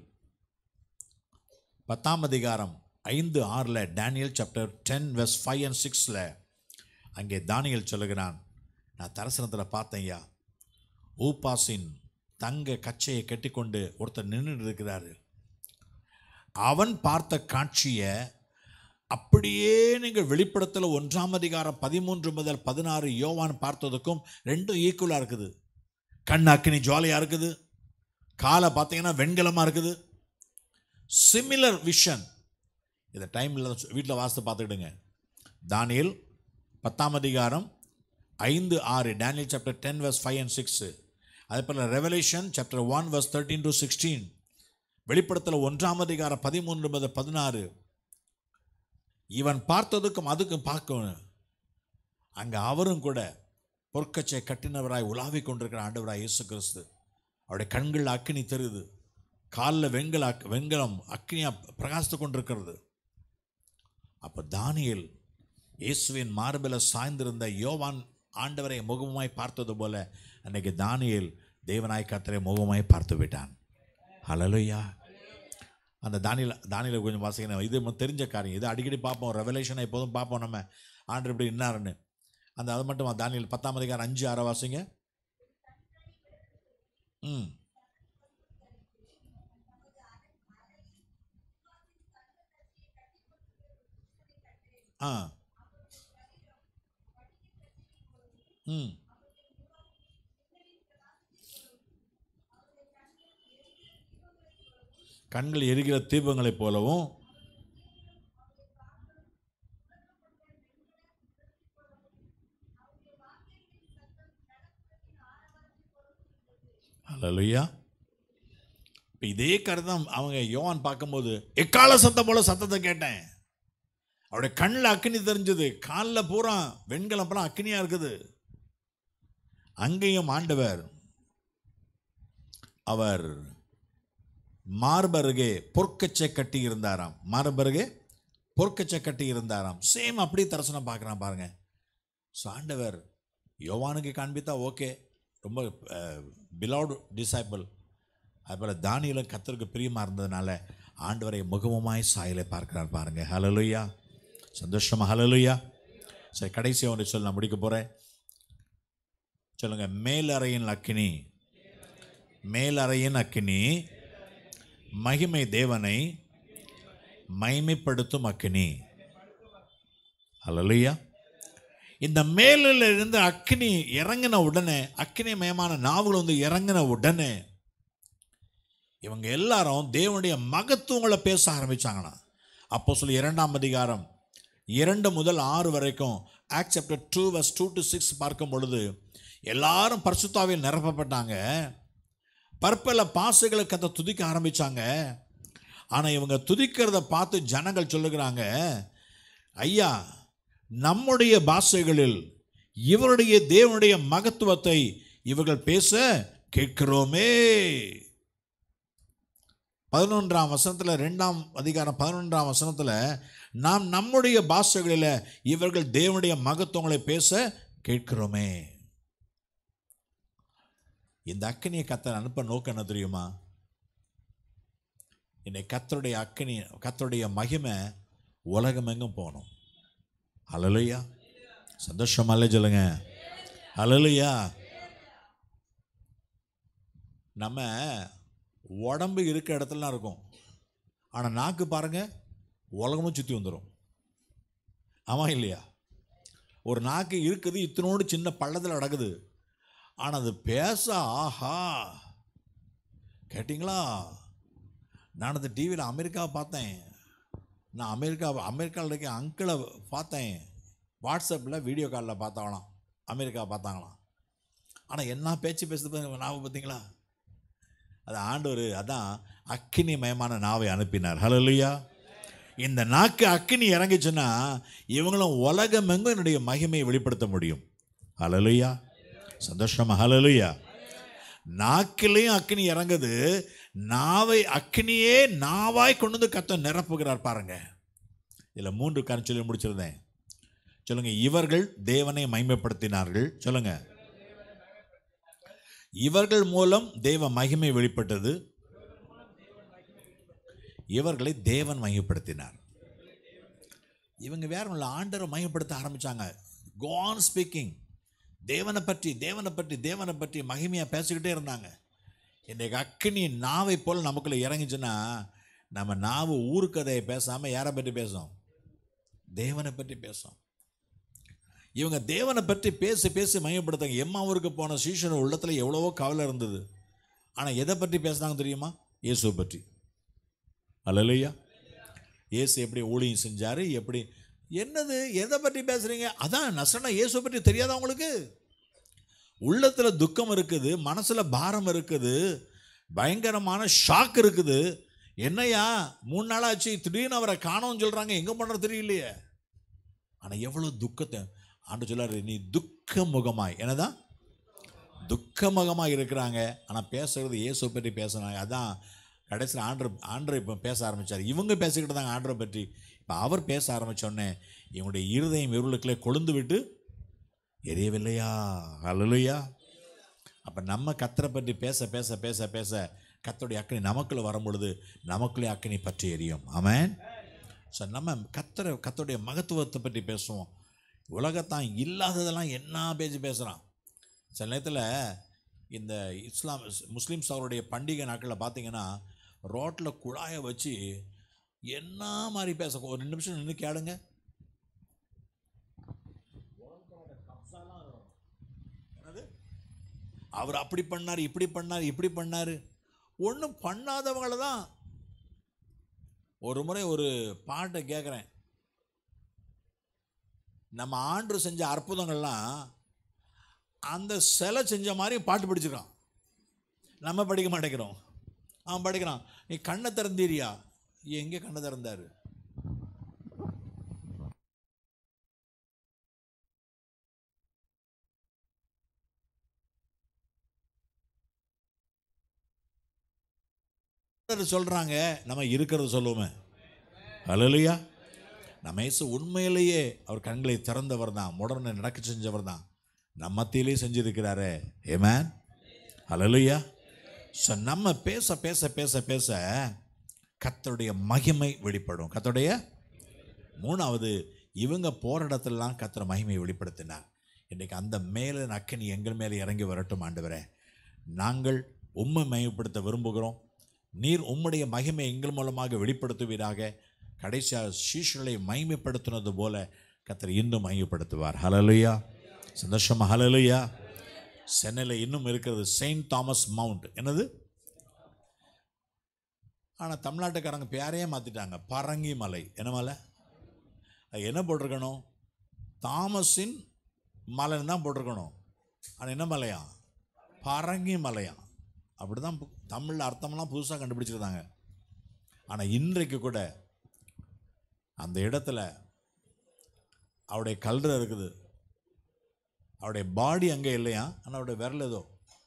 பத்தாம் அதிகாரம் ஐந்து ஆறில், Daniel chapter ten verse five and சிக்ஸில் அங்கே தானியேல் சொல்லுகிறான், நான் தரிசனத்தில் பார்த்தேன்யா, ஊப்பாசின் தங்க கச்சையை கட்டிக்கொண்டு ஒருத்தர் நின்று இருக்கிறாரு. அவன் பார்த்த காட்சியை அப்படியே நீங்கள் வெளிப்படுத்தல ஒன்றாம் அதிகாரம் பதிமூன்று முதல் பதினாறு யோவான் பார்த்ததுக்கும் ரெண்டும் ஈக்குவலாக இருக்குது. கண் அக்கினி ஜுவாலையாக இருக்குது, காலை பார்த்தீங்கன்னா வெண்கலமாக இருக்குது. Similar vision. இந்த டைமில் வீட்டில் வாசித்து பார்த்துக்கிடுங்க. தானியேல் பத்தாம் அதிகாரம் ஐந்து ஆறு, Daniel chapter ten verse five and six. அதே போல் Revelation chapter one verse thirteen to sixteen, வெளிப்படுத்தல ஒன்றாம் அதிகாரம் பதிமூன்று முதல் பதினாறு. இவன் பார்த்ததுக்கும் அதுக்கும் பார்க்கணும். அங்கே அவரும் கூட பொற்கச்சை கட்டினவராய் உலாவிக் கொண்டிருக்கிற ஆண்டவராய் இயேசு கிறிஸ்து. அவருடைய கண்கள் அக்கினி தெரியுது, காலில் வெண்கல வெண்கலம் அக்கினியா பிரகாசித்து கொண்டிருக்கிறது. அப்போ தானியேல் இயேசுவின் மார்பில் சாய்ந்திருந்த யோவான் ஆண்டவரை முகமாய் பார்த்தது போல அன்னைக்கு தானியேல் தேவனாய் கர்த்தரை முகமாய் பார்த்து விட்டான். ஹல்லேலூயா. அந்த தானியல் தானியலை கொஞ்சம் வாசிக்கணும். இது தெரிஞ்ச காரியம், இது அடிக்கடி பார்ப்போம். ரெவலேஷனை எப்போதும் பார்ப்போம் நம்ம, ஆண்டு இப்படி இன்னாருன்னு. அந்த அது மட்டும் தானியல் பத்தாம் அதிகாரம் அஞ்சு ஆற வாசிங்க. ம் ஆ ம் கண்கள் எரிகிற தீபங்களைப் போலவும் ஹல்லேலூயா. இப்போ இதே கருதம் அவங்க யோவான் பார்க்கும்போது எக்கால சத்தம் போல சத்தத்தை கேட்டேன். அவருடைய கண்ணில் அக்கினி தெரிஞ்சது, காலில் பூரா வெண்கலம் பூரா அக்கினியாக இருக்குது. அங்கேயும் ஆண்டவர் அவர் மார்பருகே பொற்கச்சை கட்டி இருந்தாராம். மார்பருகே பொற்கச்சை கட்டி இருந்தாராம். சேம் அப்படி தரிசனம் பார்க்குறான் பாருங்க. ஸோ ஆண்டவர் யோவானுக்கு காண்பித்தா ஓகே, ரொம்ப பிலவுட் டிசைபிள். அதுபோல் தானியேலும் கர்த்தருக்கு பிரியமாக இருந்ததுனால ஆண்டவரை முகமுமாய் சாயலை பார்க்கிறார் பாருங்க. ஹல்லேலூயா, சந்தோஷமா ஹல்லேலூயா. சரி, கடைசியாக ஒன்று சொல்ல நான் முடிக்க போகிறேன். சொல்லுங்க, மேலறையின் அக்கினி. மேலறையின் அக்கினி மகிமை தேவனை மகிமைப்படுத்தும் அக்கினி. ஹல்லேலூயா. இந்த மேலில் இருந்து அக்கினி இறங்கின உடனே, அக்கினி மயமான நாவுகள் வந்து இறங்கின உடனே இவங்க எல்லாரும் தேவனுடைய மகத்துவங்களை பேச ஆரம்பிச்சாங்கண்ணா. அப்போ சொல்லி இரண்டாம் அதிகாரம் இரண்டு முதல் ஆறு வரைக்கும் act chapter two verse two to six பார்க்கும் பொழுது எல்லாரும் பரிசுத்தாவியில் நிரப்பப்பட்டாங்க. பற்பல பாசைகளை கத்த துதிக்க ஆரம்பித்தாங்க. ஆனால் இவங்க துதிக்கிறத பார்த்து ஜனங்கள் சொல்லுகிறாங்க, ஐயா நம்முடைய பாஷைகளில் இவருடைய தேவனுடைய மகத்துவத்தை இவர்கள் பேச கேட்கிறோமே. பதினொன்றாம் வசனத்தில், ரெண்டாம் அதிகாரம் பதினொன்றாம் வசனத்தில், நாம் நம்முடைய பாஷைகளில் இவர்கள் தேவனுடைய மகத்துவங்களை பேச கேட்கிறோமே. இந்த அக்கினியை கர்த்தர் அனுப்ப நோக்கம் என்ன தெரியுமா? இன்னைக்கு கர்த்தருடைய அக்கினி, கர்த்தருடைய மகிமை உலகமெங்கும் போகணும். ஹல்லேலூயா. சந்தோஷமா இல்லை சொல்லுங்க. ஹல்லேலூயா. நம்ம உடம்பு இருக்கிற இடத்துலலாம் இருக்கும், ஆனால் நாக்கு பாருங்க உலகமும் சுற்றி வந்துடும். ஆமாம் இல்லையா? ஒரு நாக்கு இருக்குது, இத்தனோடு சின்ன பள்ளத்தில் அடக்குது, ஆனால் அது பேச, ஆஹா கேட்டிங்களா? நான் அந்த டிவியில் அமெரிக்காவை பார்த்தேன். நான் அமெரிக்கா அமெரிக்காவில் இருக்க அங்கிளை பார்த்தேன். வாட்ஸ்அப்பில் வீடியோ காலில் பார்த்தாங்களாம், அமெரிக்காவை பார்த்தாங்களாம். ஆனால் என்ன பேச்சு பேசுறது நாவை பார்த்தீங்களா? அது ஆண்டவர் அதான் அக்கினி மயமான நாவை அனுப்பினார். ஹல்லேலூயா. இந்த நாக்கு அக்கினி இறங்கிச்சுன்னா இவங்களும் உலகமெங்கும் என்னுடைய மகிமையை வெளிப்படுத்த முடியும். ஹல்லேலூயா. சந்தோஷமா. ஹல்லேலூயா. நாக்கிலையும் அக்கினி இறங்குது, நாவை அக்கினியே நாவாய் கொண்டு வந்து கர்த்தர் நிரப்புகிறார் பாருங்க. இதில் மூன்று காரணம் சொல்லி முடிச்சிருந்தேன். சொல்லுங்க. இவர்கள் தேவனை மகிமைப்படுத்தினார்கள். சொல்லுங்க. இவர்கள் மூலம் தேவ மகிமை வெளிப்பட்டது. இவர்களை தேவன் மகிமைப்படுத்தினார். இவங்க வேற உள்ள ஆண்டரை மகிமைப்படுத்த ஆரம்பிச்சாங்க. God speaking. தேவனை பற்றி தேவனை பற்றி தேவனை பற்றி மகிமையாக பேசிக்கிட்டே இருந்தாங்க. இன்றைக்கு அக்கினி நாவை போல் நமக்குள்ள இறங்கிச்சுன்னா நம்ம நாவு ஊருக்கதையை பேசாமல் யாரை பற்றி பேசும்? தேவனை பற்றி பேசும். இவங்க தேவனை பற்றி பேசி பேசி மகிமைப்படுத்தாங்க. எம்மா ஊருக்கு போன சீஷன் உள்ளத்தில் எவ்வளவோ கவலை இருந்தது, ஆனால் எதை பற்றி பேசுனாங்க தெரியுமா? இயேசுவை பற்றி. அல்லேலூயா. இயேசு எப்படி ஊழியம் செஞ்சார், எப்படி, என்னது எதை பற்றி பேசுகிறீங்க? அதான் நசனா இயேசுவை பற்றி தெரியாதா உங்களுக்கு? உள்ளத்தில் துக்கம் இருக்குது, மனசில் பாரம் இருக்குது, பயங்கரமான ஷாக் இருக்குது. என்னையா மூணு நாளாச்சு திடீர்னு அவரை காணோன்னு சொல்கிறாங்க, எங்கே பண்ணுறது தெரியலையே. ஆனால் எவ்வளோ துக்கத்தை ஆண்டு சொல்லாரு, நீ துக்க முகமாய், என்னதான் துக்க முகமாக இருக்கிறாங்க, ஆனால் பேசுறது இயேசுவை பற்றி பேசுனாங்க. அதான் கடைசியில் ஆண்டர் ஆண்டரை இப்போ பேச ஆரம்பித்தார். இவங்க பேசிக்கிட்டு தாங்க ஆண்டரை பற்றி. இப்போ அவர் பேச ஆரம்பித்தோடனே இவங்களுடைய இருதயம் இருளுக்குள்ளே கொழுந்து விட்டு எரியவில்லையா? ஹல்லேலூயா. அப்போ நம்ம கர்த்தரை பற்றி பேச பேச பேச பேச கர்த்தருடைய அக்கினி நமக்குள்ளே வரும்பொழுது நமக்குள்ளே அக்கினி பற்றி எரியும். ஆமென். ஸோ நம்ம கர்த்தரை கர்த்தருடைய மகத்துவத்தை பற்றி பேசுவோம். உலகத்தான் இல்லாததெல்லாம் என்ன பேச்சு பேசுகிறான். சில நேரத்தில் இந்த இஸ்லாம் முஸ்லீம்ஸ் அவருடைய பண்டிகை நாட்களில் பார்த்தீங்கன்னா ரோட்டில் குழாயை வச்சு என்ன மாதிரி பேச, ஒரு ரெண்டு நிமிஷம் நின்று கேளுங்க. அவர் அப்படி பண்ணார், இப்படி பண்ணார், இப்படி பண்ணார். ஒன்றும் பண்ணாதவங்கள தான். ஒரு முறை ஒரு பாட்டை கேட்குறேன், நம்ம ஆண்டு செஞ்ச அற்புதங்கள்லாம் அந்த சிலை செஞ்ச மாதிரி பாட்டு படிச்சிருக்கான். நம்ம படிக்க மாட்டேங்கிறோம். அவன் படிக்கிறான். நீ கண்ணை திறந்தீரியா? எங்கே கண்ணை திறந்தாரு? சொல்றாங்க, நம்ம இருக்கிறத சொல்லுவோமே. ஹல்லேலூயா. நம்ம இயேசு உண்மையிலேயே அவர் கண்களை திறந்தவர் தான், உடனே நடக்க செஞ்சவர் தான், நம்ம மத்தியிலே செஞ்சிருக்கிறாரே. ஆமென். ஹல்லேலூயா. ஸோ நம்ம பேச பேச பேச பேச கர்த்தருடைய மகிமை வெளிப்படும். கர்த்தருடைய மூணாவது, இவங்க போகிற இடத்துலலாம் கர்த்தர் மகிமையை வெளிப்படுத்தினார். இன்றைக்கு அந்த மேலே அக்கினி எங்கள் மேலே இறங்கி வரட்டும் ஆண்டவரே. நாங்கள் உம்மை மகிமைப்படுத்த விரும்புகிறோம். நீர் உம்முடைய மகிமை எங்கள் மூலமாக வெளிப்படுத்துவீராக. கடைசியாக சீஷர்களை மகிமைப்படுத்தினது போல கர்த்தர் இன்னும் மையப்படுத்துவார். ஹல்லேலூயா, சந்தோஷமா ஹல்லேலூயா. சென்னையில் இன்னும் இருக்கிறது செயின்ட் தாமஸ் மவுண்ட். என்னது? ஆனால் தமிழ்நாட்டுக்காரங்க பேரையே மாற்றிட்டாங்க, பரங்கி மலை. என்ன மலை? அது என்ன போட்டிருக்கணும்? தாமஸின் மலைன்னு தான் போட்டிருக்கணும். ஆனால் என்ன மலையா? பரங்கி மலையா. அப்படி தான் தமிழில் அர்த்தம்லாம் புதுசாக கண்டுபிடிச்சிருந்தாங்க. ஆனால் இன்றைக்கு கூட அந்த இடத்துல அவருடைய கல்ற இருக்குது. அவருடைய பாடி அங்கே இல்லையா, ஆனால் அவருடைய விரல் ஏதோ.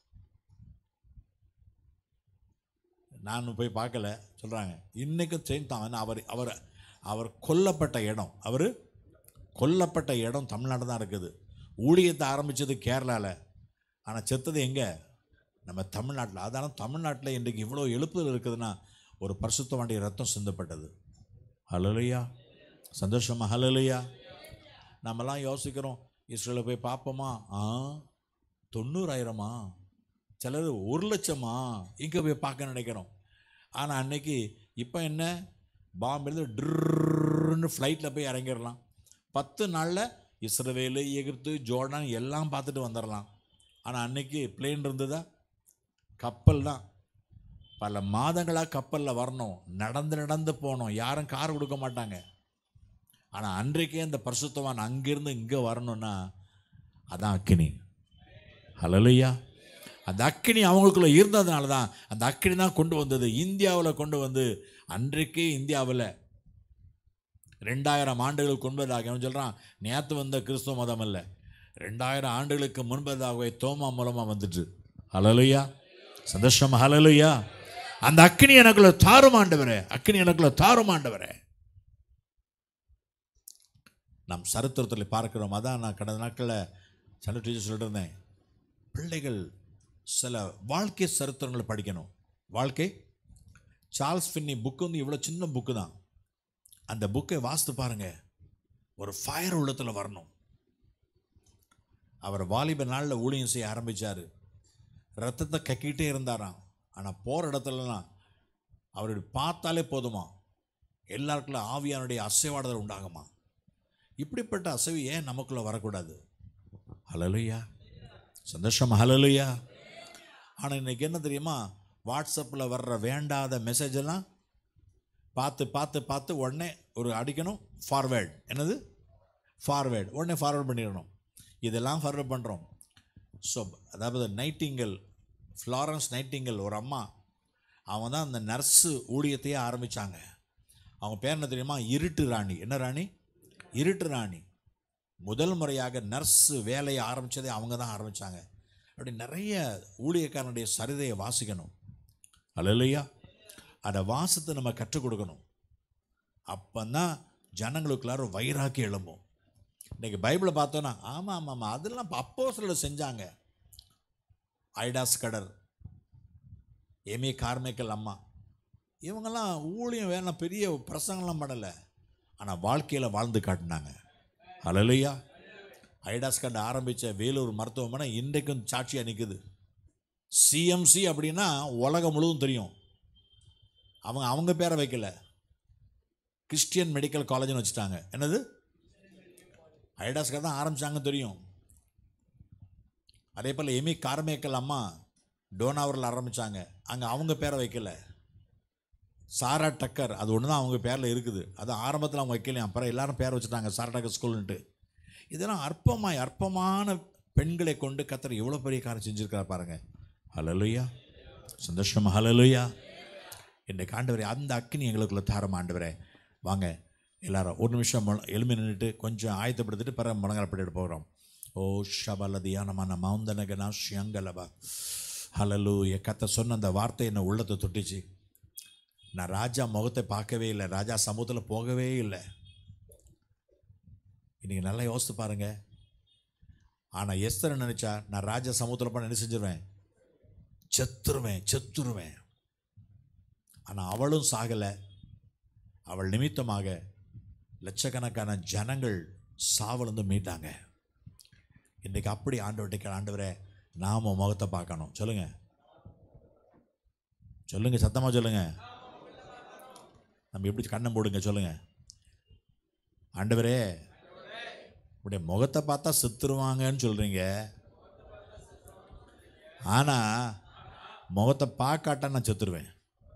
நான் போய் பார்க்கல, சொல்கிறாங்க இன்றைக்கும் சேர்ந்தான். அவர் அவர் அவர் கொல்லப்பட்ட இடம், அவர் கொல்லப்பட்ட இடம் தமிழ்நாடு தான் இருக்குது. ஊழியத்தை ஆரம்பித்தது கேரளாவில், ஆனால் செத்தது எங்கே? நம்ம தமிழ்நாட்டில். அதனால தமிழ்நாட்டில் இன்றைக்கு இவ்வளோ எழுப்புதல் இருக்குதுன்னா ஒரு பரிசுத்தவாண்டிய ரத்தம் சிந்தப்பட்டது. ஹல்லேலூயா, சந்தோஷமா ஹல்லேலூயா. நம்மலாம் யோசிக்கிறோம், இஸ்ரேலில் போய் பார்ப்போமா? ஆ தொண்ணூறாயிரமா, சிலர் ஒரு லட்சமா, இங்கே போய் பார்க்க நினைக்கிறோம். ஆனால் அன்னைக்கு இப்போ என்ன, பாம்பிலிருந்து ட்ருன்னு ஃப்ளைட்டில் போய் இறங்கிடலாம். பத்து நாளில் இஸ்ரவேலு, எகிப்து, ஜோர்டான் எல்லாம் பார்த்துட்டு வந்துடலாம். ஆனால் அன்னைக்கு பிளேன் இருந்ததா? கப்பல் தான். பல மாதங்களாக கப்பலில் வரணும், நடந்து நடந்து போகணும், யாரும் கார் கொடுக்க மாட்டாங்க. ஆனால் அன்றைக்கே அந்த பரிசுத்தவான் அங்கிருந்து இங்கே வரணும்னா அதான் அக்கினி. ஹல்லேலூயா. அந்த அக்கினி அவங்களுக்குள்ள இருந்ததுனால தான் அந்த அக்கினி தான் கொண்டு வந்தது, இந்தியாவில் கொண்டு வந்து அன்றைக்கே இந்தியாவில் ரெண்டாயிரம் ஆண்டுகளுக்கு முன்பதாக. அவன் சொல்கிறான், நேற்று வந்த கிறிஸ்துவ மதம் இல்லை, ரெண்டாயிரம் ஆண்டுகளுக்கு முன்பதாகவே தோமா மூலமாக வந்துட்டு. ஹல்லேலூயா, சந்தோஷமா ஹல்லேலூயா. அந்த அக்கினி எனக்குள்ள தாரும் ஆண்டவரே, அக்கினி எனக்குள்ள தாரும் ஆண்டவரே. நாம் சரித்திரத்தில் பார்க்கிறோம். அதான் நான் கடந்த நாட்களில் சண்டை டீச்சர் சொல்லிட்டு இருந்தேன், பிள்ளைகள் சில வாழ்க்கை சரித்திரங்களை படிக்கணும். வாழ்க்கை சார்ல்ஸ் ஃபின்னி புக்கு வந்து இவ்வளோ சின்ன புக்கு தான். அந்த புக்கை வாசித்து பாருங்க, ஒரு ஃபயர் உள்ளத்தில் வரணும். அவர் வாலிப நாளில் ஊழியம் செய்ய ஆரம்பித்தார், ரத்தத்தை கக்கிட்டே இருந்தாராம். ஆனால் போகிற இடத்துலலாம் அவருடைய பார்த்தாலே போதுமா, எல்லாருக்குள்ள ஆவியானுடைய அசைவாடுதல் உண்டாகுமா. இப்படிப்பட்ட அசைவு ஏன் நமக்குள்ளே வரக்கூடாது? ஹல்லேலூயா, சந்தோஷமா ஹல்லேலூயா. ஆனால் இன்றைக்கி என்ன தெரியுமா, வாட்ஸ்அப்பில் வர்ற வேண்டாத மெசேஜ் எல்லாம் பார்த்து பார்த்து பார்த்து உடனே ஒரு அடிக்கணும், ஃபார்வேர்டு. என்னது? ஃபார்வேர்டு. உடனே ஃபார்வேர்ட் பண்ணிடணும். இதெல்லாம் ஃபார்வேர்ட் பண்ணுறோம். ஸோ அதாவது நைட்டிங்கல், ஃப்ளாரன்ஸ் நைட்டிங்கல் ஒரு அம்மா, அவங்க தான் அந்த நர்ஸு ஊழியத்தையே ஆரம்பித்தாங்க. அவங்க பேர் என்ன தெரியுமா? இருட்டு ராணி. என்ன ராணி? இருட்டு ராணி. முதல் முறையாக நர்ஸு வேலையை ஆரம்பித்ததே அவங்க தான் ஆரம்பித்தாங்க. அப்படி நிறைய ஊழியக்காரனுடைய சரிதையை வாசிக்கணும். ஹல்லேலூயா. அதை வாசத்தை நம்ம கற்றுக் கொடுக்கணும். அப்போ தான் ஜனங்களுக்குள்ளார வைராக்கி எழும்பும். இன்றைக்கி பைபிளை பார்த்தோன்னா ஆமாம் ஆமாம் ஆமாம் அதெல்லாம் அப்போஸ்தலர் செஞ்சாங்க. ஐடாஸ் கடர், எமி கார்மேக்கல் அம்மா, இவங்கெல்லாம் ஊழியம் வேணாம், பெரிய பிரசங்கம்லாம் பண்ணலை, ஆனால் வாழ்க்கையில் வாழ்ந்து காட்டினாங்க. ஹல்லேலூயா. ஐடாஸ் கடர் ஆரம்பித்த வேலூர் மருத்துவமனை இன்றைக்கும் சாட்சியாக நிற்குது. சிஎம்சி அப்படின்னா உலகம் முழுவதும் தெரியும். அவங்க அவங்க பேரை வைக்கல, கிறிஸ்டியன் மெடிக்கல் காலேஜ்னு வச்சுட்டாங்க. என்னது? ஐடாஸ்கர் தான் ஆரம்பித்தாங்க தெரியும். அதே போல் எமி கார்மேக்கல் அம்மா டோனாவூரில் ஆரம்பித்தாங்க, அங்கே அவங்க பேரை வைக்கல. சாரா டக்கர், அது ஒன்று தான் அவங்க பேரில் இருக்குது, அது ஆரம்பத்தில் அவங்க வைக்கலையும், அப்புறம் எல்லாரும் பேரை வச்சுட்டாங்க சாரா டக்கர் ஸ்கூல்ன்ட்டு. இதெல்லாம் அற்பமாய் அற்பமான பெண்களை கொண்டு கர்த்தர் எவ்வளோ பெரிய காரியம் செஞ்சுருக்கிறார் பாருங்கள். ஹல்லேலூயா, சந்தோஷமா ஹல்லேலூயா. இன்றைக்கு ஆண்டவரே அந்த அக்கினி எங்களுக்குள்ள தாரம் ஆண்டவரே. வாங்க எல்லாரும் ஒரு நிமிஷம் எலும்பி நின்றுட்டு கொஞ்சம் ஆயத்தப்படுத்திட்டு பிற முழங்கப்பட்டு போகிறோம். ஓ ஷபலதியானமான மௌந்தனகனா ஷியங்கலபா. ஹல்லேலூயா. கர்த்தர் சொன்ன அந்த வார்த்தை என்னை உள்ளத்தை தொட்டுச்சு. நான் ராஜா முகத்தை பார்க்கவே இல்லை, ராஜா சமூகத்தில் போகவே இல்லை. இன்றைக்கி நல்லா யோசித்து பாருங்க. ஆனால் எஸ்தர் நினச்சா நான் ராஜா சமூகத்தில் போய் என்ன செஞ்சிருவேன்? செத்துருவேன் செத்துருவேன். ஆனால் அவளும் சாகலை. அவள் நிமித்தமாக லட்சக்கணக்கான ஜனங்கள் சாவலிருந்து மீட்டாங்க. இன்றைக்கு அப்படி ஆண்டவர்கிட்ட ஆண்டவரே நாம் முகத்தை பார்க்கணும். சொல்லுங்க சொல்லுங்க சத்தமாக சொல்லுங்க. நம்ம எப்படி கண்ணம் போடுங்க சொல்லுங்க. ஆண்டவரே உடைய முகத்தை பார்த்தா செத்துருவாங்கன்னு சொல்கிறீங்க, ஆனால் முகத்தை பார்க்காட்டா நான் செத்துருவேன்.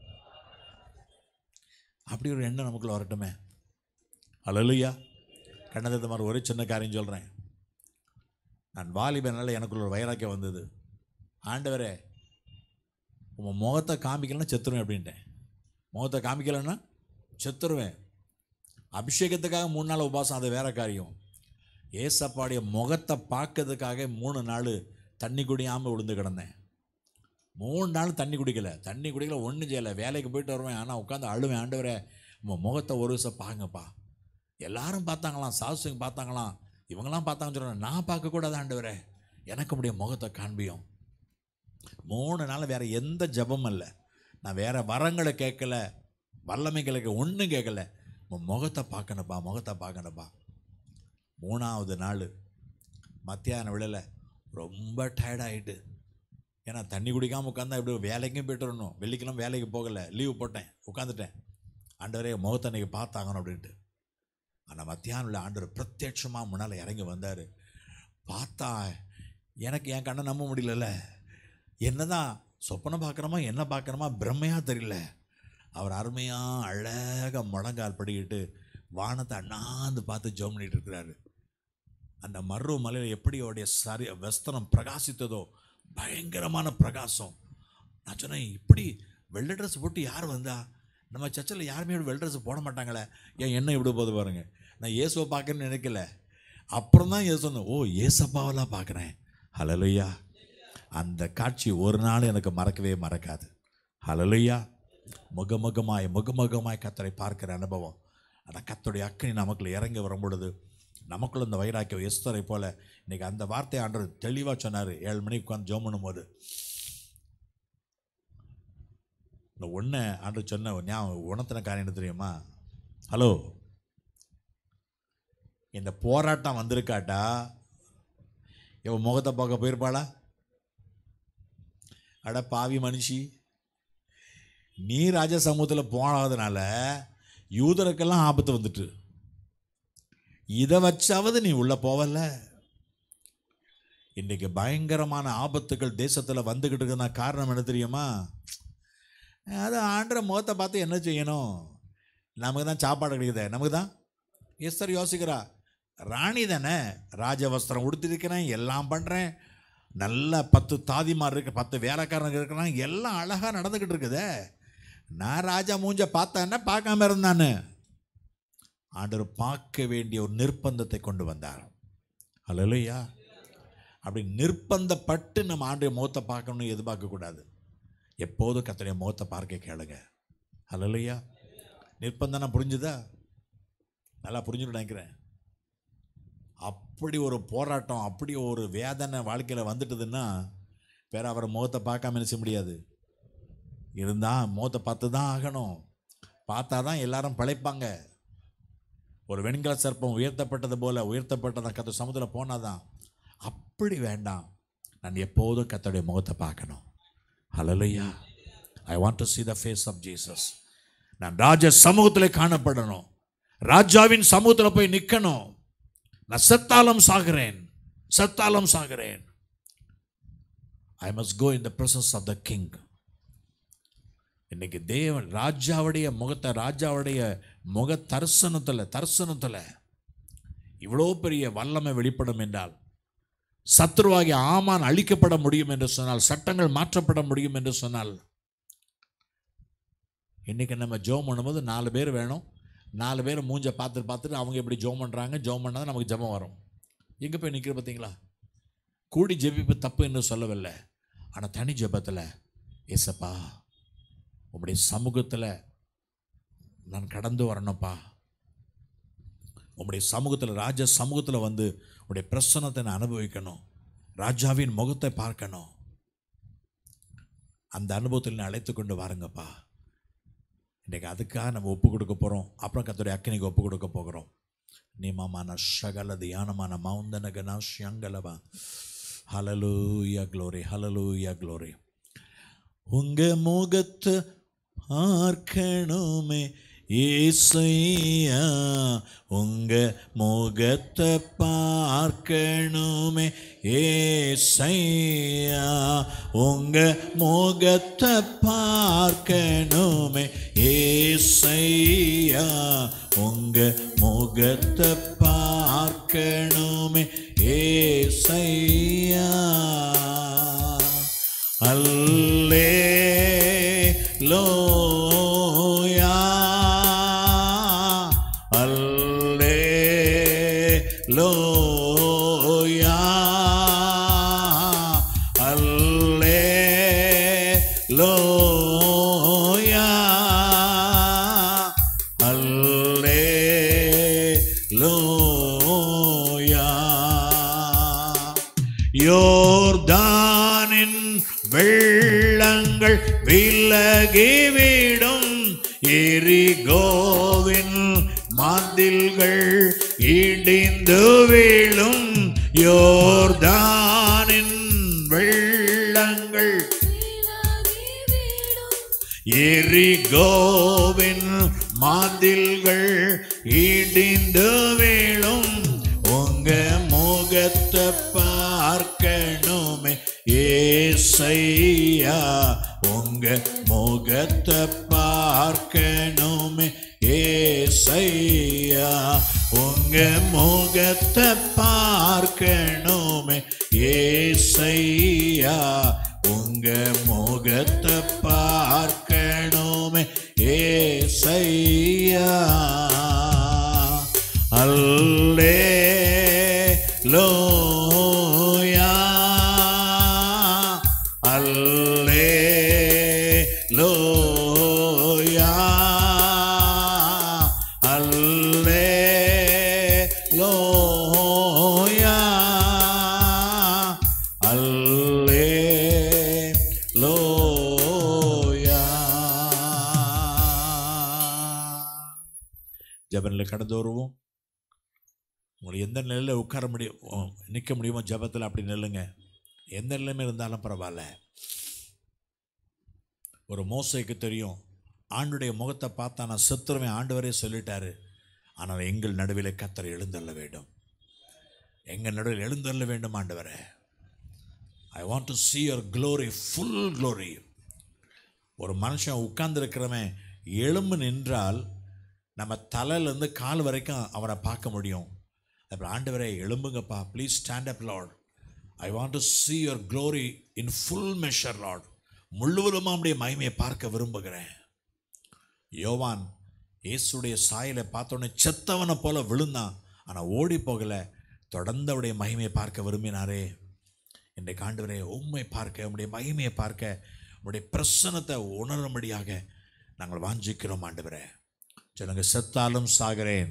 அப்படி ஒரு எண்ணம் நமக்குள்ள வரட்டுமே. அல்லேலூயா. கண்ணதத்தை மாதிரி ஒரே சின்ன காரியம் சொல்கிறேன். நான் வாலிபனால எனக்குள்ள ஒரு வைராக்கியம் வந்தது. ஆண்டவரே, உன் முகத்தை காமிக்கலன்னா செத்துருவேன் அப்படின்ட்டேன். முகத்தை காமிக்கலைன்னா செத்துருவேன். அபிஷேகத்துக்காக மூணு நாள் உபாசம், அது வேற காரியம். ஏசப்பாடைய முகத்தை பார்க்கறதுக்காக மூணு நாள் தண்ணி குடியாமல் விழுந்து கிடந்தேன். மூணு நாள் தண்ணி குடிக்கலை, தண்ணி குடிக்கல, ஒன்றும் செய்யலை. வேலைக்கு போயிட்டு வருவேன், ஆனால் உட்காந்து அழுவேன். ஆண்டவரே, உங்கள் முகத்தை ஒரு விஷயம் பாருங்கப்பா. எல்லாரும் பார்த்தாங்களாம், சாசுங்க பார்த்தாங்களாம், இவங்களாம் பார்த்தாங்கன்னு சொல்கிறேன். நான் பார்க்கக்கூடாது ஆண்டவரே, எனக்கு அப்படியே முகத்தை காண்பியும். மூணு நாள் வேறு எந்த ஜபமும் இல்லை. நான் வேறு வரங்களை கேட்கல, வல்லமைகளை ஒன்றும் கேட்கல. உன் முகத்தை பார்க்கணுப்பா, முகத்தை பார்க்கணுப்பா. மூணாவது நாள் மத்தியான விடலை ரொம்ப டயர்டாகிட்டு, ஏன்னா தண்ணி குடிக்காமல் உட்காந்தா இப்படி வேலைக்கும் போய்ட்டு வரணும். வெள்ளிக்கிழமை வேலைக்கு போகலை, லீவு போட்டேன், உட்காந்துட்டேன். ஆண்டவரே, முகத்தை அன்றைக்கி பார்த்தாங்கணும் அப்படின்ட்டு. ஆனால் மத்தியானம் உள்ள ஆண்டவர் பிரத்யட்சமாக முன்னால் இறங்கி வந்தார். பார்த்தா எனக்கு என் கண்ணை நம்ப முடியல. என்னதான் சொப்பனை பார்க்குறோமா என்ன பார்க்குறோமா பிரம்மையாக தெரியல. அவர் அருமையாக அழகாக முழங்கால் படிக்கிட்டு வானத்தை அண்ணாந்து பார்த்து ஜெபம் பண்ணிட்டு இருக்கிறாரு. அந்த மர்ரு மலையில் எப்படி அவருடைய சரி வஸ்திரம் பிரகாசித்ததோ, பயங்கரமான பிரகாசம். நான் சொன்னேன், இப்படி வெள்ளை ட்ரெஸ் போட்டு யார் வந்தா? நம்ம சர்ச்சில் யாருமே வெள்ளை ட்ரெஸ் போட மாட்டாங்களே, ஏன் என்ன இப்படி போது பாருங்க. நான் இயேசுவை பார்க்கணுன்னு நினைக்கல. அப்புறம் தான் இயேசு சொன்னேன், ஓ ஏசப்பாவெல்லாம் பார்க்குறேன். ஹல்லேலூயா. அந்த காட்சி ஒரு நாள் எனக்கு மறக்கவே மறக்காது. ஹல்லேலூயா. முகமுகமாய் முகமுகமாய் கர்த்தரை பார்க்கிற அனுபவம். அந்த கர்த்தருடைய அக்கினி நமக்குள்ள இறங்கி வரும் பொழுது நமக்குள்ள இந்த வைராக்கியம் எஸ்தரை போல. இன்றைக்கி அந்த வார்த்தையை ஆண்டவர் தெளிவாக சொன்னார். ஏழு மணிக்கு உட்காந்து ஜெபம் பண்ணும் போது இந்த ஒன்றை ஆண்டவர் சொன்ன ஞாபகம் உணர்த்தின காரியம் என்ன தெரியுமா? ஹலோ, இந்த போராட்டம் வந்திருக்காட்டா இவன் முகத்தை பார்க்க போயிருப்பாளா? அட பாவி மனுஷி, நீ ராஜ சமூகத்தில் போனதுனால யூதருக்கெல்லாம் ஆபத்து வந்துட்டு, இதை வச்சாவது நீ உள்ள போவல. இன்றைக்கு பயங்கரமான ஆபத்துகள் தேசத்தில் வந்துக்கிட்டு இருக்குன்னா காரணம் என்ன தெரியுமா? அது ஆண்டற முகத்தை பார்த்து என்ன செய்யணும்? நமக்கு தான் சாப்பாடு கிடைக்குது, நமக்கு தான். எஸ்தர் யோசிக்கிறா, ராணி தானே, ராஜ வஸ்திரம் உடுத்திருக்கிறேன், எல்லாம் பண்ணுறேன், நல்ல பத்து தாதிமார் இருக்கு, பத்து வேலைக்காரங்க இருக்கிறான், எல்லாம் அழகாக நடந்துக்கிட்டு இருக்குதே, நான் ராஜா மூஞ்ச பார்த்தேன்னா பார்க்காம இருந்தான்னு. ஆண்டவர் பார்க்க வேண்டிய ஒரு நிர்பந்தத்தை கொண்டு வந்தார். ஹல்லேலூயா. அப்படி நிர்பந்தப்பட்டு நம்ம ஆண்டவருடைய முகத்தை பார்க்கணும்னு எதிர்பார்க்கக்கூடாது. எப்போதும் கர்த்தருடைய முகத்தை பார்க்க கேளுங்க. ஹல்லேலூயா. நிர்பந்தம் புரிஞ்சுதா? நல்லா புரிஞ்சுன்னு நினைக்கிறேன். அப்படி ஒரு போராட்டம், அப்படி ஒரு வேதனை வாழ்க்கையில் வந்துட்டுதுன்னா வேற அவரை முகத்தை பார்க்காம நினைச்ச முடியாது. இருந்தால் முகத்தை பார்த்து தான் ஆகணும். பார்த்தா தான் எல்லாரும் பிழைப்பாங்க. ஒரு வெண்கல சர்ப்பம் உயர்த்தப்பட்டது போல உயர்த்தப்பட்டதான் கர்த்தர் சமுதிரத்தில் போனாதான். அப்படி வேண்டாம், நான் எப்போதும் கர்த்தருடைய முகத்தை பார்க்கணும். Hallelujah. I want to see the face of Jesus. நான் ராஜ சமூகத்தில் காணப்படணும், ராஜாவின் சமூகத்தில் போய் நிற்கணும். நான் செத்தாலும் சாகிறேன், செத்தாலும் சாகிறேன். I must go in the presence of the king. இன்னைக்கு தேவன் ராஜாவுடைய முகத்தை, ராஜாவுடைய முக தரிசனத்தில் தரிசனத்தில் இவ்வளோ பெரிய வல்லமை வெளிப்படும் என்றால், சத்துருவாகிய ஆமான் அழிக்கப்பட முடியும் என்று சொன்னால், சட்டங்கள் மாற்றப்பட முடியும் என்று சொன்னால், இன்றைக்கி நம்ம ஜெபம் பண்ணும்போது நாலு பேர் வேணும். நாலு பேர் மூஞ்சை பார்த்துட்டு பார்த்துட்டு அவங்க எப்படி ஜெபம் பண்ணுறாங்க, ஜெபம் பண்ணால் நமக்கு ஜெபம் வரும். எங்கே போய் நிற்கிற பார்த்தீங்களா? கூடி ஜெபிப்பு தப்பு என்று சொல்லவில்லை, ஆனால் தனி ஜெபத்தில் ஏசப்பா உங்களுடைய சமூகத்தில் நான் கடந்து வரணும்ப்பா, உங்களுடைய சமூகத்தில் ராஜ சமூகத்தில் வந்து உங்களுடைய பிரசன்னத்தை நான் அனுபவிக்கணும், ராஜாவின் முகத்தை பார்க்கணும். அந்த அனுபவத்தில் நான் அழைத்து கொண்டு வாருங்கப்பா. இன்றைக்கு அதுக்காக நம்ம ஒப்பு கொடுக்க போகிறோம். அப்புறம் கர்த்தருடைய அக்கினிக்கு ஒப்பு கொடுக்க போகிறோம். நீமான ஷகல தியானமான மௌந்தனகனா ஷங்கலவா. Hallelujah glory, hallelujah glory. உங்க முகத்தை பார்க்கணுமே ஏசையா உங்க முகத்தை பார்க்கணுமே, ஏசையா உங்க முகத்தை பார்க்கணுமே, ஏசையா உங்க முகத்தை பார்க்கணுமே, ஏசையா. அல்லேலூயா அல்லேலூயா அல்லேலூயா அல்லேலூயா. யோர்தானின் வெள்ளங்கள் விலகிவிடும், எரிகோவின் மதில்கள் இடிந்து வீழும், யோர்தானின் வெள்ளங்கள் எரிகோவின் மதில்கள் இடிந்து வீழும், உங்க முகத்தை பார்க்கணுமே, ஏசையா உங்க முகத்தை பார்க்கணுமே, ஏசையா உங்க முகத்தை பார்க்கணுமே, ஏசையா உங்க முகத்தை பார்க்கணுமே, ஏசையா. அல்லேலூயா அல்லேலூயா அல்லேலூயா அல்லேலூயா. ஜெபத்தில் கடந்து வருவோம். உங்களுக்கு எந்த நிலையில் உட்கார முடியும், நிற்க முடியுமோ ஜெபத்தில் அப்படி நில்லுங்க. எந்த நிலைமை இருந்தாலும் பரவாயில்ல. ஒரு மோசைக்கு தெரியும், ஆண்டுடைய முகத்தை பார்த்தா நான் செத்துருவேன், ஆண்டவரே சொல்லிட்டாரு. ஆனால் எங்கள் நடுவில் கர்த்தர் எழுந்தருள வேண்டும், எங்கள் நடுவில் எழுந்தருள வேண்டும் ஆண்டவரே. I want to see your glory, full glory. ஒரு மனுஷன் உட்கார்ந்துருக்கிறவன் எழும்பு நின்றால் நம்ம தலையிலேருந்து கால் வரைக்கும் அவனை பார்க்க முடியும். அப்புறம் ஆண்டவரே எழும்புங்கப்பா, please stand up Lord. I want to see your glory in full measure Lord. முழுவதுமாக அவனுடைய மகிமையை பார்க்க விரும்புகிறேன். யோவான் இயேசுடைய சாயலை பார்த்தோன்னே செத்தவனை போல விழுந்தான், ஆனால் ஓடி போகலை, தொடர்ந்து அவருடைய மகிமையை பார்க்க விரும்பினாரே. இன்றைக்கு ஆண்டவரே உம்மை பார்க்க, உம்முடைய மகிமையை பார்க்க, உம்முடைய பிரசன்னத்தை உணரும்படியாக நாங்கள் வாஞ்சிக்கிறோம் ஆண்டவரே. சொல்லுங்க, செத்தாலும் சாகிறேன்,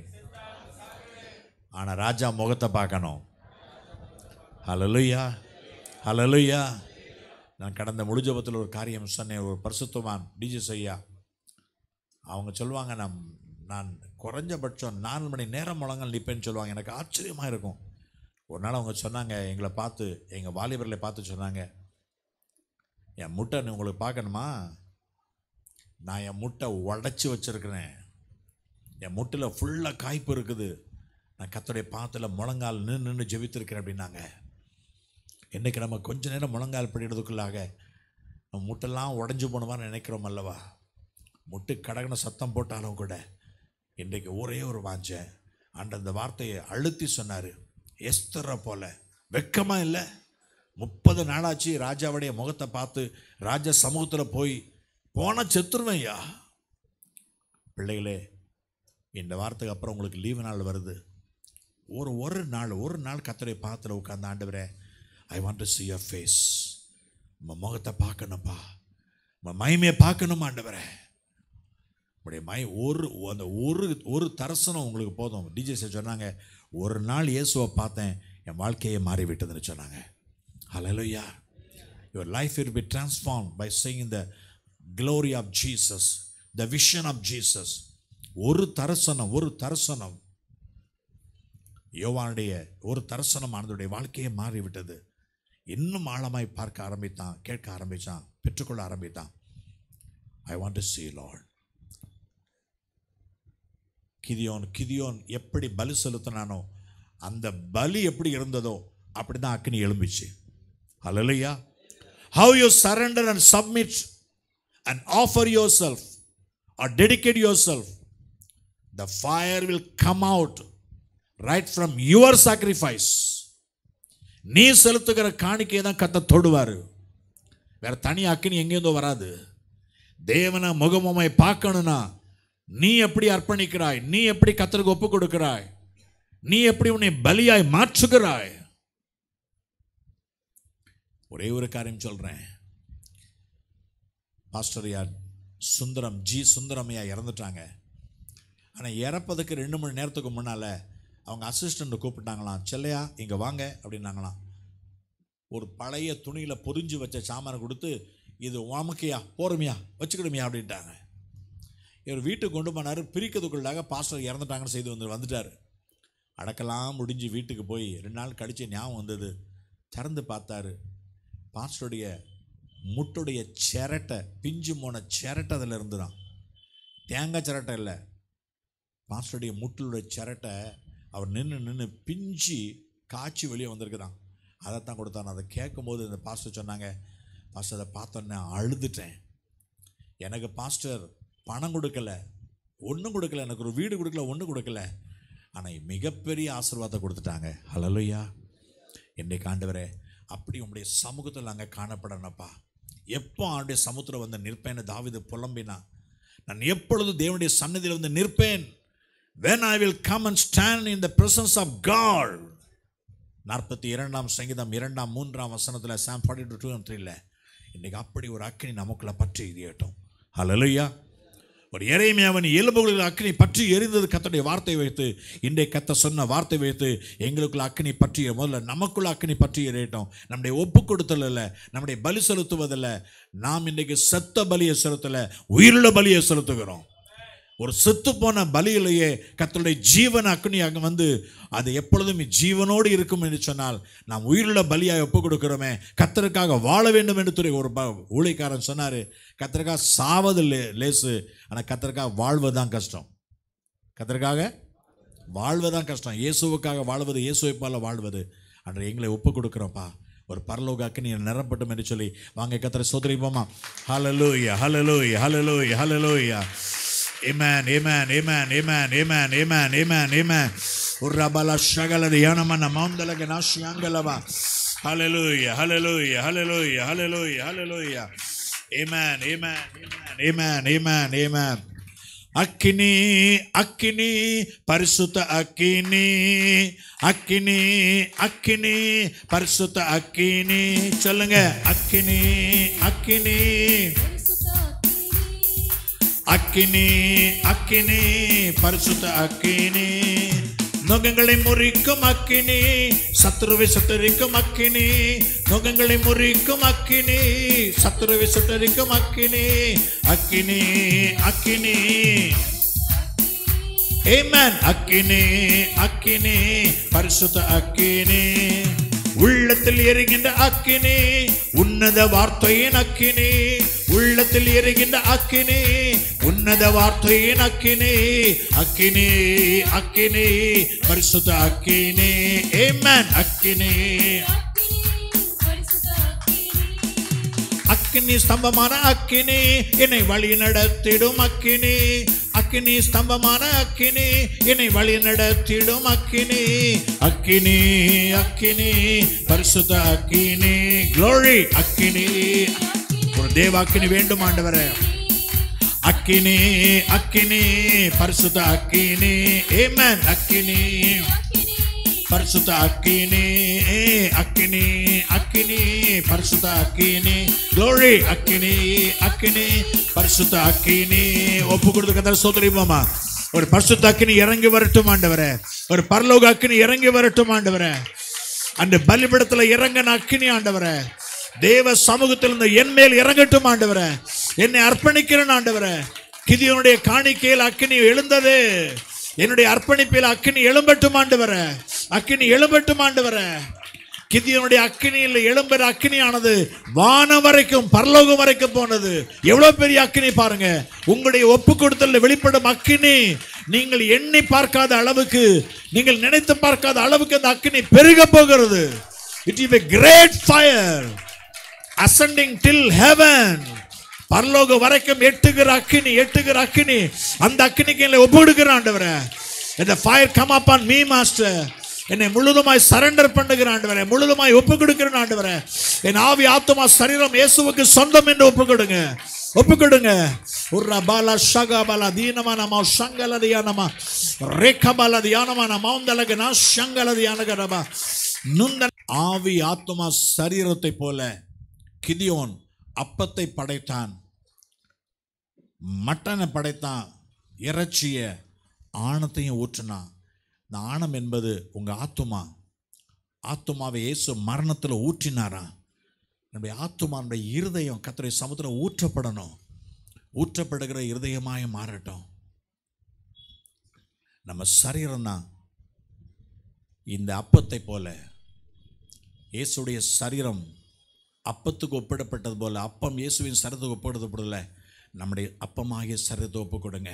ஆனால் ராஜா முகத்தை பார்க்கணும். ஹல்லேலூயா ஹல்லேலூயா. நான் கடந்த முழுஜபத்தில் ஒரு காரியம் சொன்னேன். ஒரு பரிசுத்தவான் டிஜிஎஸ் ஐயா அவங்க சொல்லுவாங்க, நான் நான் குறைஞ்சபட்சம் நாலு மணி நேரம் முழங்கால் நிற்பேன்னு சொல்லுவாங்க. எனக்கு ஆச்சரியமாக இருக்கும். ஒரு நாள் அவங்க சொன்னாங்க, எங்களை பார்த்து, எங்கள் வாலிபர்களை பார்த்து சொன்னாங்க, என் முட்டை உங்களுக்கு பார்க்கணுமா, நான் என் முட்டை உடச்சி வச்சுருக்கிறேன், என் முட்டையில் ஃபுல்லாக காய்ப்பு இருக்குது, நான் கர்த்தருடைய பாத்தில் முழங்கால் நின்று நின்று ஜெபித்திருக்கிறேன் அப்படின்னாங்க. இன்றைக்கி நம்ம கொஞ்ச நேரம் முழங்கால் படிக்கிறதுக்குள்ளாக நம்ம முட்டெல்லாம் உடஞ்சி போனவான்னு நினைக்கிறோம் அல்லவா. முட்டு கடகன சத்தம் போட்டாலும் கூட இன்றைக்கு ஒரே ஒரு வாஞ்ச ஆண்ட அந்த வார்த்தையை அழுத்தி சொன்னார். எஸ்தரை போல வெக்கமாக இல்லை, முப்பது நாளாச்சு ராஜாவுடைய முகத்தை பார்த்து ராஜா சமூகத்தில் போய் போனால் செத்துருவேன் ஐயா. பிள்ளைகளே, இந்த வார்த்தைக்கு அப்புறம் உங்களுக்கு லீவு நாள் வருது. ஒரு ஒரு நாள் ஒரு நாள் கர்த்தருடைய பாத்தில் உட்கார்ந்து, ஆண்டவரே I want to see your face, உங்கள் முகத்தை பார்க்கணும்ப்பா, உங்கள் மகிமையை பார்க்கணும் ஆண்டவரே. உடைய மை ஒரு அந்த ஒரு ஒரு தரிசனம் உங்களுக்கு போதும். டிஜே சொன்னாங்க, ஒரு நாள் இயேசுவை பார்த்தேன், என் வாழ்க்கையை மாறிவிட்டதுன்னு சொன்னாங்க. ஹல்லேலூயா. Your life will be transformed by seeing the glory of Jesus, the vision of Jesus. ஒரு தரிசனம் ஒரு தரிசனம் யோவானுடைய ஒரு தரிசனம் ஆனதுடைய வாழ்க்கையை மாறிவிட்டது. இன்னும் ஆழமாய் பார்க்க ஆரம்பித்தான், கேட்க ஆரம்பித்தான், பெற்றுக்கொள்ள ஆரம்பித்தான். I want to see Lord. கிதியோன் கிதியோன் எப்படி பலி செலுத்தினானோ அந்த பலி எப்படி இருந்ததோ அப்படி தான் அக்கினி எழும்பிச்சு. ஹல்லேலூயா. How you surrender and submit and offer yourself or dedicate yourself, the fire will come out right from your sacrifice. நீ செலுத்துகிற காணிக்கையை தான் கர்த்தர் தொடுவார். வேற தனி அக்கினி எங்கேருந்தோ வராது. தேவனை முகமுமாய் பார்க்கணும்னா நீ எப்படி அர்ப்பணிக்கிறாய், நீ எப்படி கர்த்தருக்கு ஒப்பு கொடுக்கிறாய், நீ எப்படி உன்னை பலியாய் மாற்றுகிறாய். ஒரே ஒரு காரியம் சொல்றேன். பாஸ்டர் யார் சுந்தரம் ஜி சுந்தரமையா இறந்துட்டாங்க. ஆனால் இறப்பதுக்கு ரெண்டு மணி நேரத்துக்கு முன்னால் அவங்க அசிஸ்டண்ட்டை கூப்பிட்டாங்களாம். செல்லையா இங்கே வாங்க அப்படின்னாங்களாம். ஒரு பழைய துணியில் பொரிஞ்சு வச்ச சாமானை கொடுத்து இது உமக்கையா போருமையா வச்சுக்கிடுமையா அப்படின்ட்டாங்க. இவர் வீட்டுக்கு கொண்டு போனார். பிரிக்கிறதுக்குள்ளாக பாஸ்டர் இறந்துட்டாங்கன்னு செய்து வந்து வந்துட்டார். அடக்கலாம் முடிஞ்சு வீட்டுக்கு போய் ரெண்டு நாள் கழித்து ஞாபகம் வந்தது. திறந்து பார்த்தாரு. பாஸ்டருடைய முட்டுடைய சிரட்டை பிஞ்சு போன சிரட்டை அதில் இருந்துதான். தேங்காய் சிரட்டை இல்லை, பாஸ்டருடைய முட்டுடைய சிரட்டை அவர் நின்று நின்று பிஞ்சு காய்ச்சி வெளியே வந்திருக்குதான். அதைத்தான் கொடுத்தாங்க. அதை கேட்கும்போது இந்த பாஸ்டர் சொன்னாங்க, பாஸ்டர் அதை பார்த்தோன்னே அழுதுட்டேன். எனக்கு பாஸ்டர் பணம் கொடுக்கல, ஒன்றும் கொடுக்கல, எனக்கு ஒரு வீடு கொடுக்கல, ஒன்றும் கொடுக்கல, ஆனால் மிகப்பெரிய ஆசீர்வாதத்தை கொடுத்துட்டாங்க. ஹல்லேலூயா. இன்றைக்கு ஆண்டவரே அப்படி உங்களுடைய சமூகத்தில் நாங்கள் காணப்படணும்ப்பா. எப்போ அவனுடைய சமுத்திரம் வந்து நிற்பேன்னு தாவீது புலம்பினா, நான் எப்பொழுது தேவனுடைய சன்னதியில் வந்து நிற்பேன். when I will come and stand in the presence of God. நாற்பத்தி இரண்டாம் சங்கீதம் இரண்டாம் மூன்றாம் வசனத்தில் psalm forty two two and த்ரீல இன்றைக்கு அப்படி ஒரு அக்கினி நமக்குள்ள பற்றி எரியட்டும். ஹல்லேலூயா. ஒரு எரேமியாவின் எலும்புகளில் அக்கினி பற்றி எரிந்தது கர்த்தருடைய வார்த்தை வைத்து. இன்றைக்கு கர்த்தர் சொன்ன வார்த்தை வைத்து எங்களுக்குள்ள அக்கினி பற்றி முதல்ல நமக்குள்ள அக்கினி பற்றி எரியட்டும். நம்முடைய ஒப்பு கொடுத்தல் இல்லை, நம்முடைய பலி செலுத்துவதில்லை. நாம் இன்றைக்கு செத்த பலியை செலுத்தலை, உயிருள்ள பலியை செலுத்துகிறோம். ஒரு செத்து போன பலியிலேயே கர்த்தருடைய ஜீவன் அக்னி அங்கே வந்து அது எப்பொழுதும் ஜீவனோடு இருக்கும் என்று சொன்னால் நாம் உயிருள்ள பலியாக ஒப்பு கொடுக்கிறோமே. கர்த்தருக்காக வாழ வேண்டும் என்று ஒரு ஊழியக்காரன் சொன்னார். கர்த்தருக்காக சாவது லே லேசு ஆனால் கர்த்தருக்காக வாழ்வதுதான் கஷ்டம். கர்த்தருக்காக வாழ்வதுதான் கஷ்டம். இயேசுவுக்காக வாழ்வது, இயேசுவை போல வாழ்வது. அன்று எங்களை ஒப்பு கொடுக்குறோம்ப்பா. ஒரு பரலோக அக்கினி நிரப்பட்டும் என்று சொல்லி வாங்க கர்த்தரை ஸ்தோத்திரிப்போமா. ஹல்லேலூயா, ஹல்லேலூயா, ஹல்லேலூயா, ஹல்லேலூயா. Amen, amen, amen, amen, amen, amen, amen, amen. Urabala shagala yanamana mandalaga nasyangalava. Hallelujah, hallelujah, hallelujah, hallelujah, hallelujah. Amen, amen, amen, amen, amen. அக்கினி அக்கினி பரிசுத்த அக்கினி அக்கினி அக்கினி பரிசுத்த அக்கினி சொல்லுங்க. அக்கினி அக்கினி அக்கினி அக்கினி பரிசுத்த அக்கினி நுகங்களை முறிக்கும் அக்கினி சத்துருவை சுட்டரிக்கும் அக்கினி நுகங்களை முறிக்கும் அக்கினி சத்துருவை சுட்டரிக்கும் அக்கினி அக்கினி அக்கினி ஆமென். அக்கினி அக்கினி பரிசுத்த அக்கினி உள்ளத்தில் எரிகின்ற அக்கினி உன்னத வார்த்தையின் அக்கினி உள்ளத்தில் எரிகின்ற அக்கினி உன்னத வார்த்தையின் அக்கினி அக்கினி அக்கினி பரிசுத்த அக்கினி ஆமென். அக்கினி அக்கினி ஸ்தம்பமான அக்கினி என்னை வழி நடத்திடும் அக்கினி அக்கினி ஸ்தம்பமான அக்கினி என்னை வழி நடத்திடும் அக்கினி அக்கினி அக்கினி பரிசுத்த அக்கினி க்ளோரி அக்கினி. ஒரு தேவ அக்கினி வேண்டும் ஆண்டவரே. அக்கினி அக்கினி பரிசுத்த அக்கினி ஆமென். அக்கினி பரிசுத்த அக்கினி அக்கினி அக்கினி பரிசுத்த அக்கினி க்ளோரி அக்கினி அக்கினி பரிசுத்த அக்கினி. ஒப்பு கொடுத்து கர்த்தரை ஸ்தோத்திரிப்போமா. ஒரு பரிசுத்த அக்கினி இறங்கி வரட்டும் ஆண்டவரே. ஒரு பரலோக அக்கினி இறங்கி வரட்டும் ஆண்டவரே. அந்த பலிபீடத்தில் இறங்கின அக்கினி ஆண்டவரே தேவ சமூகத்தில் இருந்த என் மேல் இறங்கட்டும் ஆண்டவரே. என்னை அர்ப்பணிக்கிறேன் ஆண்டவரே. கிதியோனுடைய காணிக்கையில் அக்கினி எழுந்தது. என்னுடைய அர்ப்பணிப்பில் அக்கினி எழும்பட்டும் ஆண்டவரே. அக்கினி எழும்பட்டும் ஆண்டவரே. கிதியோனுடைய அக்கினியில் எழும்புற அக்கினியானது வானம் வரைக்கும் பரலோகம் வரைக்கும் போனது. எவ்வளவு பெரிய அக்கினி பாருங்க. உங்களுடைய ஒப்பு கொடுத்தல் வெளிப்படும் அக்கினி நீங்கள் எண்ணி பார்க்காத அளவுக்கு, நீங்கள் நினைத்து பார்க்காத அளவுக்கு அந்த அக்கினி பெருக போகிறது. It is a great fire ascending till heaven. பரலோகம் வரைக்கும் எட்டுகிற அக்கினி, எட்டுகிற அக்கினி. அந்த அக்கினிக்கு என்னை ஒப்பு கொடுக்கிற ஆண்டவரே. The fire come upon me, master. என்னை முழுதுமாய் சரண்டர் பண்ணுகிற ஆண்டவரே, முழுதுமாய் ஒப்பு கொடுக்கிற ஆண்டவரே. என் ஆவி ஆத்துமா சரீரம் இயேசுவுக்கு சொந்தம் என்று ஒப்பு கொடுங்க, ஒப்பு கொடுங்க. உர்ரா பாலா ஷகா பாலா தீனமா நம ஷங்கல தியானமா ரேகா பாலா தியானமா நமந்தலகனா ஷங்கல தியானகரபா நுந்த. ஆவி ஆத்துமா சரீரத்தை போல கிதியோன் அப்பத்தை படைத்தான், மட்டனை படைத்தான், இறைச்சிய ஆணத்தையும் ஊற்றினான். இந்த ஆணம் என்பது உங்க ஆத்துமா. ஆத்துமாவை இயேசு மரணத்தில் ஊற்றினாரா? நம்முடைய ஆத்துமா, நம்முடைய இருதயம் கர்த்தருடைய சமுத்திரம் ஊற்றப்படணும். ஊற்றப்படுகிற இருதயமாய் மாறட்டும். நம்ம சரீரம் தான் இந்த அப்பத்தை போல. இயேசுடைய சரீரம் அப்பத்துக்கு ஒப்பிடப்பட்டது போல, அப்பம் இயேசுவின் சரீரத்துக்கு ஒப்பிடப்படல. நம்முடைய அப்பமாகிய சரீரத்தை ஒப்பு கொடுங்க.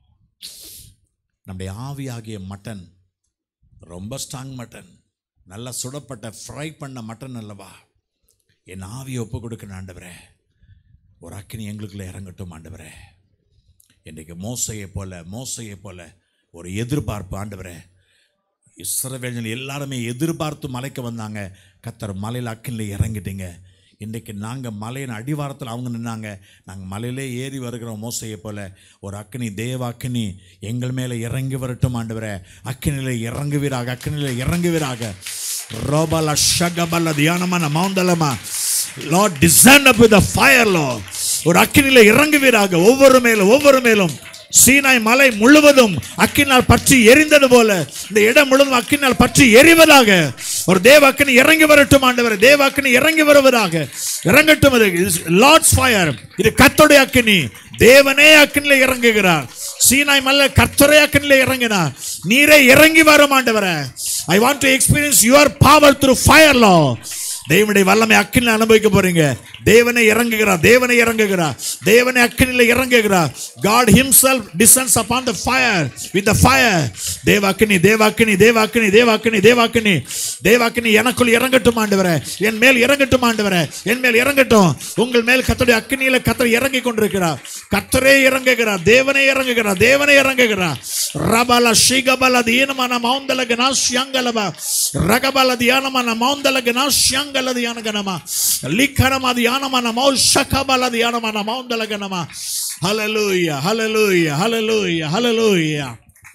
நம்முடைய ஆவியாகிய மட்டன் ரொம்ப ஸ்ட்ராங் மட்டன், நல்லா சுடப்பட்ட ஃப்ரை பண்ண மட்டன் அல்லவா. என் ஆவியை ஒப்பு கொடுக்கணும் ஆண்டவரே. ஒரு அக்கினி எங்களுக்குள்ள இறங்கட்டும் ஆண்டவரே. இன்றைக்கு மோசையை போல, மோசையை போல ஒரு எதிர்பார்ப்பு ஆண்டவரே. இஸ்ரவேலர்கள் எல்லாருமே எதிர்பார்த்து மலைக்கு வந்தாங்க. கர்த்தர் மலையில் அக்கினியில் இறங்கிட்டீங்க. இன்றைக்கு நாங்கள் மலையின் அடிவாரத்தில் அவங்க நின்னாங்க, நாங்கள் மலையிலே ஏறி வருகிறோம். மோசையை போல ஒரு அக்கினி, தேவ அக்கினி எங்கள் மேலே இறங்கி வரட்டும் ஆண்டவரே. அக்கினியில் இறங்குவீராக, அக்கினியில் இறங்குவீராக. ரோபல ஷகபல தியானமான மௌந்தலமா Lord, descend up with the fire, Lord. ஒரு அக்கினியில் இறங்குவீராக. ஒவ்வொரு மேலும் ஒவ்வொரு மேலும் சீனாய் மலை முழுவதும் அக்கினால் பற்றி எரிந்தது போல இந்த இடம் முழுவதும் அக்கினால் பற்றி எரிவதாக. ஒரு தேவ அக்கினி இறங்கி வரட்டும் ஆண்டவரே. தேவ அக்கினி இறங்கி வருவதாக. இறங்கட்டும். Lord's fire. இது கர்த்தருடைய அக்கினி. தேவனே அக்கினில இறங்குகிறார். சீனாய் மலை கர்த்தரே அக்கினில இறங்கினார். நீரே இறங்கி வரும் ஆண்டவரே. I want to experience your power through fire, Lord. தேவனுடைய வல்லமை அக்கினில அனுபவிக்க போறீங்க. தேவனை இறங்குகிறார், தேவனை இறங்குகிறார், தேவனை அக்கினில இறங்குகிறார். God himself descends upon the fire with the fire. தேவ அக்கினி, தேவ அக்கினி, தேவ அக்கினி, தேவ அக்கினி, தேவ அக்கினி, தேவ அக்கினி எனக்குள் இறங்கட்டும் ஆண்டவரே. என் மேல் இறங்கட்டும் ஆண்டவரே. என் மேல் இறங்கட்டும். உங்கள் மேல் கர்த்தருடைய அக்கினியில கர்த்தர் இறங்கி கொண்டிருக்கிறார். கர்த்தரே இறங்குகிறார். தேவனை இறங்குகிறார். தேவனை இறங்குகிறார். ரபல ஷிகபல தீனமான மௌந்தலகனா ஷியங்கலபா ரகபல தியானமான மௌந்தலகனா ஷியங்கல தியானகனமா லிக்கரமா தியானமான மௌ ஷகபல தியானமான மௌந்தலகனமா. ஹல்லேலூயா, ஹல்லேலூயா, ஹல்லேலூயா, ஹல்லேலூயா.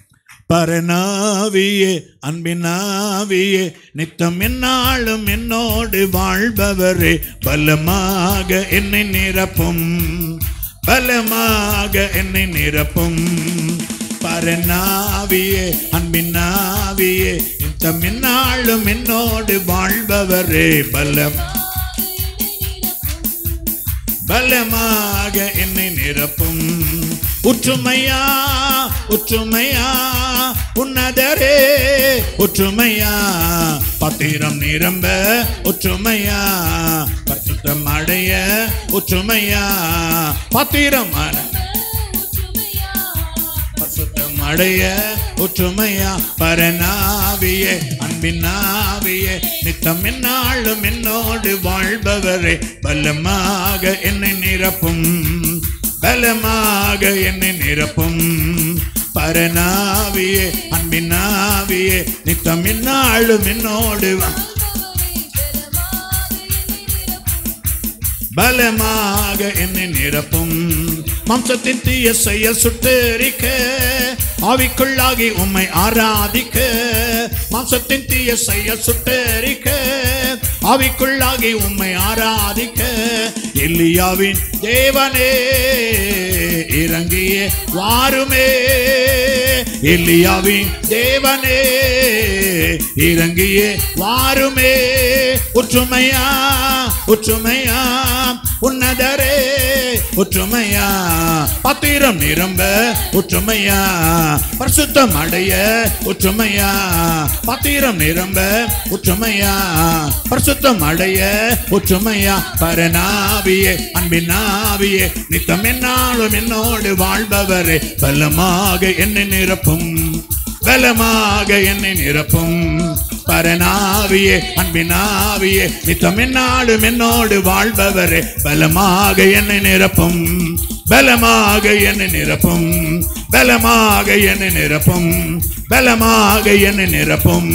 பரநாவியே, அன்பினாவியே, நித்தம் என்னாலும் என்னோடு வாழ்பவரே, பலமாக என்னை நிரப்பும், பலமாக என்னை நிரப்பும். பரநாவியே, அன்பினாவியே, நித்தம் என்னாலும் என்னோடு வாழ்பவரே, பலம் பலமாக என்னை நிரப்பும். ஒற்றுமையா, ஒற்றுமையா, உன்னதரே ஒற்றுமையா, பத்திரம் நிரம்ப ஒற்றுமையா, பரிசுத்தம் அடைய ஒற்றுமையா, பத்திரம் பரிசுத்தம் அடைய ஒற்றுமையா. பரநாவியே, அன்பினாவியே, நித்தம் என்னாலும் என்னோடு வாழ்பவரே, பலமாக என்னை நிரப்பும், பலமாக என்னை நிரப்பும். பரநாவியே, அன்பினாவியே, நித்தம் என்னாலும் என்னோடு பலமாக என்னை நிரப்பும். மாம்சத்தின் தீய செயல் சுட்டெரிக்க, ஆவிக்குள்ளாகி உம்மை ஆராதிக்க. மாம்சத்தின் தீய செயல் சுட்டெரிக்க, ஆவிக்குள்ளாகி உம்மை ஆராதிக்க. எலியாவின் தேவனே இறங்கியே வாருமே, எலியாவின் தேவனே இறங்கியே வாருமே. ஒற்றுமையா, ஒற்றுமையா, உன்னதரே ஒற்றுமையா, பாத்திரம் நிரம்ப ஒற்றுமையா, பரிசுத்தம் அடைய ஒற்றுமையா, பாத்திரம் நிரம்ப ஒற்றுமையா, பரிசுத்தம் அடைய ஒற்றுமையா, பரநாவியே அன்பினாவியே நித்தம் என்னாலும் என்னோடு வாழ்பவரே பலமாக என்னை நிரப்பும், பலமாக என்னை நிரப்பும், பரநாவியே அன்பினாவியே நித்தம் என்னாலும் என்னோடு வாழ்பவரே பலமாக என்னை நிரப்பும், பலமாக என்னை நிரப்பும், பலமாக என்னை நிரப்பும், பலமாக என்னை நிரப்பும்.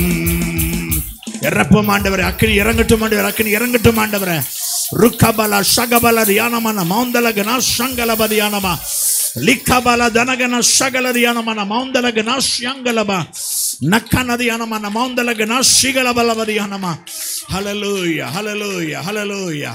இறப்பும் ஆண்டவரே, அக்கினி இறங்கட்டும் ஆண்டவரே, அக்கினி இறங்கட்டும் ஆண்டவரே. ருக்கபல ஷகபல தியானமான மௌந்தலகனா ஷங்கலப தியானமா லிக்கபல தனகன ஷகல தியானமான மௌந்தலகனா ஷங்கலபா நக்கன தியானமான மௌந்தலகனா ஷிகலபல தியானமா. ஹல்லேலூயா, ஹல்லேலூயா, ஹல்லேலூயா.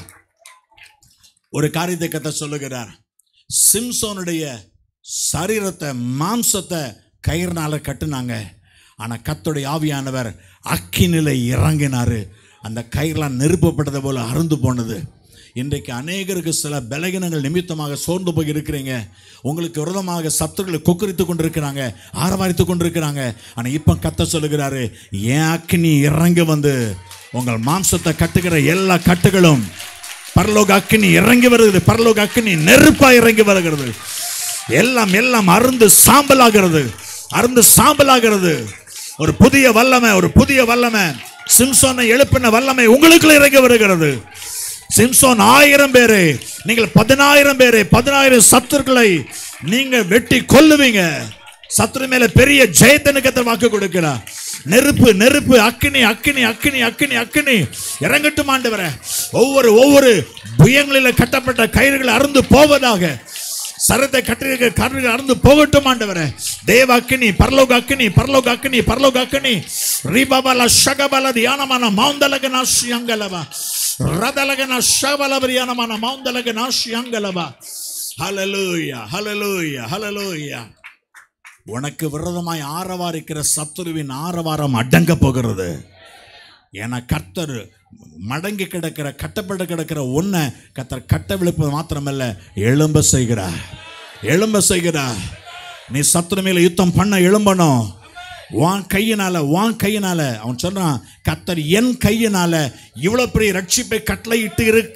ஒரு காரியத்தை கர்த்தர் சொல்லுகிறார். சிம்சோனுடைய சரீரத்தை மாம்சத்தை கயிறுனால கட்டுனாங்க. ஆனா கர்த்தருடைய ஆவியானவர் அக்கினில இறங்கினாரு. அந்த கயிறுலாம் நெருப்பப்பட்டது போல அருந்து போனது. இன்றைக்கு அநேகருக்கு சில பலகீனங்கள் நிமித்தமாக சோர்ந்து போய் இருக்கிறீங்க. உங்களுக்கு விரோதமாக சத்துருக்களை கொக்கரித்து கொண்டிருக்கிறாங்க, ஆரவாரித்து கொண்டிருக்கிறாங்க. ஆனால் இப்போ கர்த்தர் சொல்லுகிறாரு, என் அக்கினி இறங்கி வந்து உங்கள் மாம்சத்தை கட்டுகிற எல்லா கட்டுகளும் பரலோக அக்கினி இறங்கி வருகிறது. பரலோக அக்கினி நெருப்பா இறங்கி வருகிறது. எல்லாம் எல்லாம் அருந்து சாம்பலாகிறது, அருந்து சாம்பலாகிறது. ஒரு புதிய வல்லமை, ஒரு புதிய வல்லமை, சிம்சோனை எழுப்பின வல்லமை உங்களுக்குள்ள இறங்கி வருகிறது. சிம்சோன் ஆயிரம் பேரை, நீங்கள் பதினாயிரம் பேரை, பதினாயிரம் சத்துருக்களை நீங்க வெட்டி கொல்லுவீங்க. சத்துரு மேல பெரிய ஜெயத்தனுக்கு வாக்கு கொடுக்கிறார். நெருப்பு நெருப்பு அக்கினி அக்கினி அக்கினி அக்கினி அக்கினி இறங்கட்டும் ஆண்டவரே. ஒவ்வொரு ஒவ்வொரு புயங்களில் கட்டப்பட்ட கயிறுகள் அருந்து போவதாக, சரத்தை கட்டிருக்க கருவிகள் அருந்து போகட்டும் ஆண்டவரே. தேவ அக்கினி, பரலோக அக்கினி, பரலோக அக்கினி, பரலோக அக்கினி. ரிபபல ஷகபல தியானமான மௌந்தலகனா ஷியங்கலவா ரதலகனா ஷபல தியானமான மௌந்தலகனா ஷியங்கலவா. ஹல்லேலூயா, ஹல்லேலூயா, ஹல்லேலூயா. உனக்கு விரோதமாய் ஆரவாரிக்கிற சத்துருவின் ஆரவாரம் அடங்க போகிறது. ஏன்னா கர்த்தர் மடங்கி கிடக்கிற, கட்டப்பட்டு கிடக்கிற ஒன்றை கர்த்தர் கட்ட விழுப்பது மாத்திரமல்ல, எழும்ப செய்கிறார், எழும்ப செய்கிறார். நீ சத்துரு மேல யுத்தம் பண்ண எழும்பணும். வான் கையினால, வான் கையினால. அவன் சொல்றான், கர்த்தர் என் கையினால இவ்வளவு பெரிய ரட்சிப்பை கட்டளையிட்டு இருக்க.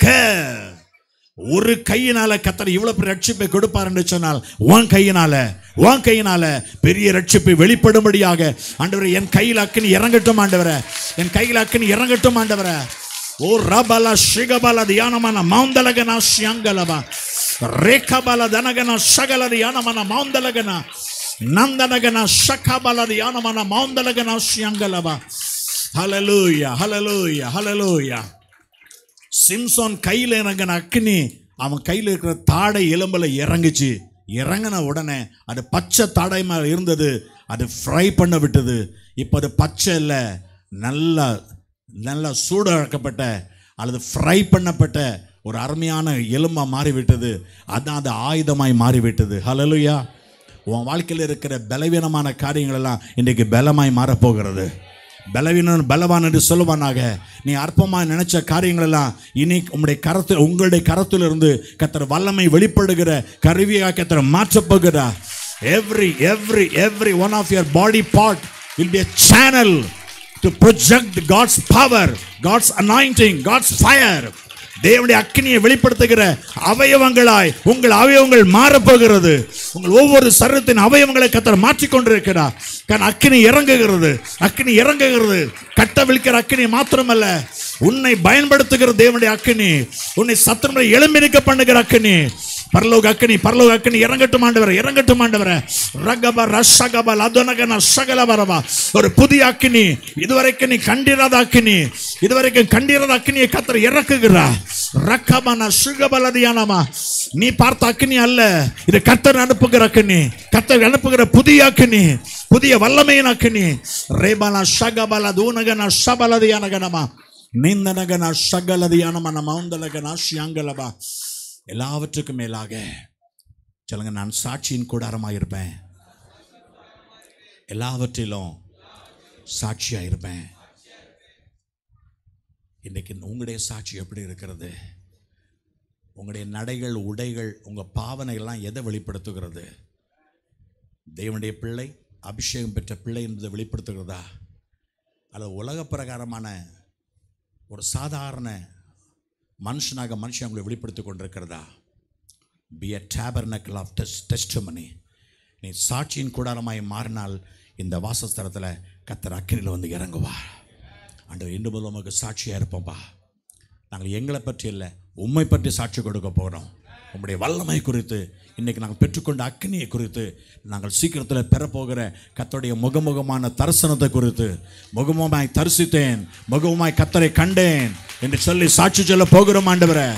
ஒரு கையினால கர்த்தர் இவ்வளவு பெரிய ரட்சிப்பை கொடுப்பார் என்று சொன்னால், வான் கையினால, வான் கையினால பெரிய ரட்சிப்பை வெளிப்படும்படியாக ஆண்டவரே என் கையில் அக்கினி இறங்கட்டும் ஆண்டவரே, என் கையில் அக்கினி இறங்கட்டும் ஆண்டவரே. ஓ ரபல ஷிகபல தியானமான மௌந்தலகனா ஷியங்கலபா ரேகபல தனகனா ஷகல தியானமான மௌந்தலகனா நந்தனகனா ஷகபல தியானமான மௌந்தலகனா ஷியங்கலபா. ஹல்லேலூயா, ஹல்லேலூயா, ஹல்லேலூயா. சிம்சோன் கையில் இறங்கின அக்கினி அவன் கையில் இருக்கிற தாடை எலும்புல இறங்குச்சு. இறங்கின உடனே அது பச்சை தாடை மேலே இருந்தது, அது ஃப்ரை பண்ண விட்டது. இப்போ அது பச்சை இல்லை, நல்லா நல்லா சூடாக்கப்பட்ட அல்லது ஃப்ரை பண்ணப்பட்ட ஒரு அருமையான எலும்பாக மாறிவிட்டது. அதான் அது ஆயுதமாய் மாறிவிட்டது. ஹல்லேலூயா. உன் வாழ்க்கையில் இருக்கிற பலவீனமான காரியங்கள் எல்லாம் இன்றைக்கு பலமாய் மாறப்போகிறது. பலவீனம் பலவான் என்று சொல்லுவானாக. நீ அற்பமாக நினைச்ச காரியங்கள் எல்லாம் இனி உங்களுடைய கரத்தில், உங்களுடைய கரத்திலிருந்து கர்த்தர் வல்லமை வெளிப்படுகிற கருவியாக கர்த்தர் மாற்றப்போகிறார். every every every one of your body part will be a channel to project God's power, God's anointing, God's fire. தேவனுடைய அக்கினியை வெளிப்படுத்துகிற அவயவங்களாய் உங்கள் அவயவங்கள் மாறப்போகிறது. உங்கள் ஒவ்வொரு சரீரத்தின் அவயவங்களை கர்த்தர் மாற்றிக்கொண்டிருக்கிறார். அக்கினி இறங்குகிறது, அக்கினி இறங்குகிறது. கட்ட விழிக்கிற அக்கினி மாத்திரமல்ல, உன்னை பயன்படுத்துகிற தேவனுடைய அக்கினி, உன்னை சத்துருவை எழும்பி நிற்க பண்ணுகிற அக்கினி, பரலோக அக்கினி, பரலோக அக்கினி இறங்கட்டும் ஆண்டவரே, இறங்கட்டும் ஆண்டவரே. ரகப ரஷகப லதனகன ஷகலபரபா. ஒரு புதிய அக்கினி, இதுவரைக்கும் நீ கண்டிராத அக்கினி, இதுவரைக்கும் கண்டிராத அக்கினியை கர்த்தர் இறக்குகிறார். ரகபன ஷுகபலதியானமா. நீ பார்த்த அக்கினி அல்ல, இது கர்த்தர் அனுப்புகிற அக்கினி, கர்த்தர் அனுப்புகிற புதிய அக்கினி, புதிய வல்லமையின் அக்கினி. ரேபன ஷகபல தூனகன ஷபலதியானகனமா நிந்தனகன ஷகலதியானமன மௌந்தலகன ஷியங்கலபா. எல்லாவற்றுக்கும் மேலாக சொல்லுங்க, நான் சாட்சியின் கூடாரமாக இருப்பேன், எல்லாவற்றிலும் சாட்சியாக இருப்பேன். இன்றைக்கு உங்களுடைய சாட்சி எப்படி இருக்கிறது? உங்களுடைய நடைகள், உடைகள், உங்கள் பாவனைகள்லாம் எதை வெளிப்படுத்துகிறது? தேவனுடைய பிள்ளை, அபிஷேகம் பெற்ற பிள்ளை என்பதை வெளிப்படுத்துகிறதா? அல்லது உலக பிரகாரமான ஒரு சாதாரண மனுஷனாக மனுஷன் உங்களை வெளிப்படுத்தி கொண்டிருக்கிறதா? பி அ டேபர்னக்கிள் ஆஃப் டெஸ் டெஸ்டிமனி. நீ சாட்சியின் கூடாரமாய் மாறினால் இந்த வாசஸ்தலத்தில் கர்த்தர் அக்கினியில் வந்து இறங்குவா. ஆண்டவர், இன்று முதல் உமக்கு சாட்சியாக இருப்போம்ப்பா. நாங்கள் எங்களை பற்றி இல்லை, உம்மை பற்றி சாட்சி கொடுக்க போகிறோம். உம்முடைய வல்லமை குறித்து, இன்றைக்கி நாங்கள் பெற்றுக்கொண்ட அக்கினியை குறித்து, நாங்கள் சீக்கிரத்தில் பெறப்போகிற கர்த்தருடைய முகமுகமான தரிசனத்தை குறித்து, முகமுகமாய் தரிசித்தேன், முகமுகமாய் கர்த்தரை கண்டேன் என்று சொல்லி சாட்சி சொல்ல போகிறோம் ஆண்டவரே.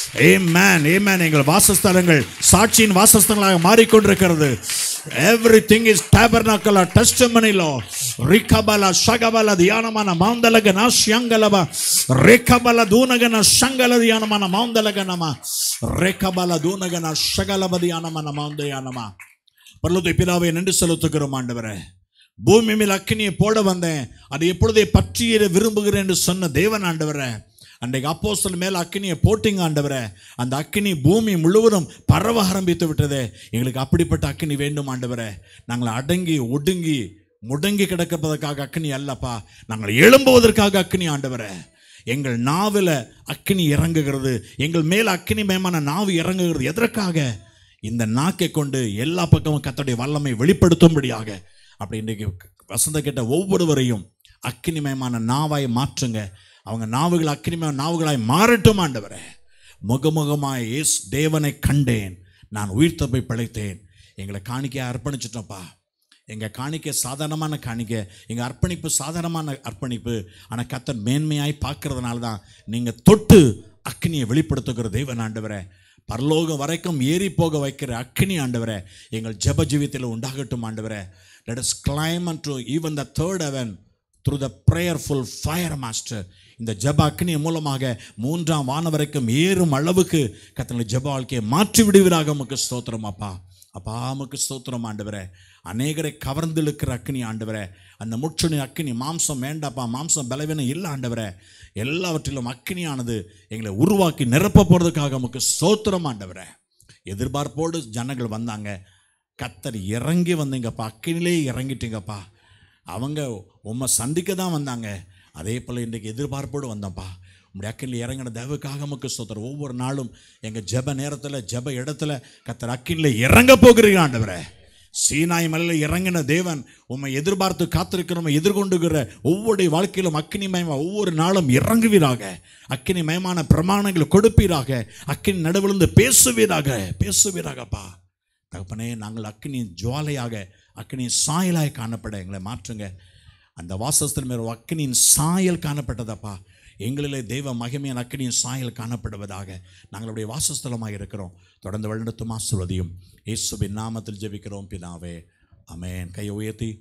ஆமென், ஆமென். எங்கள் வாசஸ்தலங்கள் சாட்சியின் வாசஸ்தலங்களாக மாறிக்கொண்டிருக்கிறது. Everything is tabernacle or testimony, Lord. Rikabala shagabala diyanamana maundalagana shangalaba rekabala dunagana shangala diyanamana maundalaganama rekabala dunagana shagalaba diyanamana maundayanama. பரலோக பிதாவே, நன்றி செலுத்துகிறோம் ஆண்டவரே. பூமி மேல் அக்கினியை போட வந்தேன், அதை எப்பொழுதே பற்றிய விரும்புகிறேன் என்று சொன்ன தேவன் ஆண்டவரே, அன்றைக்கு அப்போஸ்தலர் மேல் அக்கினியை போட்டிங்க ஆண்டவரே. அந்த அக்கினி பூமி முழுவதும் பரவ ஆரம்பித்து விட்டதே. எங்களுக்கு அப்படிப்பட்ட அக்கினி வேண்டும் ஆண்டவரே. நாங்கள் அடங்கி ஒடுங்கி முடங்கி கிடக்கிறதுக்காக அக்கினி அல்லப்பா, நாங்கள் எழும்புவதற்காக அக்கினி ஆண்டவரே. எங்கள் நாவில் அக்கினி இறங்குகிறது, எங்கள் மேல் அக்கினி மயமான நாவு இறங்குகிறது. எதற்காக? இந்த நாக்கை கொண்டு எல்லா பக்கமும் கர்த்தருடைய வல்லமை வெளிப்படுத்தும்படியாக. அப்படி இன்றைக்கு வசந்த கேட்ட ஒவ்வொருவரையும் அக்கினிமயமான நாவாய் மாற்றுங்க. அவங்க நாவுகள் அக்கினிமய நாவுகளாய் மாறட்டும் ஆண்டவரே. முகமுகமாய் இயேசு தேவனை கண்டேன், நான் உயிர்த்த போய் பிழைத்தேன். எங்களை காணிக்கையை அர்ப்பணிச்சிட்டோம்ப்பா. எங்கள் காணிக்கை சாதாரணமான காணிக்கை, எங்கள் அர்ப்பணிப்பு சாதாரணமான அர்ப்பணிப்பு. ஆனால் கர்த்தர் மேன்மையாய் பார்க்கறதுனால தான் நீங்கள் தொட்டு அக்கினியை வெளிப்படுத்துகிற தேவன் ஆண்டவரே. பரலோகம் வரைக்கும் ஏறி போக வைக்கிற அக்கினி ஆண்டவரே, எங்கள் ஜெப ஜீவியத்தில் உண்டாகட்டும் ஆண்டவரே. Let us climb unto even the third heaven through the prayerful fire master. இந்த ஜெப அக்கினி மூலமாக மூன்றாம் வானம் வரைக்கும் ஏறும் அளவுக்கு கர்த்தருடைய ஜெப வாழ்க்கையை மாற்றி விடுவீராக. உமக்கு ஸ்தோத்திரம் அப்பா. அப்பா உமக்கு ஸ்தோத்திரம் ஆண்டவரே. அநேகரை கவர்ந்து இழுக்கிற அக்கினி ஆண்டவரே. அந்த முற்றுணி அக்கினி, மாம்சம் வேண்டாப்பா, மாம்சம் பலவீனம் இல்லை ஆண்டவரே. எல்லாவற்றிலும் அக்கினியானது எங்களை உருவாக்கி நிரப்ப போகிறதுக்காக உமக்கு ஸ்தோத்திரம் ஆண்டவரே. எதிர்பார்ப்போடு ஜனங்கள் வந்தாங்க, கர்த்தர் இறங்கி வந்தீங்கப்பா, அக்கினிலே இறங்கிட்டீங்கப்பா. அவங்க உம்மை சந்திக்க தான் வந்தாங்க, அதே போல் இன்றைக்கு எதிர்பார்ப்போடு வந்தோம்ப்பா. உங்களுடைய அக்கினில் இறங்கின தேவக்காக நமக்கு ஸ்தோத்திரம். ஒவ்வொரு நாளும் எங்கள் ஜெப நேரத்தில், ஜெப இடத்துல கர்த்தர் அக்கினில் இறங்க போகிறீங்க ஆண்டவரே. சீனாய் மலையில் இறங்கின தேவன் உம்மை எதிர்பார்த்து காத்திருக்கிறோம். எதிர்கொண்டுகிற ஒவ்வொரு வாழ்க்கையிலும் அக்கினி மயமாக ஒவ்வொரு நாளும் இறங்குவீராக. அக்கினி மயமான பிரமாணங்களை கொடுப்பீராக. அக்கினி நடுவிலிருந்து பேசுவீராக, பேசுவீராகப்பா. தகப்பனே, நாங்கள் அக்கினியின் ஜுவாலையாக, அக்கினியின் சாயலாய் காணப்பட எங்களை மாற்றுங்க. அந்த வாசஸ்தலம் மேல் அக்கினியின் சாயல் காணப்பட்டதப்பா. எங்களிலே தெய்வ மகிமையான அக்கினியின் சாயல் காணப்படுவதாக. நாங்களுடைய வாசஸ்தலமாக இருக்கிறோம். தொடர்ந்து வழிநடத்தும் ஆசீர்வதியும் இயேசுவின் நாமத்தில் ஜெபிக்கிறோம் பிதாவே, ஆமென். கையை உயர்த்தி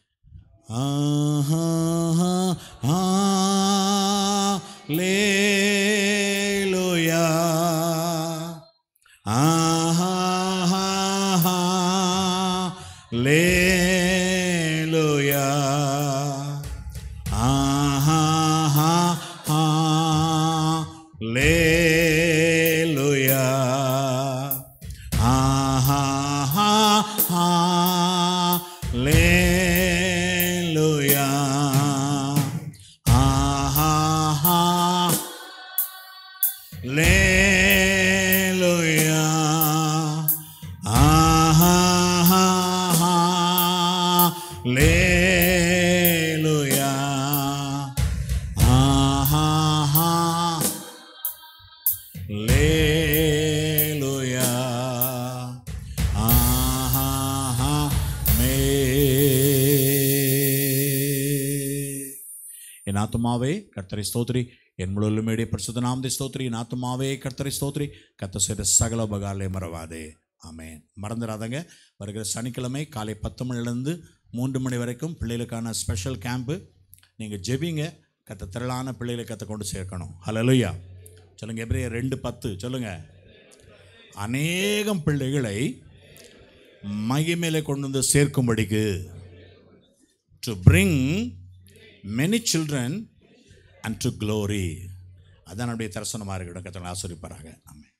ஹல்லேலூயா, ஹல்லேலூயா, ஹல்லேலூயா, ஹல்லேலூயா, என் ஆத்துமாவே கர்த்தரை ஸ்தோத்திரி, என் முழுமையுடைய பரிசுத்த நாமத்தை ஸ்தோத்திரி. என் ஆத்துமாவே கர்த்தரை ஸ்தோத்திரி, கர்த்தர் செய்த சகல உபகாரங்களை மறவாதே. ஆமென். மறந்துடாதங்க, வருகிற சனிக்கிழமை காலை பத்து மணிலேருந்து மூன்று மணி வரைக்கும் பிள்ளைகளுக்கான ஸ்பெஷல் கேம்ப்பு. நீங்கள் ஜெபிங்க, கத்த திரளான பிள்ளைகளை கத்த கொண்டு சேர்க்கணும். ஹல்லேலூயா சொல்லுங்கள். எபிரேயர் ரெண்டு பத்து சொல்லுங்கள். அநேகம் பிள்ளைகளை மகிமையிலே கொண்டு வந்து சேர்க்கும்படிக்கு, to bring many children unto glory. அதான் நம்முடைய தரிசனமாக இருக்கட்டும். கர்த்தர் ஆசீர்வதிப்பாராக. ஆமென்.